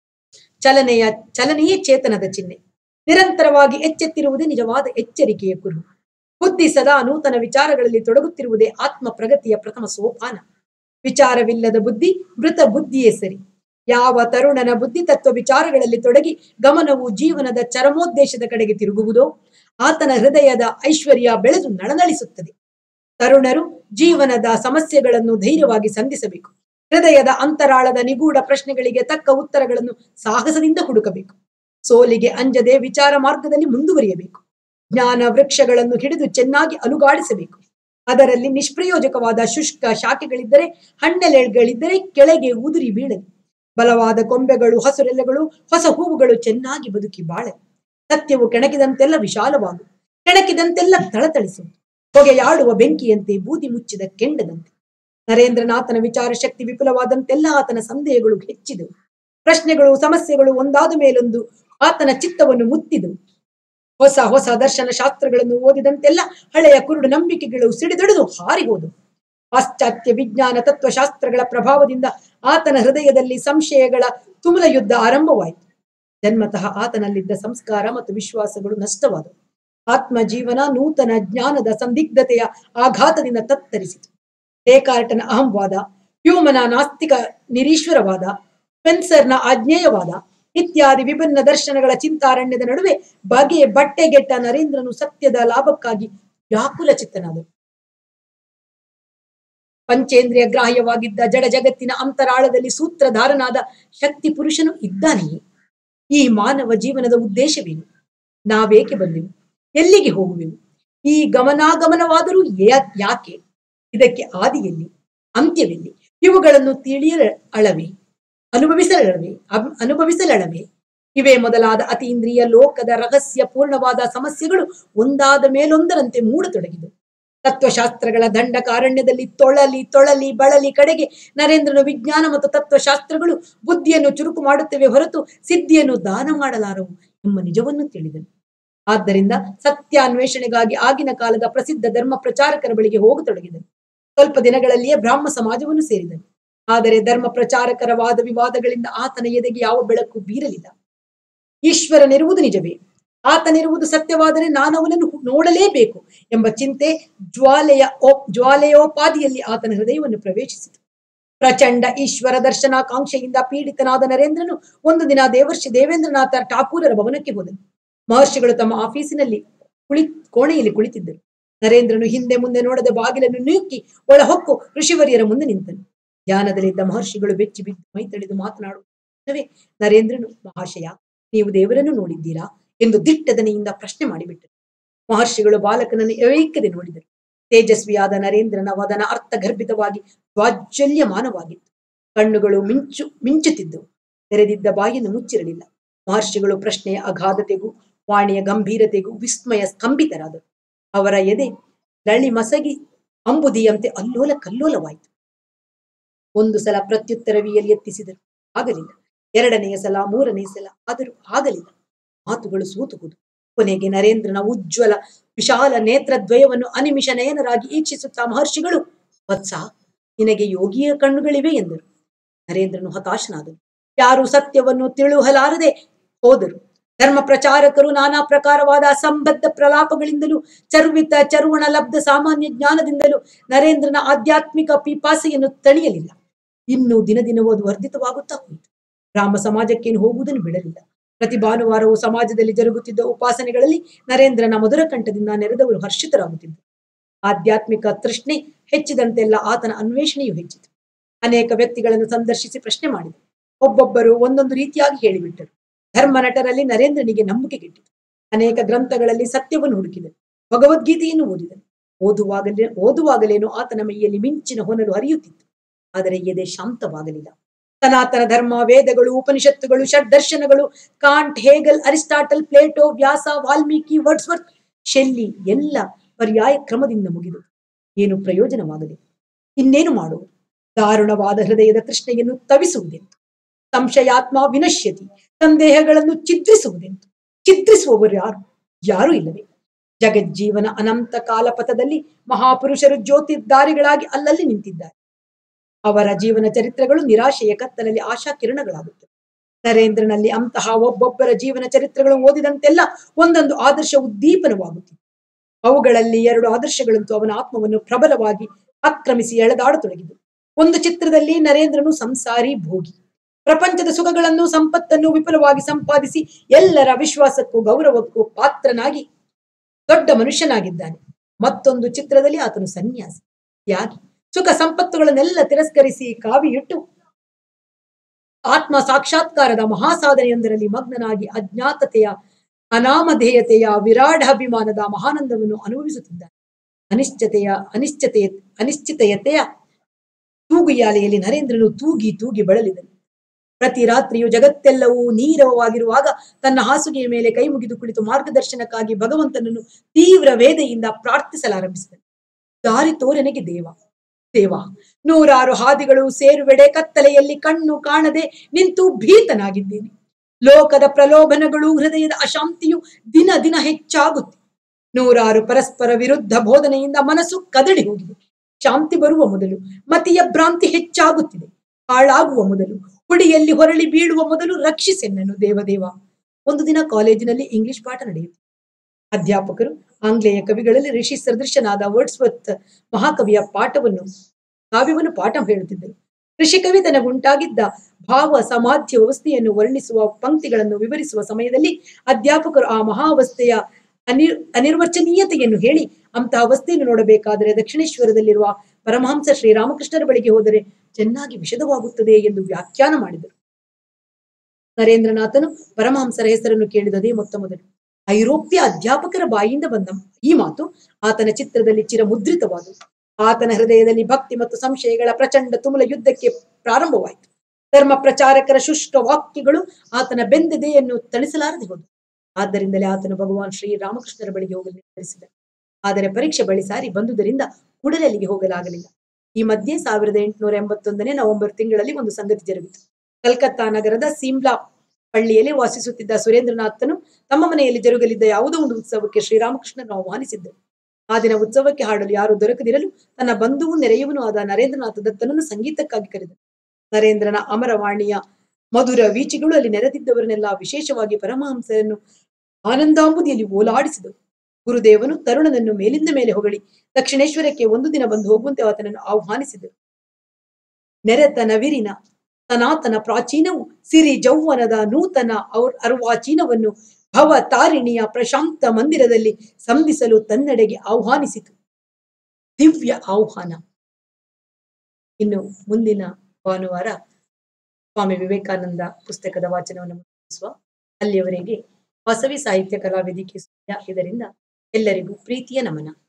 ಚಲನೆಯ ಚಲನೆಯೇ ಚೇತನದ ಚಿಹ್ನೆ. ನಿರಂತರವಾಗಿ ಎಚ್ಚೆತ್ತಿರುವುದೇ ನಿಜವಾದ ಎಚ್ಚರಿಕೆಯ ಕುರು. ಬುದ್ಧಿ ಸದಾ ನೂತನ ವಿಚಾರಗಳಲ್ಲಿ ತೊಡಗುತ್ತಿರುವುದೇ ಆತ್ಮ ಪ್ರಗತಿಯ ಪ್ರಥಮ ಸೋಪಾನ. ವಿಚಾರವಿಲ್ಲದ ಬುದ್ಧಿ ಮೃತ ಬುದ್ಧಿಯೇ ಸರಿ. ಯಾವ ತರುಣನ ಬುದ್ಧಿ ತತ್ವ ವಿಚಾರಗಳಲ್ಲಿ ತೊಡಗಿ ಗಮನವು ಜೀವನದ ಚರಮೋದ್ದೇಶದ ಕಡೆಗೆ ತಿರುಗುವುದೋ ಆತನ ಹೃದಯದ ಐಶ್ವರ್ಯ ಬೆಳೆದು ನಳನಳಿಸುತ್ತದೆ. ತರುಣರು ಜೀವನದ ಸಮಸ್ಯೆಗಳನ್ನು ಧೈರ್ಯವಾಗಿ ಸಂಧಿಸಬೇಕು. ಹೃದಯದ ಅಂತರಾಳದ ನಿಗೂಢ ಪ್ರಶ್ನೆಗಳಿಗೆ ತಕ್ಕ ಉತ್ತರಗಳನ್ನು ಸಾಹಸದಿಂದ ಹುಡುಕಬೇಕು. ಸೋಲಿಗೆ ಅಂಜದೆ ವಿಚಾರ ಮಾರ್ಗದಲ್ಲಿ ಮುಂದುವರಿಯಬೇಕು. ಜ್ಞಾನ ವೃಕ್ಷಗಳನ್ನು ಹಿಡಿದು ಚೆನ್ನಾಗಿ ಅಲುಗಾಡಿಸಬೇಕು. ಅದರಲ್ಲಿ ನಿಷ್ಪ್ರಯೋಜಕವಾದ ಶುಷ್ಕ ಶಾಖೆಗಳಿದ್ದರೆ, ಹಣ್ಣೆಲೆಗಳಿದ್ದರೆ ಕೆಳಗೆ ಉದುರಿ ಬೀಳಲಿ. ಬಲವಾದ ಕೊಂಬೆಗಳು, ಹಸುರೆಲೆಗಳು, ಹೊಸ ಹೂವುಗಳು ಚೆನ್ನಾಗಿ ಬದುಕಿ ಬಾಳಲಿ. ಸತ್ಯವು ಕೆಣಕಿದಂತೆಲ್ಲ ವಿಶಾಲವಾಗು, ಕೆಣಕಿದಂತೆಲ್ಲ ಥಳಥಳಿಸು. ಹೊಗೆಯಾಡುವ ಬೆಂಕಿಯಂತೆ, ಬೂದಿ ಮುಚ್ಚಿದ ಕೆಂಡದಂತೆ. ನರೇಂದ್ರನಾಥನ ವಿಚಾರ ಶಕ್ತಿ ವಿಪುಲವಾದಂತೆಲ್ಲ ಆತನ ಸಂದೇಹಗಳು ಹೆಚ್ಚಿದವು. ಪ್ರಶ್ನೆಗಳು, ಸಮಸ್ಯೆಗಳು ಒಂದಾದ ಮೇಲೊಂದು ಆತನ ಚಿತ್ತವನ್ನು ಮುತ್ತಿದವು. ಹೊಸ ಹೊಸ ದರ್ಶನ ಶಾಸ್ತ್ರಗಳನ್ನು ಓದಿದಂತೆಲ್ಲ ಹಳೆಯ ಕುರುಡು ನಂಬಿಕೆಗಳು ಸಿಡಿದೊಡೆದು ಹಾರಿ ಹೋದವು. ಪಾಶ್ಚಾತ್ಯ ವಿಜ್ಞಾನ ತತ್ವಶಾಸ್ತ್ರಗಳ ಪ್ರಭಾವದಿಂದ ಆತನ ಹೃದಯದಲ್ಲಿ ಸಂಶಯಗಳ ತುಮುಲ ಯುದ್ಧ ಆರಂಭವಾಯಿತು. ಜನ್ಮತಃ ಆತನಲ್ಲಿದ್ದ ಸಂಸ್ಕಾರ ಮತ್ತು ವಿಶ್ವಾಸಗಳು ನಷ್ಟವಾದವು. ಆತ್ಮ ಜೀವನ ನೂತನ ಜ್ಞಾನದ ಸಂದಿಗ್ಧತೆಯ ಆಘಾತದಿಂದ ತತ್ತರಿಸಿತು. ಡೆಕಾರ್ಟನ ಅಹಂವಾದ, ಹ್ಯೂಮನ ನಾಸ್ತಿಕ ನಿರೀಶ್ವರವಾದ, ಸ್ಪೆನ್ಸರ್ನ ಆಜ್ಞೇಯವಾದ ಇತ್ಯಾದಿ ವಿಭಿನ್ನ ದರ್ಶನಗಳ ಚಿಂತಾರಣ್ಯದ ನಡುವೆ ಬಗೆ ಬಟ್ಟೆಗೆಟ್ಟ ನರೇಂದ್ರನು ಸತ್ಯದ ಲಾಭಕ್ಕಾಗಿ ವ್ಯಾಕುಲ ಚಿತ್ತನಾದನು. ಪಂಚೇಂದ್ರಿಯ ಗ್ರಾಹ್ಯವಾಗಿದ್ದ ಜಡ ಜಗತ್ತಿನ ಅಂತರಾಳದಲ್ಲಿ ಸೂತ್ರಧಾರನಾದ ಶಕ್ತಿ ಪುರುಷನು ಇದ್ದಾನೆಯೇ? ಈ ಮಾನವ ಜೀವನದ ಉದ್ದೇಶವೇನು? ನಾವೇಕೆ ಬಂದೆವು? ಎಲ್ಲಿಗೆ ಹೋಗುವೆವು? ಈ ಗಮನಾಗಮನವಾದರೂ ಯಾಕೆ? ಇದಕ್ಕೆ ಆದಿಯಲ್ಲಿ, ಅಂತ್ಯವೆಲ್ಲಿ? ಇವುಗಳನ್ನು ತಿಳಿಯ ಅಳವೆ, ಅನುಭವಿಸಲಳವೆ ಅನುಭವಿಸಲಳವೆ ಇವೇ ಮೊದಲಾದ ಅತೀಂದ್ರಿಯ ಲೋಕದ ರಹಸ್ಯ ಪೂರ್ಣವಾದ ಸಮಸ್ಯೆಗಳು ಒಂದಾದ ಮೇಲೊಂದರಂತೆ ಮೂಡತೊಡಗಿದವು. ತತ್ವಶಾಸ್ತ್ರಗಳ ದಂಡಕಾರಣ್ಯದಲ್ಲಿ ತೊಳಲಿ ತೊಳಲಿ ಬಳಲಿ ಕಡೆಗೆ ನರೇಂದ್ರನ ವಿಜ್ಞಾನ ಮತ್ತು ತತ್ವಶಾಸ್ತ್ರಗಳು ಬುದ್ಧಿಯನ್ನು ಚುರುಕು ಮಾಡುತ್ತವೆ ಹೊರತು ಸಿದ್ಧಿಯನ್ನು ದಾನ ಮಾಡಲಾರವು ಎಂಬ ನಿಜವನ್ನು ತಿಳಿದನು. ಆದ್ದರಿಂದ ಸತ್ಯಾನ್ವೇಷಣೆಗಾಗಿ ಆಗಿನ ಕಾಲದ ಪ್ರಸಿದ್ಧ ಧರ್ಮ ಪ್ರಚಾರಕರ ಬಳಿಗೆ ಹೋಗತೊಡಗಿದನು. ಸ್ವಲ್ಪ ದಿನಗಳಲ್ಲಿಯೇ ಬ್ರಾಹ್ಮ ಸಮಾಜವನ್ನು ಸೇರಿದನು. ಆದರೆ ಧರ್ಮ ಪ್ರಚಾರಕರ ವಾದ ವಿವಾದಗಳಿಂದ ಆತನ ಎದೆಗೆ ಯಾವ ಬೆಳಕು ಬೀರಲಿಲ್ಲ. ಈಶ್ವರನಿರುವುದು ನಿಜವೇ, ಆತನಿರುವುದು ಸತ್ಯವಾದರೆ ನಾನು ಅವನನ್ನು ನೋಡಲೇಬೇಕು ಎಂಬ ಚಿಂತೆ ಜ್ವಾಲೆಯ ಜ್ವಾಲೆಯೋಪಾದಿಯಲ್ಲಿ ಆತನ ಹೃದಯವನ್ನು ಪ್ರವೇಶಿಸಿತು. ಪ್ರಚಂಡ ಈಶ್ವರ ದರ್ಶನಾಕಾಂಕ್ಷೆಯಿಂದ ಪೀಡಿತನಾದ ನರೇಂದ್ರನು ಒಂದು ದಿನ ದೇವರ್ಷಿ ದೇವೇಂದ್ರನಾಥ ಠಾಕೂರರ ಭವನಕ್ಕೆ ಹೋದನು. ಮಹರ್ಷಿಗಳು ತಮ್ಮ ಆಫೀಸಿನಲ್ಲಿ ಕುಳಿ ಕೋಣೆಯಲ್ಲಿ ಕುಳಿತಿದ್ದರು. ನರೇಂದ್ರನು ಹಿಂದೆ ಮುಂದೆ ನೋಡದೆ ಬಾಗಿಲನ್ನು ನೂಕಿ ಒಳಹೊಕ್ಕು ಋಷಿವರಿಯರ ಮುಂದೆ ನಿಂತನು. ಧ್ಯಾನದಲ್ಲಿದ್ದ ಮಹರ್ಷಿಗಳು ಬೆಚ್ಚಿ ಬಿದ್ದು ಮೈ ತಡೆದು ಮಾತನಾಡುತ್ತವೆ. ನರೇಂದ್ರನು, ಮಹಾಶಯ, ನೀವು ದೇವರನ್ನು ನೋಡಿದ್ದೀರಾ ಎಂದು ದಿಟ್ಟದನೆಯಿಂದ ಪ್ರಶ್ನೆ ಮಾಡಿಬಿಟ್ಟರು. ಮಹರ್ಷಿಗಳು ಬಾಲಕನನ್ನು ಏಕದೆ ನೋಡಿದರು. ತೇಜಸ್ವಿಯಾದ ನರೇಂದ್ರನ ವದನ ಅರ್ಥಗರ್ಭಿತವಾಗಿ ಜ್ವಾಜ್ವಲ್ಯಮಾನವಾಗಿತ್ತು. ಕಣ್ಣುಗಳು ಮಿಂಚು ಮಿಂಚುತ್ತಿದ್ದವು. ತೆರೆದಿದ್ದ ಬಾಯನ್ನು ಮುಚ್ಚಿರಲಿಲ್ಲ. ಮಹರ್ಷಿಗಳು ಪ್ರಶ್ನೆಯ ಅಗಾಧತೆಗೂ ವಾಣಿಯ ಗಂಭೀರತೆಗೂ ವಿಸ್ಮಯ ಸ್ತಂಭಿತರಾದರು. ಅವರ ಎದೆ ಲಳಿ ಮಸಗಿ ಅಂಬುದಿಯಂತೆ ಅಲ್ಲೋಲ ಕಲ್ಲೋಲವಾಯಿತು. ಒಂದು ಸಲ ಪ್ರತ್ಯುತ್ತರವಿಯಲ್ಲಿ ಎತ್ತಿಸಿದರು, ಆಗಲಿಲ್ಲ. ಎರಡನೆಯ ಸಲ, ಮೂರನೇ ಸಲ, ಆದರೂ ಆಗಲಿಲ್ಲ. ಮಾತುಗಳು ಸೋತು ಹೋದವು. ಕೊನೆಗೆ ನರೇಂದ್ರನ ಉಜ್ವಲ ವಿಶಾಲ ನೇತ್ರದ್ವಯವನ್ನು ಅನಿಮಿಷ ನಯನರಾಗಿ ಈಕ್ಷಿಸುತ್ತಾ ಮಹರ್ಷಿಗಳು, ವತ್ಸ, ನಿನಗೆ ಯೋಗಿಯ ಕಣ್ಣುಗಳಿವೆ ಎಂದರು. ನರೇಂದ್ರನು ಹತಾಶನಾದನು. ಯಾರು ಸತ್ಯವನ್ನು ತಿಳುಹಲಾರದೆ ಹೋದರು. ಧರ್ಮ ಪ್ರಚಾರಕರು ನಾನಾ ಪ್ರಕಾರವಾದ ಅಸಂಬದ್ಧ ಪ್ರಲಾಪಗಳಿಂದಲೂ ಚರ್ವಿತ ಚರ್ವಣ ಲಬ್ಧ ಸಾಮಾನ್ಯ ಜ್ಞಾನದಿಂದಲೂ ನರೇಂದ್ರನ ಆಧ್ಯಾತ್ಮಿಕ ಪಿಪಾಸೆಯನ್ನು ತಣಿಯಲಿಲ್ಲ. ಇನ್ನು ದಿನ ದಿನವೂ ಅದು ವರ್ಧಿತವಾಗುತ್ತಾ ಹೋಯಿತು. ಬ್ರಾಹ್ಮ ಸಮಾಜಕ್ಕೇನು ಹೋಗುವುದನ್ನು ಬಿಡಲಿಲ್ಲ. ಪ್ರತಿ ಭಾನುವಾರವೂ ಸಮಾಜದಲ್ಲಿ ಜರುಗುತ್ತಿದ್ದ ಉಪಾಸನೆಗಳಲ್ಲಿ ನರೇಂದ್ರನ ಮಧುರ ಕಂಠದಿಂದ ನೆರೆದವರು ಹರ್ಷಿತರಾಗುತ್ತಿದ್ದರು. ಆಧ್ಯಾತ್ಮಿಕ ತೃಷ್ಣೆ ಹೆಚ್ಚಿದಂತೆಲ್ಲ ಆತನ ಅನ್ವೇಷಣೆಯು ಹೆಚ್ಚಿತು. ಅನೇಕ ವ್ಯಕ್ತಿಗಳನ್ನು ಸಂದರ್ಶಿಸಿ ಪ್ರಶ್ನೆ ಮಾಡಿದರು. ಒಬ್ಬೊಬ್ಬರು ಒಂದೊಂದು ರೀತಿಯಾಗಿ ಹೇಳಿಬಿಟ್ಟರು. ಧರ್ಮ ನಟರಲ್ಲಿ ನರೇಂದ್ರನಿಗೆ ನಂಬಿಕೆ ಗೆಟ್ಟಿತು. ಅನೇಕ ಗ್ರಂಥಗಳಲ್ಲಿ ಸತ್ಯವನ್ನು ಹುಡುಕಿದನು. ಭಗವದ್ಗೀತೆಯನ್ನು ಓದಿದನು. ಓದುವಾಗಲೇ ಓದುವಾಗಲೇನು ಆತನ ಮೈಯಲ್ಲಿ ಮಿಂಚಿನ ಹೊನಲು ಹರಿಯುತ್ತಿತ್ತು. ಆದರೆ ಎದೆ ಶಾಂತವಾಗಲಿಲ್ಲ. ಸನಾತನ ಧರ್ಮ, ವೇದಗಳು, ಉಪನಿಷತ್ತುಗಳು, ಷಡ್ದರ್ಶನಗಳು, Kant, Hegel, Aristotle, Plato, Vyasa, Valmiki, Wordsworth, Shelley ಎಲ್ಲ ಪರ್ಯಾಯ ಕ್ರಮದಿಂದ ಮುಗಿದು ಏನು ಪ್ರಯೋಜನವಾಗಲಿ? ಇನ್ನೇನು ಮಾಡುವುದು? ದಾರುಣವಾದ ಹೃದಯದ ತೃಷ್ಣೆಯನ್ನು ತವಿಸುವುದೆಂತು? ಸಂಶಯಾತ್ಮ ವಿನಶ್ಯತಿ, ಸಂದೇಹಗಳನ್ನು ಚಿತ್ರಿಸುವುದೆಂತು? ಚಿತ್ರಿಸುವವರು ಯಾರು? ಯಾರೂ ಇಲ್ಲವೇ? ಜಗಜ್ಜೀವನ ಅನಂತ ಕಾಲಪಥದಲ್ಲಿ ಮಹಾಪುರುಷರು ಜ್ಯೋತಿರ್ಧಾರಿಗಳಾಗಿ ಅಲ್ಲಲ್ಲಿ ನಿಂತಿದ್ದಾರೆ. ಅವರ ಜೀವನ ಚರಿತ್ರೆಗಳು ನಿರಾಶೆಯ ಕತ್ತಲಲ್ಲಿ ಆಶಾ ಕಿರಣಗಳಾಗುತ್ತವೆ. ನರೇಂದ್ರನಲ್ಲಿ ಅಂತಹ ಒಬ್ಬೊಬ್ಬರ ಜೀವನ ಚರಿತ್ರೆಗಳು ಓದಿದಂತೆಲ್ಲ ಒಂದೊಂದು ಆದರ್ಶ ಉದ್ದೀಪನವಾಗುತ್ತಿತ್ತು. ಅವುಗಳಲ್ಲಿ ಎರಡು ಆದರ್ಶಗಳಂತೂ ಅವನ ಆತ್ಮವನ್ನು ಪ್ರಬಲವಾಗಿ ಆಕ್ರಮಿಸಿ ಎಳೆದಾಡತೊಡಗಿದವು. ಒಂದು ಚಿತ್ರದಲ್ಲಿ ನರೇಂದ್ರನು ಸಂಸಾರಿ ಭೋಗಿ, ಪ್ರಪಂಚದ ಸುಖಗಳನ್ನು ಸಂಪತ್ತನ್ನು ವಿಪುಲವಾಗಿ ಸಂಪಾದಿಸಿ ಎಲ್ಲರ ವಿಶ್ವಾಸಕ್ಕೂ ಗೌರವಕ್ಕೂ ಪಾತ್ರನಾಗಿ ದೊಡ್ಡ ಮನುಷ್ಯನಾಗಿದ್ದಾನೆ. ಮತ್ತೊಂದು ಚಿತ್ರದಲ್ಲಿ ಆತನು ಸನ್ಯಾಸಿ, ತ್ಯಾಗಿ, ಸುಖ ಸಂಪತ್ತುಗಳನ್ನೆಲ್ಲ ತಿರಸ್ಕರಿಸಿ ಕಾವಿಯಿಟ್ಟು ಆತ್ಮ ಸಾಕ್ಷಾತ್ಕಾರದ ಮಹಾಸಾಧನೆಯೊಂದರಲ್ಲಿ ಮಗ್ನನಾಗಿ ಅಜ್ಞಾತತೆಯ ಅನಾಮಧೇಯತೆಯ ವಿರಾಢಾಭಿಮಾನದ ಮಹಾನಂದವನ್ನು ಅನುಭವಿಸುತ್ತಿದ್ದಾನೆ. ಅನಿಶ್ಚಿತೆಯ ಅನಿಶ್ಚಿತೆಯ ಅನಿಶ್ಚಿತೆಯತೆಯ ತೂಗುಯಾಲೆಯಲ್ಲಿ ನರೇಂದ್ರನು ತೂಗಿ ತೂಗಿ ಬಳಲಿದನು. ಪ್ರತಿ ರಾತ್ರಿಯು ಜಗತ್ತೆಲ್ಲವೂ ನೀರವವಾಗಿರುವಾಗ ತನ್ನ ಹಾಸುಗೆಯ ಮೇಲೆ ಕೈ ಮುಗಿದು ಕುಳಿತು ಮಾರ್ಗದರ್ಶನಕ್ಕಾಗಿ ಭಗವಂತನನ್ನು ತೀವ್ರ ವೇದೆಯಿಂದ ಪ್ರಾರ್ಥಿಸಲಾರಂಭಿಸಿದನು. ದಾರಿ ತೋರನೆಗೆ ದೇವ ದೇವ, ನೂರಾರು ಹಾದಿಗಳು ಸೇರುವೆಡೆ ಕತ್ತಲೆಯಲ್ಲಿ ಕಣ್ಣು ಕಾಣದೆ ನಿಂತು ಭೀತನಾಗಿದ್ದೇನೆ. ಲೋಕದ ಪ್ರಲೋಭನಗಳು, ಹೃದಯದ ಅಶಾಂತಿಯು ದಿನ ದಿನ ಹೆಚ್ಚಾಗುತ್ತೆ. ನೂರಾರು ಪರಸ್ಪರ ವಿರುದ್ಧ ಬೋಧನೆಯಿಂದ ಮನಸ್ಸು ಕದಡಿ ಹೋಗಿದೆ. ಶಾಂತಿ ಬರುವ ಮೊದಲು ಮತಿಯ ಭ್ರಾಂತಿ ಹೆಚ್ಚಾಗುತ್ತಿದೆ. ಹಾಳಾಗುವ ಮೊದಲು, ಹುಡಿಯಲ್ಲಿ ಹೊರಳಿ ಬೀಳುವ ಮೊದಲು ರಕ್ಷಿಸೆನ್ನನು ದೇವದೇವ. ಒಂದು ದಿನ ಕಾಲೇಜಿನಲ್ಲಿ ಇಂಗ್ಲಿಷ್ ಪಾಠ ನಡೆಯಿತು. ಅಧ್ಯಾಪಕರು ಆಂಗ್ಲೇಯ ಕವಿಗಳಲ್ಲಿ ಋಷಿ ಸದೃಶನಾದ ವರ್ಡ್ಸ್ವರ್ತ್ ಮಹಾಕವಿಯ ಪಾಠವನ್ನು ಕಾವ್ಯವನ್ನು ಪಾಠ ಹೇಳುತ್ತಿದ್ದರು. ಋಷಿಕವಿ ತನಗುಂಟಾಗಿದ್ದ ಭಾವ ಸಮಾಧ್ಯ ಅವಸ್ಥೆಯನ್ನು ವರ್ಣಿಸುವ ಪಂಕ್ತಿಗಳನ್ನು ವಿವರಿಸುವ ಸಮಯದಲ್ಲಿ ಅಧ್ಯಾಪಕರು ಆ ಮಹಾವಸ್ಥೆಯ ಅನಿರ್ ಅನಿರ್ವಚನೀಯತೆಯನ್ನು ಹೇಳಿ, ಅಂತಹ ಅವಸ್ಥೆಯನ್ನು ನೋಡಬೇಕಾದರೆ ದಕ್ಷಿಣೇಶ್ವರದಲ್ಲಿರುವ ಪರಮಹಂಸ ಶ್ರೀರಾಮಕೃಷ್ಣರ ಬಳಿಗೆ ಹೋದರೆ ಚೆನ್ನಾಗಿ ವಿಷದವಾಗುತ್ತದೆ ಎಂದು ವ್ಯಾಖ್ಯಾನ ಮಾಡಿದರು. ನರೇಂದ್ರನಾಥನು ಪರಮಹಂಸರ ಹೆಸರನ್ನು ಕೇಳಿದದೇ ಮೊತ್ತ ಮೊದಲು. ಐರೋಪ್ಯ ಅಧ್ಯಾಪಕರ ಬಾಯಿಯಿಂದ ಬಂದ ಈ ಮಾತು ಆತನ ಚಿತ್ರದಲ್ಲಿ ಚಿರಮುದ್ರಿತವಾದವು. ಆತನ ಹೃದಯದಲ್ಲಿ ಭಕ್ತಿ ಮತ್ತು ಸಂಶಯಗಳ ಪ್ರಚಂಡ ತುಮುಲ ಯುದ್ಧಕ್ಕೆ ಪ್ರಾರಂಭವಾಯಿತು. ಧರ್ಮ ಪ್ರಚಾರಕರ ಶುಷ್ಕ ವಾಕ್ಯಗಳು ಆತನ ಬೆಂದೆದೆಯನ್ನು ತಣಿಸಲಾರದೆ ಹೋದವು. ಆದ್ದರಿಂದಲೇ ಆತನು ಭಗವಾನ್ ಶ್ರೀರಾಮಕೃಷ್ಣರ ಬಳಿಗೆ ಹೋಗಲು ನಿರ್ಧರಿಸಿದ. ಆದರೆ ಪರೀಕ್ಷೆ ಬಳಿ ಸಾರಿ ಬಂದುದರಿಂದ ಕೂಡಲೇ ಅಲ್ಲಿಗೆ ಹೋಗಲಾಗಲಿಲ್ಲ. ಈ ಮಧ್ಯೆ ಸಾವಿರದ ಎಂಟುನೂರ ಎಂಬತ್ತೊಂದನೇ ನವೆಂಬರ್ ತಿಂಗಳಲ್ಲಿ ಒಂದು ಸಂಗತಿ ಜರುಗಿತು. ಕಲ್ಕತ್ತಾ ನಗರದ ಸಿಮ್ಲಾ ಪಳ್ಳಿಯಲ್ಲಿ ವಾಸಿಸುತ್ತಿದ್ದ ಸುರೇಂದ್ರನಾಥನು ತಮ್ಮ ಮನೆಯಲ್ಲಿ ಜರುಗಲಿದ್ದ ಯಾವುದೋ ಒಂದು ಉತ್ಸವಕ್ಕೆ ಶ್ರೀರಾಮಕೃಷ್ಣರನ್ನು ಆಹ್ವಾನಿಸಿದ್ದರು. ಆ ದಿನ ಉತ್ಸವಕ್ಕೆ ಹಾಡಲು ಯಾರು ದೊರಕದಿರಲು ತನ್ನ ಬಂಧುವು ನೆರೆಯವನು ಆದ ನರೇಂದ್ರನಾಥ ದತ್ತನನ್ನು ಸಂಗೀತಕ್ಕಾಗಿ ಕರೆದರು. ನರೇಂದ್ರನ ಅಮರವಾಣಿಯ ಮಧುರ ವೀಚಿಗಳು ಅಲ್ಲಿ ನೆರೆದಿದ್ದವರನ್ನೆಲ್ಲ, ವಿಶೇಷವಾಗಿ ಪರಮಹಂಸರನ್ನು ಆನಂದಾಂಬುದಿಯಲ್ಲಿ ಓಲಾಡಿಸಿದವು. ಗುರುದೇವನು ತರುಣನನ್ನು ಮೇಲಿಂದ ಮೇಲೆ ಹೊಗಳಿ ದಕ್ಷಿಣೇಶ್ವರಕ್ಕೆ ಒಂದು ದಿನ ಬಂದು ಹೋಗುವಂತೆ ಆತನನ್ನು ಆಹ್ವಾನಿಸಿದರು. ನೆರೆತನ ವಿರಿನ ಸನಾತನ ಪ್ರಾಚೀನವು ಸಿರಿ ಜೌವನದ ನೂತನ ಅರ್ವಾಚೀನವನ್ನು ಭವ ತಾರಿಣಿಯ ಪ್ರಶಾಂತ ಮಂದಿರದಲ್ಲಿ ಸಂಧಿಸಲು ತನ್ನೆಡೆಗೆ ಆಹ್ವಾನಿಸಿತು. ದಿವ್ಯ ಆಹ್ವಾನ. ಇನ್ನು ಮುಂದಿನ ಭಾನುವಾರ ಸ್ವಾಮಿ ವಿವೇಕಾನಂದ ಪುಸ್ತಕದ ವಾಚನವನ್ನು ಮುಗಿಸುವ. ಅಲ್ಲಿಯವರೆಗೆ ವಾಸವಿ ಸಾಹಿತ್ಯ ಕಲಾವೇದಿಕೆ ಇದರಿಂದ ಎಲ್ಲರಿಗೂ ಪ್ರೀತಿಯ ನಮನ.